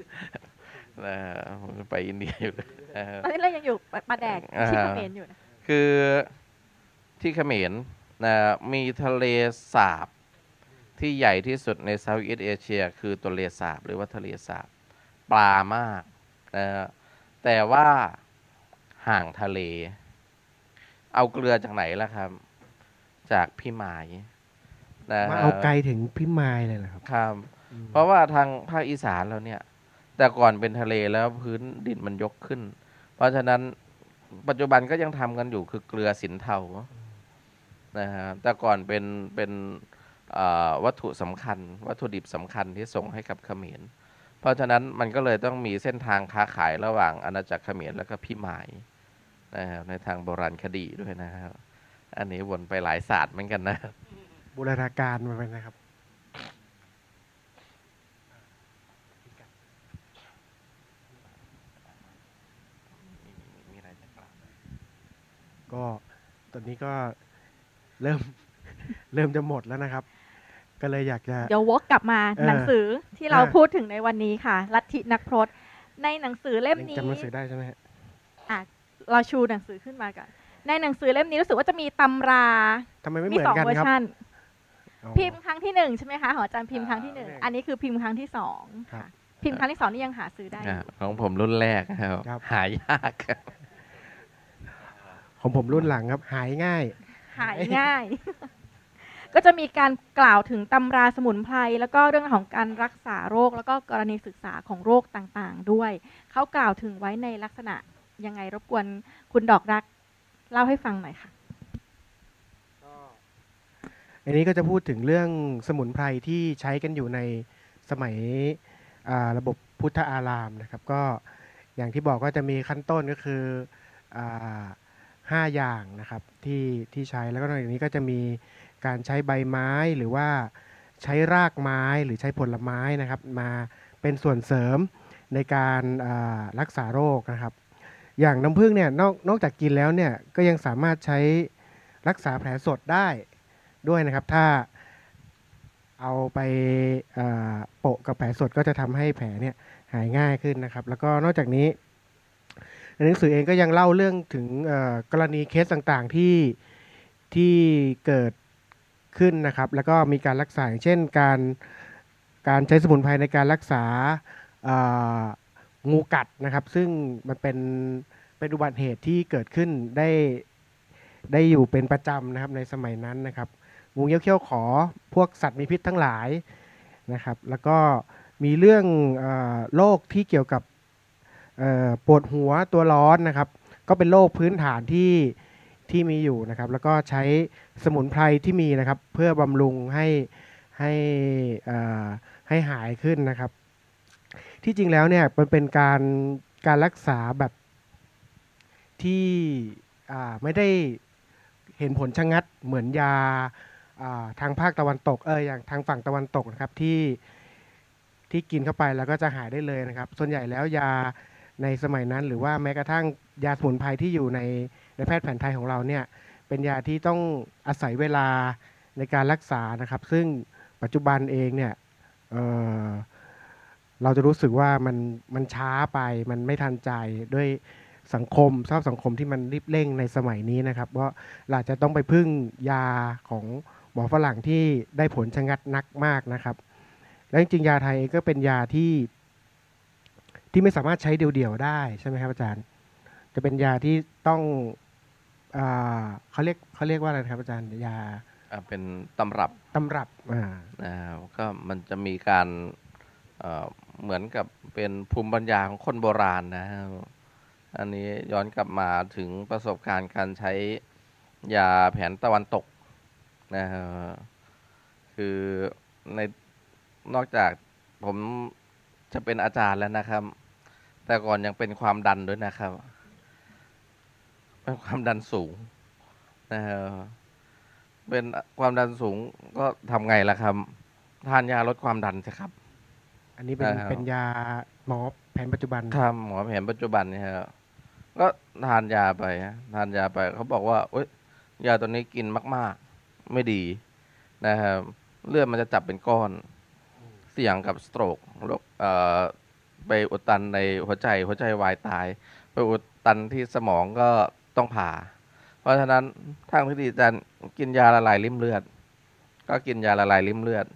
ไปอินเดียอยู่ตอนนี้เรายังอยู่ประแดกที่เขมรอยู่นะคือที่เขมรนะมีทะเลสาบที่ใหญ่ที่สุดในเซาท์อีสต์เอเชียคือทะเลสาบหรือว่าทะเลสาบปลามากนะแต่ว่าห่างทะเลเอาเกลือจากไหนล่ะครับจากพิมายนะมาเอาไกลถึงพิมายเลยเหรอครับครับเพราะว่าทางภาคอีสานเราเนี่ยแต่ก่อนเป็นทะเลแล้วพื้นดินมันยกขึ้นเพราะฉะนั้นปัจจุบันก็ยังทำกันอยู่คือเกลือสินเทานะฮะแต่ก่อนเป็นวัตถุสำคัญวัตถุดิบสำคัญที่ส่งให้กับเขมรเพราะฉะนั้นมันก็เลยต้องมีเส้นทางค้าขายระหว่างอาณาจักรเขมรแล้วก็พิมายนะครับในทางโบราณคดีด้วยนะครับอันนี้วนไปหลายศาสตร์เหมือนกันนะบูรณาการมาเป็นนะครับก็ตอนนี้ก็เริ่มจะหมดแล้วนะครับก็เลยอยากจะเดี๋ยววกกลับมาหนังสือที่เราพูดถึงในวันนี้ค่ะลัทธินักพรตในหนังสือเล่มนี้จำหนังสือได้ใช่ไหมฮะเราชูหนังสือขึ้นมาก่อนในหนังสือเล่มนี้รู้สึกว่าจะมีตำราทำไมไม่เหมือนกันครับพิมพ์ครั้งที่1ใช่ไหมคะของอาจารย์พิมพ์ครั้งที่1อันนี้คือพิมพ์ครั้งที่2ค่ะพิมพ์ครั้งที่2นี่ยังหาซื้อได้ของผมรุ่นแรกครับหายากของผมรุ่นหลังครับหายง่ายก็จะมีการกล่าวถึงตำราสมุนไพรแล้วก็เรื่องของการรักษาโรคแล้วก็กรณีศึกษาของโรคต่างๆด้วยเขากล่าวถึงไว้ในลักษณะยังไงรบกวนคุณดอกรักเล่าให้ฟังหน่อยค่ะอันนี้ก็จะพูดถึงเรื่องสมุนไพรที่ใช้กันอยู่ในสมัยระบบพุทธอารามนะครับก็อย่างที่บอกก็จะมีขั้นต้นก็คือ5 อย่างนะครับที่ใช้แล้วก็นอกจากนี้ก็จะมีการใช้ใบไม้หรือว่าใช้รากไม้หรือใช้ผลไม้นะครับมาเป็นส่วนเสริมในการรักษาโรคนะครับอย่างน้ำผึ้งเนี่ยนอกจากกินแล้วเนี่ยก็ยังสามารถใช้รักษาแผลสดได้ด้วยนะครับถ้าเอาไปโปะกับแผลสดก็จะทำให้แผลเนี่ยหายง่ายขึ้นนะครับแล้วก็นอกจากนี้ในหนังสือเองก็ยังเล่าเรื่องถึงกรณีเคสต่างๆที่เกิดขึ้นนะครับแล้วก็มีการรักษาอย่างเช่นการใช้สมุนไพรในการรักษางูกัดนะครับซึ่งมันเป็นอุบัติเหตุที่เกิดขึ้นได้อยู่เป็นประจำนะครับในสมัยนั้นนะครับงูเขี้ยวขอพวกสัตว์มีพิษทั้งหลายนะครับแล้วก็มีเรื่องโรคที่เกี่ยวกับปวดหัวตัวร้อนนะครับก็เป็นโรคพื้นฐานที่มีอยู่นะครับแล้วก็ใช้สมุนไพรที่มีนะครับเพื่อบำรุงให้หายขึ้นนะครับที่จริงแล้วเนี่ยมันเป็นการรักษาแบบที่ไม่ได้เห็นผลชะงัดเหมือนยาทางภาคตะวันตกอย่างทางฝั่งตะวันตกนะครับที่กินเข้าไปแล้วก็จะหายได้เลยนะครับส่วนใหญ่แล้วยาในสมัยนั้นหรือว่าแม้กระทั่งยาสมุนไพรที่อยู่ในแพทย์แผนไทยของเราเนี่ยเป็นยาที่ต้องอาศัยเวลาในการรักษานะครับซึ่งปัจจุบันเองเนี่ยเราจะรู้สึกว่ามันช้าไปมันไม่ทันใจด้วยสังคมสภาพสังคมที่มันรีบเร่งในสมัยนี้นะครับเพราะเราจะต้องไปพึ่งยาของหมอฝรั่งที่ได้ผลชะงัดนักมากนะครับและจริงๆยาไทยก็เป็นยาที่ไม่สามารถใช้เดี่ยวๆได้ใช่ไหมครับอาจารย์จะเป็นยาที่ต้องเขาเรียกว่าอะไรครับอาจารย์ยาเป็นตำรับก็มันจะมีการเหมือนกับเป็นภูมิปัญญาของคนโบราณนะอันนี้ย้อนกลับมาถึงประสบการณ์การใช้ยาแผนตะวันตกนะคือนอกจากผมจะเป็นอาจารย์แล้วนะครับแต่ก่อนยังเป็นความดันด้วยนะครับเป็นความดันสูงเป็นความดันสูงก็ทำไงล่ะครับทานยาลดความดันใช่ครับอันนี้เป็นยาหมอแผนปัจจุบันครับหมอแผนปัจจุบันนี่ครับก็ทานยาไปเขาบอกว่ายาตัวนี้กินมากๆไม่ดีนะครับเลือดมันจะจับเป็นก้อนเสี่ยงกับสโตรกไปอุดตันในหัวใจวายตายไปอุดตันที่สมองก็ต้องผ่าเพราะฉะนั้นทางที่ดีอาจารย์กินยาละลายริ่มเลือดก็กินยาละลายริ่มเลือด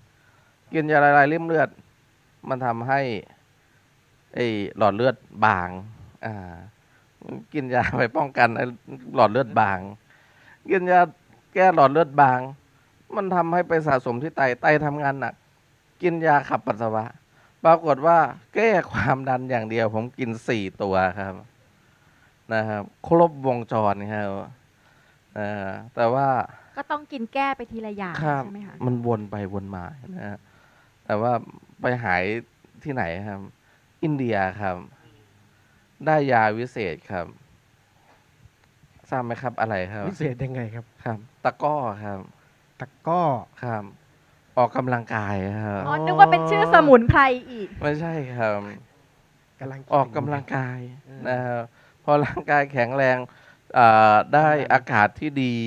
มันทำให้หลอดเลือดบางกินยาไปป้องกันหลอดเลือดบางกินยาแก้หลอดเลือดบางมันทำให้ไปสะสมที่ไตทำงานหนักกินยาขับปัสสาวะปรากฏว่าแก้ความดันอย่างเดียวผมกิน4 ตัวครับนะครับครบวงจรครับแต่ว่าก็ต้องกินแก้ไปทีละอย่างใช่ไหมคะมันวนไปวนมานะแต่ว่าไปหายที่ไหนครับอินเดียครับได้ยาวิเศษครับทราบไหมครับอะไรครับวิเศษยังไงครับตะก้อครับตะก้อครับออกกำลังกายครับนึกว่าเป็นชื่อสมุนไพรอีกไม่ใช่ครับออกกำลังกายนะครับพอร่างกายแข็งแรงได้อากาศที่ดี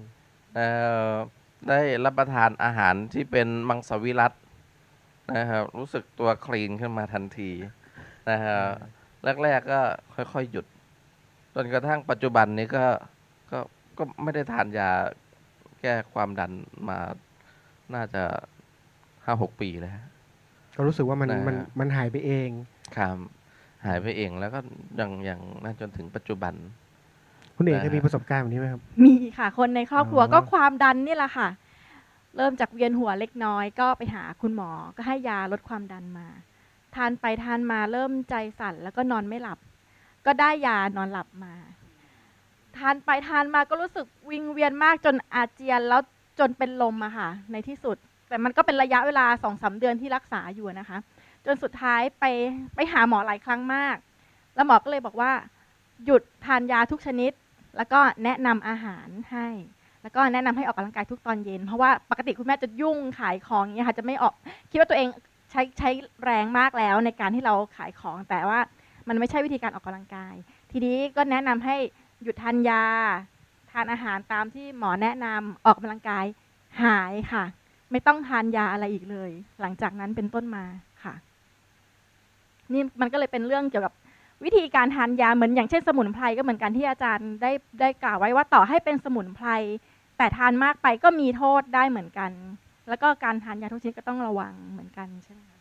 ได้รับประทานอาหารที่เป็นมังสวิรัตินะครับรู้สึกตัวคลีนขึ้นมาทันทีนะครับแรกๆก็ค่อยๆหยุดจนกระทั่งปัจจุบันนี้ก็ไม่ได้ทานยาแก้ความดันมาน่าจะ 5-6 ปีแล้วก็รู้สึกว่ามันหายไปเองครับหายไปเองแล้วก็ยังน่าจนถึงปัจจุบันคุณเอกเคยมีประสบการณ์แบบนี้ไหมครับมีค่ะคนในครอบครัวก็ความดันนี่แหละค่ะเริ่มจากเวียนหัวเล็กน้อยก็ไปหาคุณหมอก็ให้ยาลดความดันมาทานไปทานมาเริ่มใจสั่นแล้วก็นอนไม่หลับก็ได้ยานอนหลับมาทานไปทานมาก็รู้สึกวิงเวียนมากจนอาเจียนแล้วจนเป็นลมอะค่ะในที่สุดแต่มันก็เป็นระยะเวลา 2-3 เดือนที่รักษาอยู่นะคะจนสุดท้ายไปหาหมอหลายครั้งมากแล้วหมอก็เลยบอกว่าหยุดทานยาทุกชนิดแล้วก็แนะนำอาหารให้แล้วก็แนะนำให้ออกกำลังกายทุกตอนเย็นเพราะว่าปกติคุณแม่จะยุ่งขายของอย่างเงี้ยค่ะจะไม่ออกคิดว่าตัวเองใช้แรงมากแล้วในการที่เราขายของ แต่ว่ามันไม่ใช่วิธีการออกกำลังกาย ทีนี้ก็แนะนำให้หยุดทานยาทานอาหารตามที่หมอแนะนำออกกำลังกายหายค่ะ ไม่ต้องทานยาอะไรอีกเลย หลังจากนั้นเป็นต้นมาค่ะ นี่มันก็เลยเป็นเรื่องเกี่ยวกับวิธีการทานยาเหมือนอย่างเช่นสมุนไพรก็เหมือนกันที่อาจารย์ได้กล่าวไว้ว่าต่อให้เป็นสมุนไพรแต่ทานมากไปก็มีโทษได้เหมือนกัน แล้วก็การทานยาทุกชนิดก็ต้องระวังเหมือนกันใช่ไหมคะ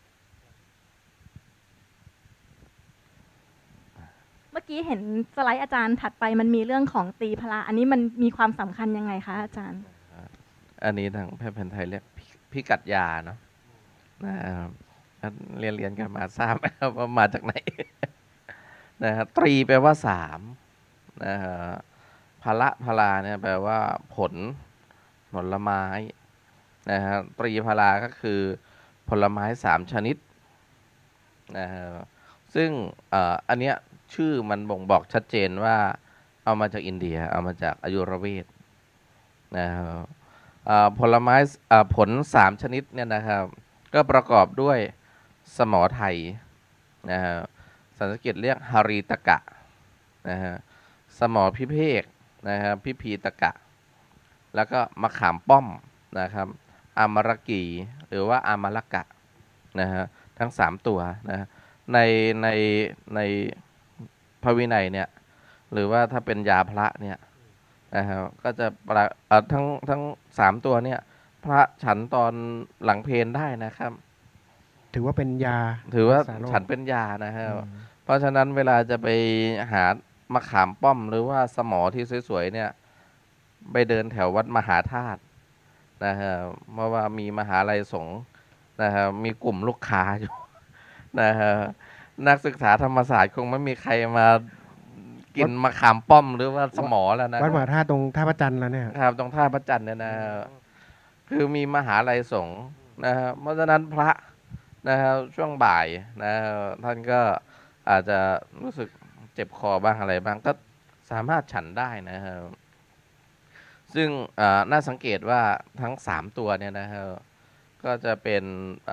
เมื่อกี้เห็นสไลด์อาจารย์ถัดไปมันมีเรื่องของตีพลาอันนี้มันมีความสำคัญยังไงคะอาจารย์อันนี้ทางแพทย์แผนไทยเรียกพิกัดยาเนาะนะครับเรียนกันมาทราบไหมว่ามาจากไหน นะครับตรีแปลว่าสามนะฮะพลาเนี่ยแปลว่าผลไม้นะฮะตรีพลาก็คือผลไม้3 ชนิดนะฮะซึ่งอันเนี้ยชื่อมันบ่งบอกชัดเจนว่าเอามาจากอินเดียเอามาจากอายุรเวทนะครับผลไม้ผล3 ชนิดเนี่ยนะครับก็ประกอบด้วยสมอไทยนะฮะสันสกฤตเรียกฮารีตกะนะฮะสมอพิเภกนะครับพิพีตกะแล้วก็มะขามป้อมนะครับอามรกีหรือว่าอามรกะนะฮะทั้ง3ตัวนะในพระวินัยเนี่ยหรือว่าถ้าเป็นยาพระเนี่ยนะครับก็จะทั้ง3ตัวเนี่ยพระฉันตอนหลังเพลได้นะครับถือว่าเป็นยาถือว่ารักษาโรคฉันเป็นยานะครับเพราะฉะนั้นเวลาจะไปหามะขามป้อมหรือว่าสมอที่สวยๆเนี่ยไปเดินแถววัดมหาธาตุนะครับเพราะว่ามีมหาลัยสงฆ์นะครับมีกลุ่มลูกค้าอยู่นะครับนักศึกษาธรรมศาสตร์คงไม่มีใครมากินมะขามป้อมหรือว่าสมอแล้วนะวัดมหาธาตุตรงท่าพระจันทร์แล้วเนี่ยครับตรงท่าพระจันทร์เนี่ยนะคือมีมหาลัยสงฆ์นะครับเพราะฉะนั้นพระนะครับช่วงบ่ายนะครับท่านก็อาจจะรู้สึกเจ็บคอบ้างอะไรบ้างก็สามารถฉันได้นะครับซึ่งน่าสังเกตว่าทั้ง3ตัวเนี่ยนะครับก็จะเป็น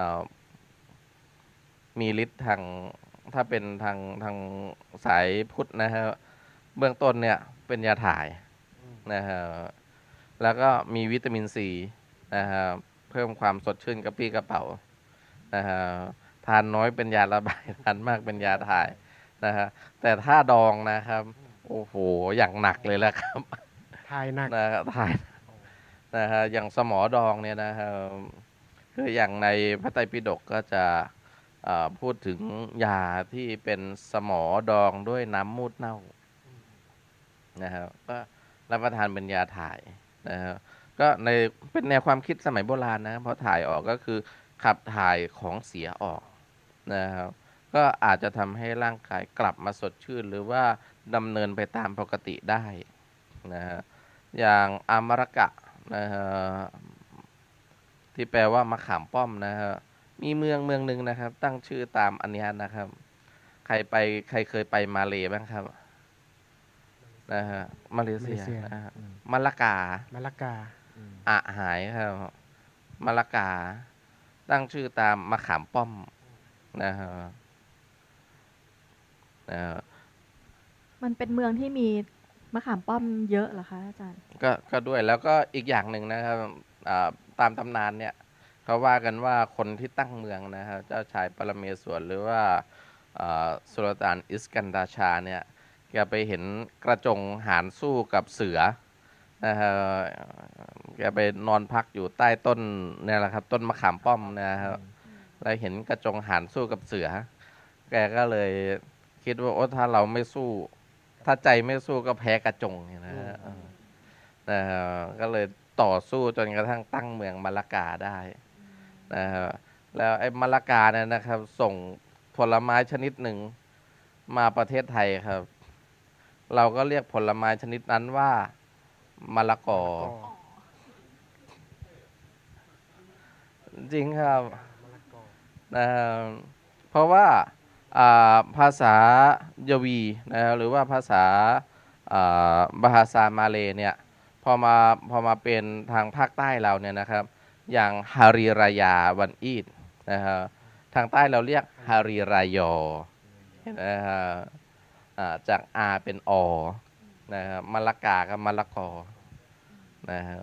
มีฤทธิ์ทางถ้าเป็นทางสายพุทธนะครับเบื้องต้นเนี่ยเป็นยาถ่ายนะครับแล้วก็มีวิตามินซีนะครับเพิ่มความสดชื่นกระปรี้กระเป๋านะครับทานน้อยเป็นยาระบายทานมากเป็นยาถ่ายนะฮะแต่ถ้าดองนะครับโอ้โหอย่างหนักเลยแหละครับถ่ายหนักนะครับถ่ายนะฮะอย่างสมอดองเนี่ยนะครับคืออย่างในพระไตรปิฎกก็จะพูดถึงยาที่เป็นสมอดองด้วยน้ำมูดเน่านะครับก็รับประทานเป็นยาถ่ายนะครับก็เป็นแนวความคิดสมัยโบราณนะเพราะถ่ายออกก็คือขับถ่ายของเสียออกนะครับก็อาจจะทำให้ร่างกายกลับมาสดชื่นหรือว่าดำเนินไปตามปกติได้นะฮะอย่างอามรกะนะฮะที่แปลว่ามะขามป้อมนะฮะมีเมืองหนึ่งนะครับตั้งชื่อตามอันนี้นะครับใครเคยไปมาเลบ้างครับนะฮะมาเลเซียนะฮะมะละกหายครับมะละกาตั้งชื่อตามมะขามป้อมนะฮะมันเป็นเมืองที่มีมะขามป้อมเยอะเหรอคะอาจารย์ก็ด้วยแล้วก็อีกอย่างหนึ่งนะครับตามตำนานเนี่ยเขาว่ากันว่าคนที่ตั้งเมืองนะครับเจ้าชายปรเมศวรหรือว่าสุลต่านอิสกันดาชาเนี่ยแกไปเห็นกระจงหารสู้กับเสือนะครับแกไปนอนพักอยู่ใต้ต้นเนี่ยแหละครับต้นมะขามป้อมนะครับแล้วเห็นกระจงหารสู้กับเสือแกก็เลยคิดว่าโอ้ถ้าเราไม่สู้ถ้าใจไม่สู้ก็แพ้กระจงนะครับก็เลยต่อสู้จนกระทั่งตั้งเมืองมะละกาได้นะครับแล้วไอ้มะละกาเนี่ยนะครับส่งผลไม้ชนิดหนึ่งมาประเทศไทยครับเราก็เรียกผลไม้ชนิดนั้นว่ามะละกอจริงครับเพราะว่าภาษายวีนะครับหรือว่าภาษาบาฮาซามาเลเนี่ยพอมาเป็นทางภาคใต้เราเนี่ยนะครับอย่างฮารีรายาวันอีดนะครับททางใต้เราเรียกฮารีรายอนะฮะจากอาเป็นอนะครับมะละกากับมะละกอนะฮะ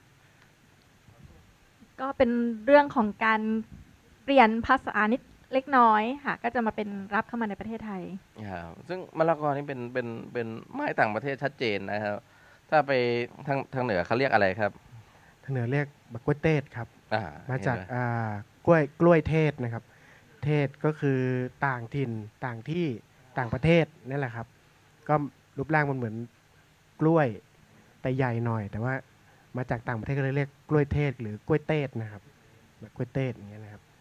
ก็เป็นเรื่องของการเปลี่ยนภาษานิดเล็กน้อยค่ะก็จะมาเป็นรับเข้ามาในประเทศไทยครับซึ่งมะละกอนี่เป็นไม้ต่างประเทศชัดเจนนะครับถ้าไปทางเหนือเขาเรียกอะไรครับทางเหนือเรียกบักกล้วยเทศครับมาจากเห็นไหมกล้วยเทศนะครับ เทศก็คือต่างถิ่นต่างที่ต่างประเทศนั่นแหละครับ ก็รูปร่างมันเหมือนกล้วยแต่ใหญ่หน่อย แต่ว่ามาจากต่างประเทศก็เลยเรียกกล้วยเทศหรือกล้วยเทศนะครับแบบกล้วยเทศอย่างเงี้ยนะครับ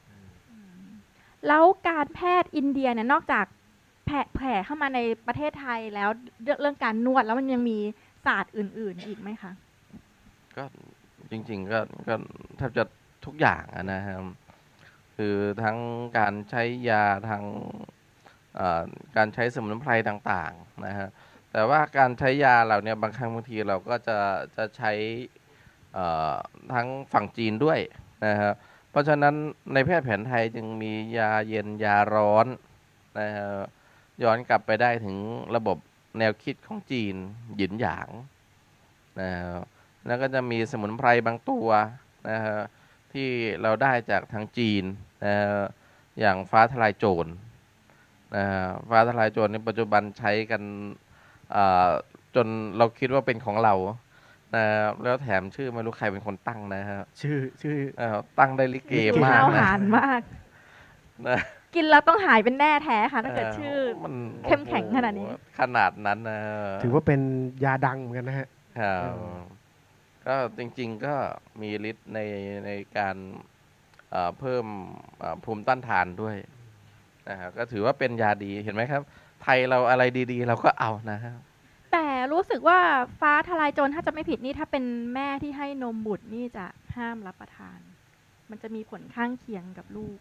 แล้วการแพทย์อินเดียเนี่ยนอกจากแผ่เข้ามาในประเทศไทยแล้วเรื่องการนวดแล้วมันยังมีศาสตร์อื่นๆอีกไหมคะก็จริงๆก็แทบจะทุกอย่างนะครับคือทั้งการใช้ยาทั้งการใช้สมุนไพรต่างๆนะฮะแต่ว่าการใช้ยาเราเนี่ยบางครั้งบางทีเราก็จะใช้ทั้งฝั่งจีนด้วยนะครับเพราะฉะนั้นในแพทย์แผนไทยจึงมียาเย็นยาร้อนนะฮะย้อนกลับไปได้ถึงระบบแนวคิดของจีนหยินหยางนะฮะแล้วก็จะมีสมุนไพรบางตัวนะฮะที่เราได้จากทางจีนนะฮะอย่างฟ้าทลายโจรนะฮะฟ้าทลายโจรในปัจจุบันใช้กันจนเราคิดว่าเป็นของเรานะแล้วแถมชื่อไม่รู้ใครเป็นคนตั้งนะฮะชื่อตั้งได้ลิเกมากนะหานมากนะกินแล้วต้องหายเป็นแน่แท้ค่ะถ้าเกิดชื่อมันเข้มแข็งขนาดนี้ขนาดนั้นนะถือว่าเป็นยาดังเหมือนกันนะฮะก็จริงๆก็มีฤทธิ์ในการเพิ่มภูมิต้านทานด้วยนะครับก็ถือว่าเป็นยาดีเห็นไหมครับไทยเราอะไรดีๆเราก็เอานะครับแต่รู้สึกว่าฟ้าทลายโจรถ้าจะไม่ผิดนี่ถ้าเป็นแม่ที่ให้นมบุตรนี่จะห้ามรับประทานมันจะมีผลข้างเคียงกับลูก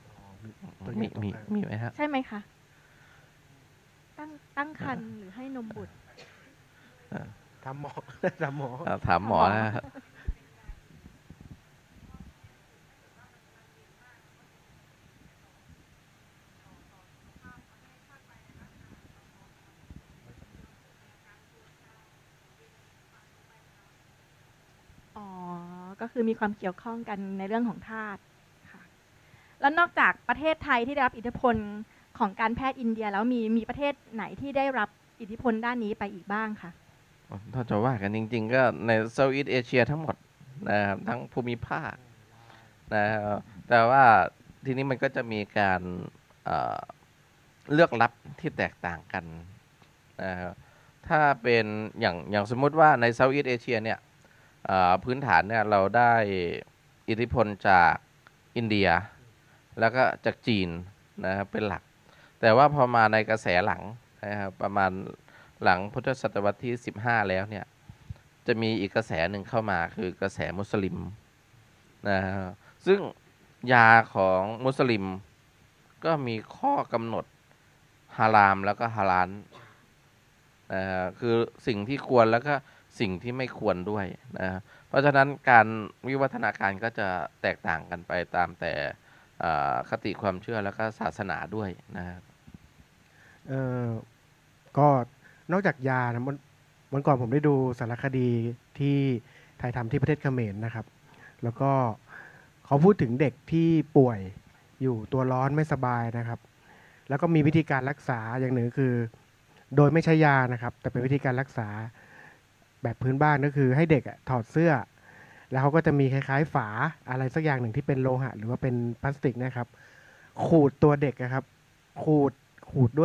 มีไหมครับใช่ไหมคะตั้งครรภ์หรือให้นมบุตรถามหมอถามหมอนะครับก็คือมีความเกี่ยวข้องกันในเรื่องของธาตุค่ะแล้วนอกจากประเทศไทยที่ได้รับอิทธิพลของการแพทย์อินเดียแล้วมีประเทศไหนที่ได้รับอิทธิพลด้านนี้ไปอีกบ้างคะถ้าจะว่ากันจริงๆก็ในเซาท์อีสต์เอเชียทั้งหมดนะครับทั้งภูมิภาคนะครับแต่ว่าทีนี้มันก็จะมีการเลือกรับที่แตกต่างกันนะครับถ้าเป็นอย่างสมมุติว่าในเซาท์อีสต์เอเชียเนี่ยพื้นฐานเนี่ยเราได้อิทธิพลจากอินเดียแล้วก็จากจีนนะครับเป็นหลักแต่ว่าพอมาในกระแสหลังนะครับประมาณหลังพุทธศตวรรษที่15แล้วเนี่ยจะมีอีกกระแสหนึ่งเข้ามาคือกระแสมุสลิมนะซึ่งยาของมุสลิมก็มีข้อกำหนดฮารามแล้วก็ฮาลาลคือสิ่งที่ควรแล้วก็สิ่งที่ไม่ควรด้วยนะเพราะฉะนั้นการวิวัฒนาการก็จะแตกต่างกันไปตามแต่คติความเชื่อแล้วก็ศาสนาด้วยนะครับก็นอกจากยานะวันก่อนผมได้ดูสารคดีที่ถ่ายทำที่ประเทศเขมรนะครับแล้วก็เขาพูดถึงเด็กที่ป่วยอยู่ตัวร้อนไม่สบายนะครับแล้วก็มีวิธีการรักษาอย่างหนึ่งคือโดยไม่ใช้ยานะครับแต่เป็นวิธีการรักษาแบบพื้นบ้านก็คือให้เด็กถอดเสื้อแล้วเขาก็จะมีคล้ายๆฝาอะไรสักอย่างหนึ่งที่เป็นโลหะหรือว่าเป็นพลาสติกนะครับขูดตัวเด็กนะครับขูด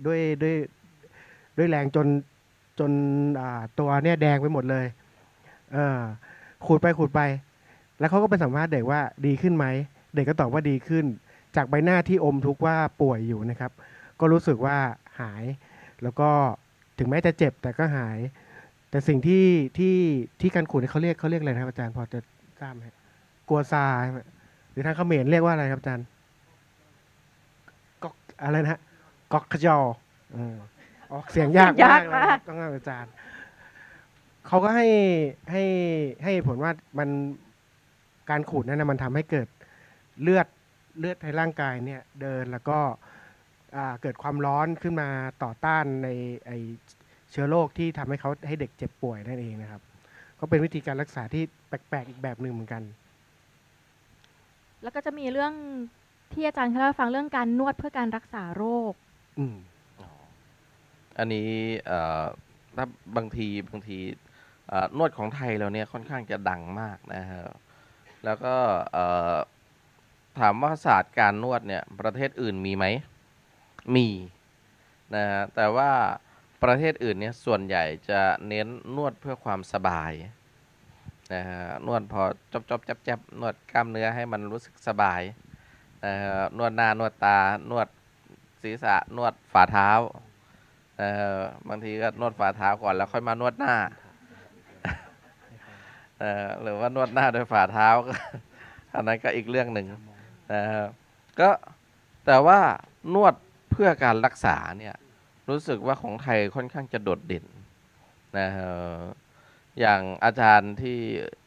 ด้วยแรงจนตัวเนี่ยแดงไปหมดเลยขูดไปแล้วเขาก็ไปสัมภาษณ์เด็กว่าดีขึ้นไหมเด็กก็ตอบว่าดีขึ้นจากใบหน้าที่อมทุกข์ว่าป่วยอยู่นะครับก็รู้สึกว่าหายแล้วก็ถึงแม้จะเจ็บแต่ก็หายแต่สิ่งที่การขูดเขาเรียกอะไรนะครับอาจารย์พอจะทราบไหมกัวซาหรือทางเขมรเรียกว่าอะไรครับอาจารย์ก๊อกอะไรนะก๊อกขจอออกเสียงยากมากเลยต้องอาจารย์เขาก็ให้ผลว่ามันการขูดนั้นนะมันทำให้เกิดเลือดเลือดในร่างกายเนี่ยเดินแล้วก็เกิดความร้อนขึ้นมาต่อต้านในไอเชื้อโรคที่ทำให้เด็กเจ็บป่วยนั่นเองนะครับก็เป็นวิธีการรักษาที่แปลกๆอีกแบบหนึ่งเหมือนกันแล้วก็จะมีเรื่องที่อาจารย์เคยเล่าให้ฟังเรื่องการนวดเพื่อการรักษาโรคอันนี้ถ้าบางทีนวดของไทยเราเนี่ยค่อนข้างจะดังมากนะครับแล้วก็ถามว่าศาสตร์การนวดเนี่ยประเทศอื่นมีไหมมีนะฮะแต่ว่าประเทศอื่นเนี่ยส่วนใหญ่จะเน้นนวดเพื่อความสบายนะฮะนวดพอจบจับนวดกล้ามเนื้อให้มันรู้สึกสบายนวดหน้านวดตานวดศีรษะนวดฝ่าเท้าบางทีก็นวดฝ่าเท้าก่อนแล้วค่อยมานวดหน้าหรือว่านวดหน้าโดยฝ่าเท้าอันนั้นก็อีกเรื่องหนึ่งก็แต่ว่านวดเพื่อการรักษาเนี่ยรู้สึกว่าของไทยค่อนข้างจะโดดเด่นอย่างอาจารย์ที่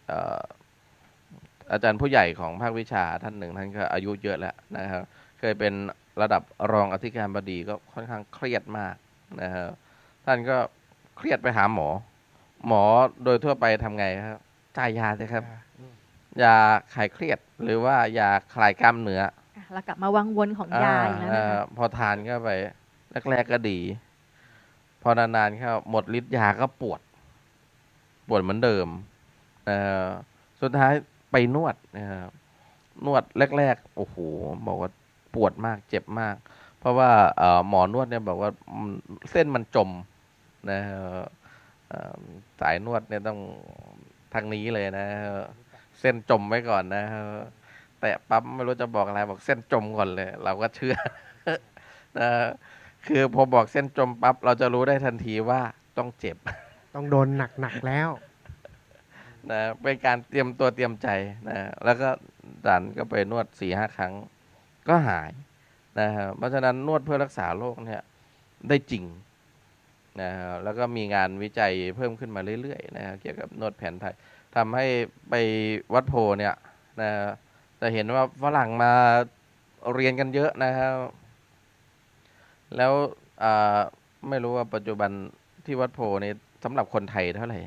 อาจารย์ผู้ใหญ่ของภาควิชาท่านหนึ่งท่านก็อายุเยอะแล้วนะครับเคยเป็นระดับรองอธิการบดีก็ค่อนข้างเครียดมากนะครับท่านก็เครียดไปหาหมอโดยทั่วไปทำไงครับจ่ายยาเลยครับยาคลายเครียดหรือว่ายาคลายกล้ามเนื้อเรากลับมาวังวนของยาแล้วพอทานเข้าไปแรกๆก็ดีพอนานๆเข้าหมดฤทธิ์ยาก็ปวดเหมือนเดิมสุดท้ายไปนวดนวดแรกๆโอ้โหบอกว่าปวดมากเจ็บมากเพราะว่าหมอนวดเนี่ยบอกว่าเส้นมันจมนะสายนวดเนี่ยต้องทางนี้เลยนะเส้นจมไว้ก่อนนะแต่ปั๊บไม่รู้จะบอกอะไรบอกเส้นจมก่อนเลยเราก็เชื่อนะคือพอบอกเส้นจมปั๊บเราจะรู้ได้ทันทีว่าต้องเจ็บต้องโดนหนักๆแล้วนะเป็นการเตรียมตัวเตรียมใจนะแล้วก็ดันก็ไปนวด 4-5 ครั้งก็หายนะครับเพราะฉะนั้นนวดเพื่อรักษาโรคเนี่ยได้จริงนะแล้วก็มีงานวิจัยเพิ่มขึ้นมาเรื่อยๆนะเกี่ยวกับนวดแผนไทยทำให้ไปวัดโพเนี่ยนะจะเห็นว่าฝรั่งมาเรียนกันเยอะนะครับแล้วไม่รู้ว่าปัจจุบันที่วัดโพนี่สำหรับคนไทยเท่าไหร่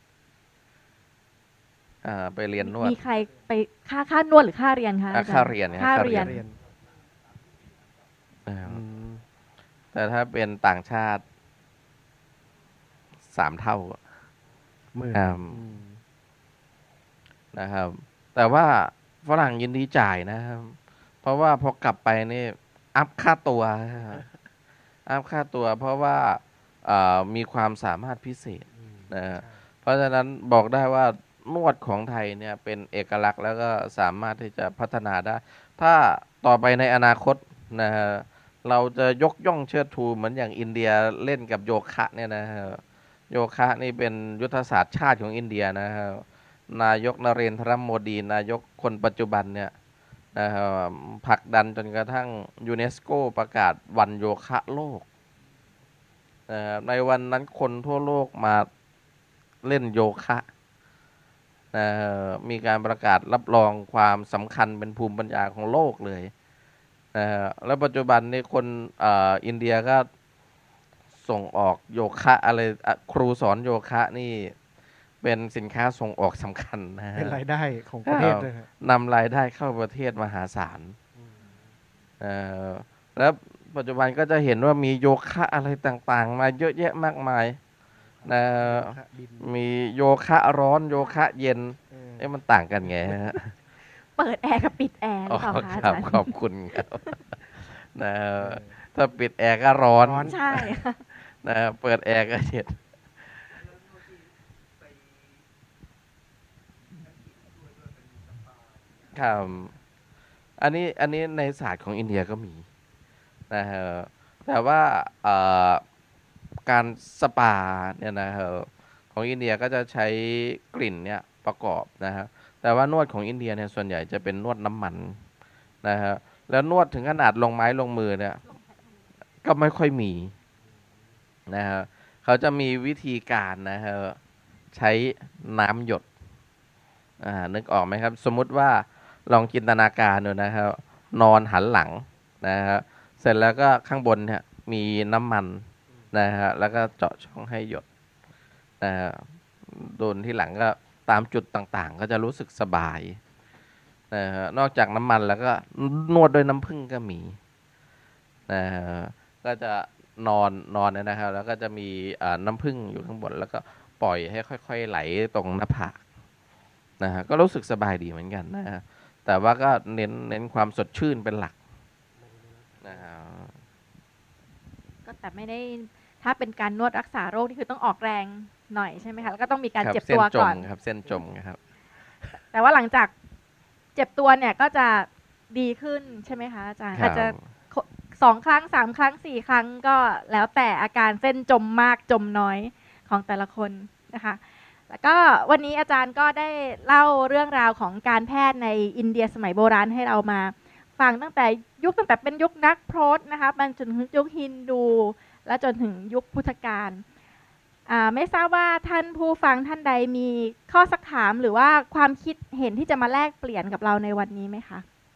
ไปเรียนนวดมีใครไปค่านวดหรือค่าเรียนคะค่าเรียนค่าเรียนแต่ถ้าเป็นต่างชาติ3 เท่านะครับแต่ว่าฝรั่งยินดีจ่ายนะครับเพราะว่าพอกลับไปนี่อัพค่าตัวเพราะว่ามีความสามารถพิเศษนะเพราะฉะนั้นบอกได้ว่านวดของไทยเนี่ยเป็นเอกลักษณ์แล้วก็สามารถที่จะพัฒนาได้ถ้าต่อไปในอนาคตนะฮะเราจะยกย่องเชิดชูเหมือนอย่างอินเดียเล่นกับโยคะเนี่ยนะฮะโยคะนี่เป็นยุทธศาสตร์ชาติของอินเดียนะฮะนายกนเรนทรโมดีนายกคนปัจจุบันเนี่ยนะฮะผลักดันจนกระทั่งยูเนสโกประกาศวันโยคะโลกในวันนั้นคนทั่วโลกมาเล่นโยคะมีการประกาศรับรองความสำคัญเป็นภูมิปัญญาของโลกเลยแล้วปัจจุบันนี้คนอินเดียก็ส่งออกโยคะอะไรครูสอนโยคะนี่เป็นสินค้าส่งออกสำคัญนะเป็นรายได้ของประเทศเลยนำรายได้เข้าประเทศมหาศาลแล้วปัจจุบันก็จะเห็นว่ามีโยคะอะไรต่างๆมาเยอะแยะมากมายมีโยคะร้อนโยคะเย็นมันต่างกันไงฮะเปิดแอร์กับปิดแอร์หรือเปล่าคะอาจารย์ขอบคุณครับถ้าปิดแอร์ก็ร้อนใช่เปิดแอร์ก็เย็นครับอันนี้ในศาสตร์ของอินเดียก็มีนะฮะแต่ว่าการสปาเนี่ยนะฮะของอินเดียก็จะใช้กลิ่นเนี่ยประกอบนะฮะแต่ว่านวดของอินเดียเนี่ยส่วนใหญ่จะเป็นนวดน้ำมันนะฮะแล้วนวดถึงขนาดลงไม้ลงมือเนี่ยก็ไม่ค่อยมีนะฮะเขาจะมีวิธีการนะฮะใช้น้ำหยดนึกออกไหมครับสมมุติว่าลองจินตนาการดูนะครับนอนหันหลังนะฮะเสร็จแล้วก็ข้างบนเนี่ยมีน้ำมันนะฮะแล้วก็เจาะช่องให้หยดนะฮะโดนที่หลังก็ตามจุดต่างๆก็จะรู้สึกสบายนะฮะนอกจากน้ำมันแล้วก็นวดด้วยน้ำผึ้งก็มีนะฮะก็จะนอนนะครับแล้วก็จะมีน้ำผึ้งอยู่ข้างบนแล้วก็ปล่อยให้ค่อยๆไหลตรงหน้าผากนะฮะก็รู้สึกสบายดีเหมือนกันนะฮะแต่ว่าก็เน้นความสดชื่นเป็นหลักนะฮะก็แต่ไม่ได้ถ้าเป็นการนวดรักษาโรคนี่คือต้องออกแรงหน่อยใช่ไหมคะแล้วก็ต้องมีการครับเจ็บตัวก่อนครับเส้นจมครับแต่ว่าหลังจากเจ็บตัวเนี่ยก็จะดีขึ้นใช่ไหมคะอาจารย์ครับอาจจะ2 ครั้ง 3 ครั้ง 4 ครั้งก็แล้วแต่อาการเส้นจมมากจมน้อยของแต่ละคนนะคะแล้วก็วันนี้อาจารย์ก็ได้เล่าเรื่องราวของการแพทย์ในอินเดียสมัยโบราณให้เรามาฟังตั้งแต่เป็นยุคนักพรตนะคะมาจนถึงยุคฮินดู และจนถึงยุคพุทธกาลไม่ทราบว่าท่านผู้ฟังท่านใดมีข้อสักถามหรือว่าความคิดเห็นที่จะมาแลกเปลี่ยนกับเราในวันนี้ไหมคะ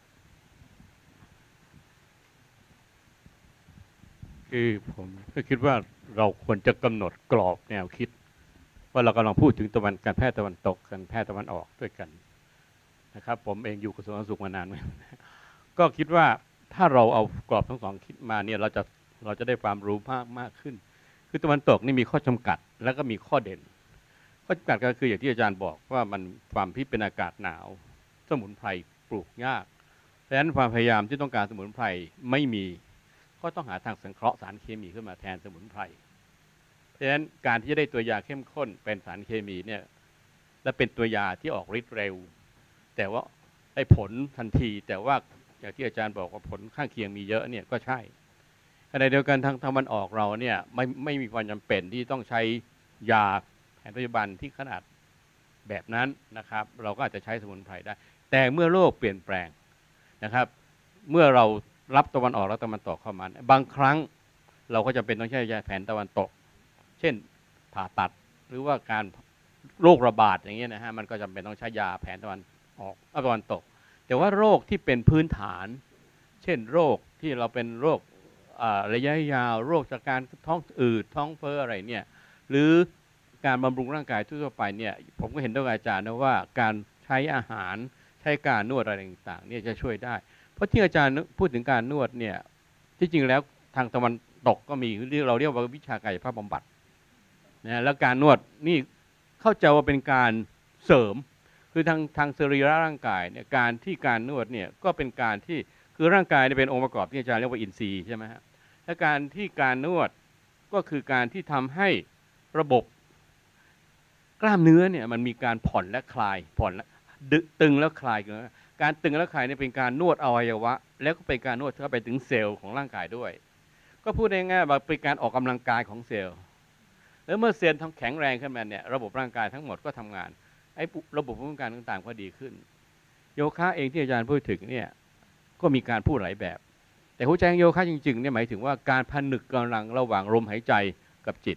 คือผมก็คิดว่าเราควรจะกำหนดกรอบแนวคิดว่าเรากำลังพูดถึงการแพทย์ตะวันตกการแพทย์ตะวันออกด้วยกันนะครับผมเองอยู่กระทรวงสาธารณสุขมานานก็คิดว่าถ้าเราเอากรอบทั้งสองคิดมาเนี่ยเราจะได้ความรู้มากขึ้นคือตะวันตกนี่มีข้อจำกัดแล้วก็มีข้อเด่นข้อจำกัดก็คืออย่างที่อาจารย์บอกว่ามันความที่เป็นอากาศหนาวสมุนไพรปลูกยากเพราะฉะนั้นความพยายามที่ต้องการสมุนไพรไม่มีก็ต้องหาทางสังเคราะห์สารเคมีขึ้นมาแทนสมุนไพรเพราะฉะนั้นการที่จะได้ตัวยาเข้มข้นเป็นสารเคมีเนี่ยและเป็นตัวยาที่ออกฤทธิ์เร็วแต่ว่าได้ผลทันทีแต่ว่าอย่างที่อาจารย์บอกว่าผลข้างเคียงมีเยอะเนี่ยก็ใช่ขณะเดียวกันทางตะวันออกเราเนี่ยไม่มีความจำเป็นที่ต้องใช้ยาแผนปัจจุบันที่ขนาดแบบนั้นนะครับเราก็อาจจะใช้สมุนไพรได้แต่เมื่อโลกเปลี่ยนแปลงนะครับเมื่อเรารับตะวันออกและตะวันตกเข้ามาบางครั้งเราก็จะเป็นต้องใช้ยาแผนตะวันตกเช่นผ่าตัดหรือว่าการโรคระบาดอย่างเงี้ยนะฮะมันก็จำเป็นต้องใช้ยาแผนตะวันออกตะวันตกแต่ว่าโรคที่เป็นพื้นฐานเช่นโรคที่เราเป็นโรคระยะยาวโรคจากการท้องอืดท้องเฟ้ออะไรเนี่ยหรือการบำรุงร่างกายทั่วไปเนี่ยผมก็เห็นด้วยกับอาจารย์นะว่าการใช้อาหารใช้การนวดอะไรต่างๆเนี่ยจะช่วยได้เพราะที่อาจารย์พูดถึงการนวดเนี่ยที่จริงแล้วทางตะวันตกก็มีเราเรียกว่าวิชากายภาพบำบัดนะแล้วการนวดนี่เข้าใจว่าเป็นการเสริมคือทางสรีระร่างกายเนี่ยการนวดเนี่ยก็เป็นการที่คือร่างกายเนี่ยเป็นองค์ประกอบที่อาจารย์เรียกว่าอินทรีย์ใช่ไหมฮะและการนวดก็คือการที่ทำให้ระบบกล้ามเนื้อเนี่ยมันมีการผ่อนและคลายผ่อนและตึงแล้วคลายการตึงและคลายเนี่ยเป็นการนวดอวัยวะแล้วก็เป็นการนวดเข้าไปถึงเซลล์ของร่างกายด้วยก็พูดง่ายๆว่าเป็นการออกกำลังกายของเซลล์แล้วเมื่อเซลล์แข็งแรงขึ้นมาเนี่ยระบบร่างกายทั้งหมดก็ทำงานไอ้ระบบป้องกันต่างๆก็ดีขึ้นโยคะเองที่อาจารย์พูดถึงเนี่ยก็มีการพูดหลายแบบแต่หัวใจของโยคะจริงๆเนี่ยหมายถึงว่าการผนึกกำลังระหว่างลมหายใจกับจิต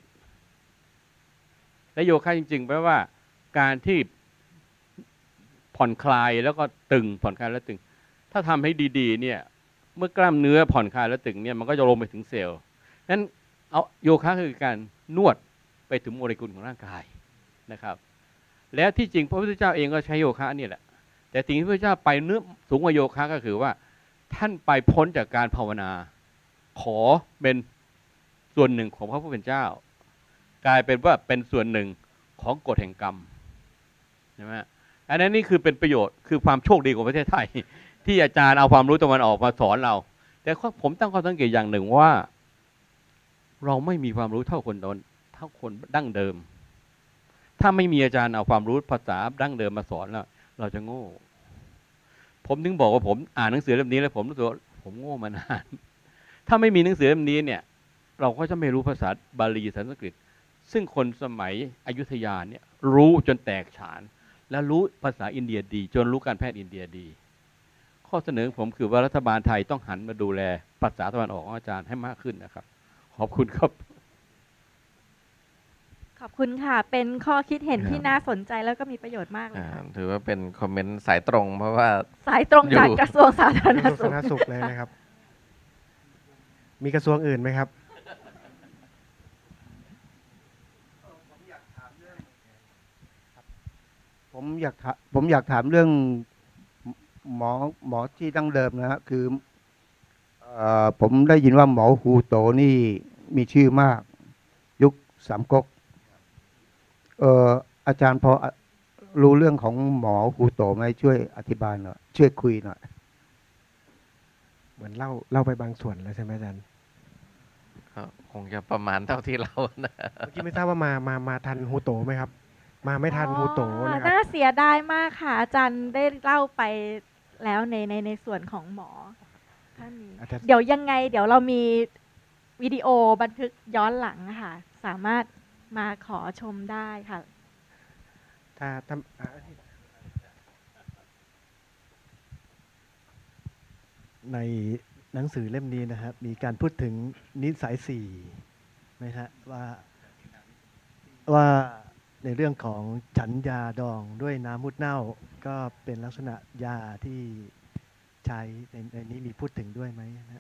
และโยคะจริงๆแปลว่าการที่ผ่อนคลายแล้วก็ตึงผ่อนคลายแล้วตึงถ้าทำให้ดีๆเนี่ยเมื่อกล้ามเนื้อผ่อนคลายแล้วตึงเนี่ยมันก็จะลงไปถึงเซลล์นั้นเอาโยคะคือการนวดไปถึงโมเลกุลของร่างกายนะครับแล้วที่จริงพระพุทธเจ้าเองก็ใช้โยคะนี่แหละแต่สิ่งที่พระพุทธเจ้าไปเนื้อสูงกว่าโยคะก็คือว่าท่านไปพ้นจากการภาวนาขอเป็นส่วนหนึ่งของพระผู้เป็นเจ้ากลายเป็นว่าเป็นส่วนหนึ่งของกฎแห่งกรรมใช่ไหมอันนั้นนี่คือเป็นประโยชน์คือความโชคดีของประเทศไทยที่อาจารย์เอาความรู้ตะวันออกมาสอนเราแต่ผมตั้งข้อสังเกตอย่างหนึ่งว่าเราไม่มีความรู้เท่าคนดั้งเดิมถ้าไม่มีอาจารย์เอาความรู้ภาษาดั้งเดิมมาสอนเราจะโง่ผมถึงบอกว่าผมอ่านหนังสือเล่มนี้แล้วผมรู้สึกว่าผมโง่มานานถ้าไม่มีหนังสือเล่มนี้เนี่ยเราก็จะไม่รู้ภาษาบาลีสันสกฤตซึ่งคนสมัยอยุธยาเนี่ยรู้จนแตกฉานและรู้ภาษาอินเดียดีจนรู้การแพทย์อินเดียดีข้อเสนอผมคือว่ารัฐบาลไทยต้องหันมาดูแลภาษาตะวันออกของอาจารย์ให้มากขึ้นนะครับขอบคุณครับขอบคุณค่ะ เป็นข้อคิดเห็นครับที่น่าสนใจแล้วก็มีประโยชน์มากเลยค่ะถือว่าเป็นคอมเมนต์สายตรง เพราะว่าสายตรงจากอยู่กระทรวงสาธารณกระทรวงสุสาขธารณสุขเลยนะครับ มีกระทรวงอื่นไหมครับผมอยากถามเรื่องหมอที่ดั้งเดิมนะฮะคือผมได้ยินว่าหมอฮูโตนี่มีชื่อมาก ยุคสามก๊กอาจารย์พอรู้เรื่องของหมอฮูโตไหมช่วยอธิบายหน่อยช่วยคุยหน่อยเหมือนเล่าไปบางส่วนแล้วใช่ไหมอาจารย์ก็คงจะประมาณเท่าที่เรานะเมื่อกี้ไม่ทราบว่ามาทันฮูโตไหมครับ มาไม่ทันฮูโตนะครัน่าบเสียดายมากค่ะ อาจารย์ได้เล่าไปแล้วในส่วนของหมอท่านนี้อาจจะเดี๋ยวยังไง เดี๋ยวเรามีวิดีโอบันทึกย้อนหลังอะค่ะ สามารถมาขอชมได้ค่ะถ้าในหนังสือเล่มนี้นะครับมีการพูดถึงนิสัยสี่ไหมฮะว่าในเรื่องของฉันยาดองด้วยน้ำมุดเน่าก็เป็นลักษณะยาที่ใช้ในนี้มีพูดถึงด้วยไหมนะ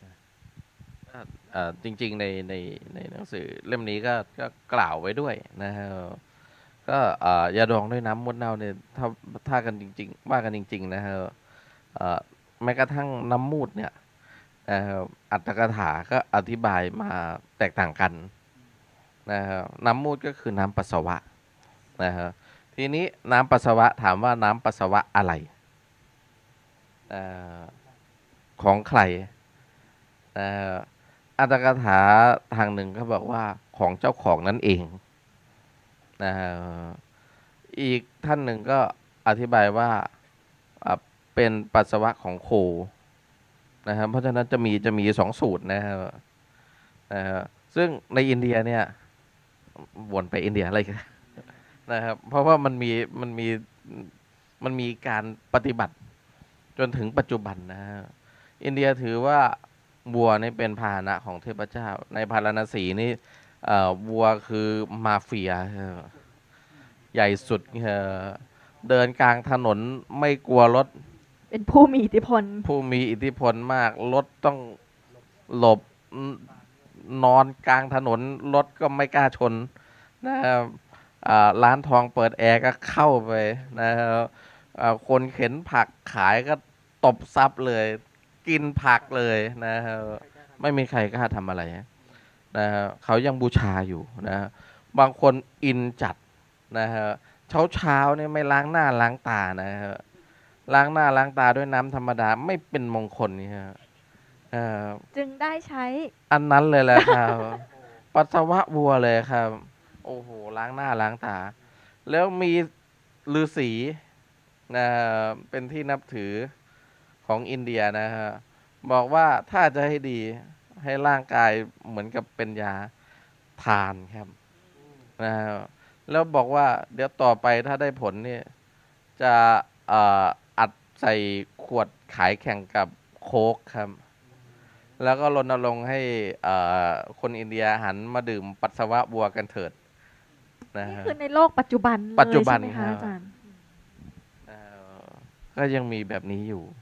จริงๆในหนังสือเล่มนี้ก็กล่าวไว้ด้วยนะครับก็ยาดองด้วยน้ำมดเน่าเนี่ยถ้ากันจริงๆว่ากันจริงๆนะครับแม้กระทั่งน้ำมูดเนี่ยอัตถกถาก็อธิบายมาแตกต่างกันนะครับน้ำมูดก็คือน้ำปัสสาวะนะครับทีนี้น้ำปัสสาวะถามว่าน้ำปัสสาวะอะไรของใครอัตถกถาทางหนึ่งก็บอกว่าของเจ้าของนั่นเองอีกท่านหนึ่งก็อธิบายว่าเป็นปัสสาวะของโคนะครับเพราะฉะนั้นจะมีสองสูตรนะครับซึ่งในอินเดียเนี่ยวนไปอินเดียอะไรกันนะครับเพราะว่ามันมีการปฏิบัติจนถึงปัจจุบันนะฮะอินเดียถือว่าวัวนี่เป็นพาหนะของเทพเจ้าในพาราณสีนี่วัวคือมาเฟียใหญ่สุดเดินกลางถนนไม่กลัวรถเป็นผู้มีอิทธิพลผู้มีอิทธิพลมากรถต้องหลบนอนกลางถนนรถก็ไม่กล้าชนนะครับร้านทองเปิดแอร์ก็เข้าไปนะครับคนเข็นผักขายก็ตบซับเลยกินผักเลยนะครับไม่มีใครกล้าทำอะไรนะครับเขายังบูชาอยู่นะบางคนอินจัดนะฮะเช้าเนี่ยไม่ล้างหน้าล้างตานะฮะล้างหน้าล้างตาด้วยน้ำธรรมดาไม่เป็นมงคลนี่ฮะจึงได้ใช้อันนั้นเลยแหละครับ ปัสสาวะวัวเลยครับโอ้โหล้างหน้าล้างตาแล้วมีฤาษีนะเป็นที่นับถือของอินเดียนะฮะบอกว่าถ้าจะให้ดีให้ร่างกายเหมือนกับเป็นยาทานครับนะแล้วบอกว่าเดี๋ยวต่อไปถ้าได้ผลเนี่ยจะอัดใส่ขวดขายแข่งกับโค้กครับแล้วก็รณรงค์ให้คนอินเดียหันมาดื่มปัสสาวะวัวกันเถิดนะนี่ฮะคือในโลกปัจจุบันเลยปัจจุบันใช่ไหมครัคะบอาจารย์ก็ยังมีแบบนี้อยู่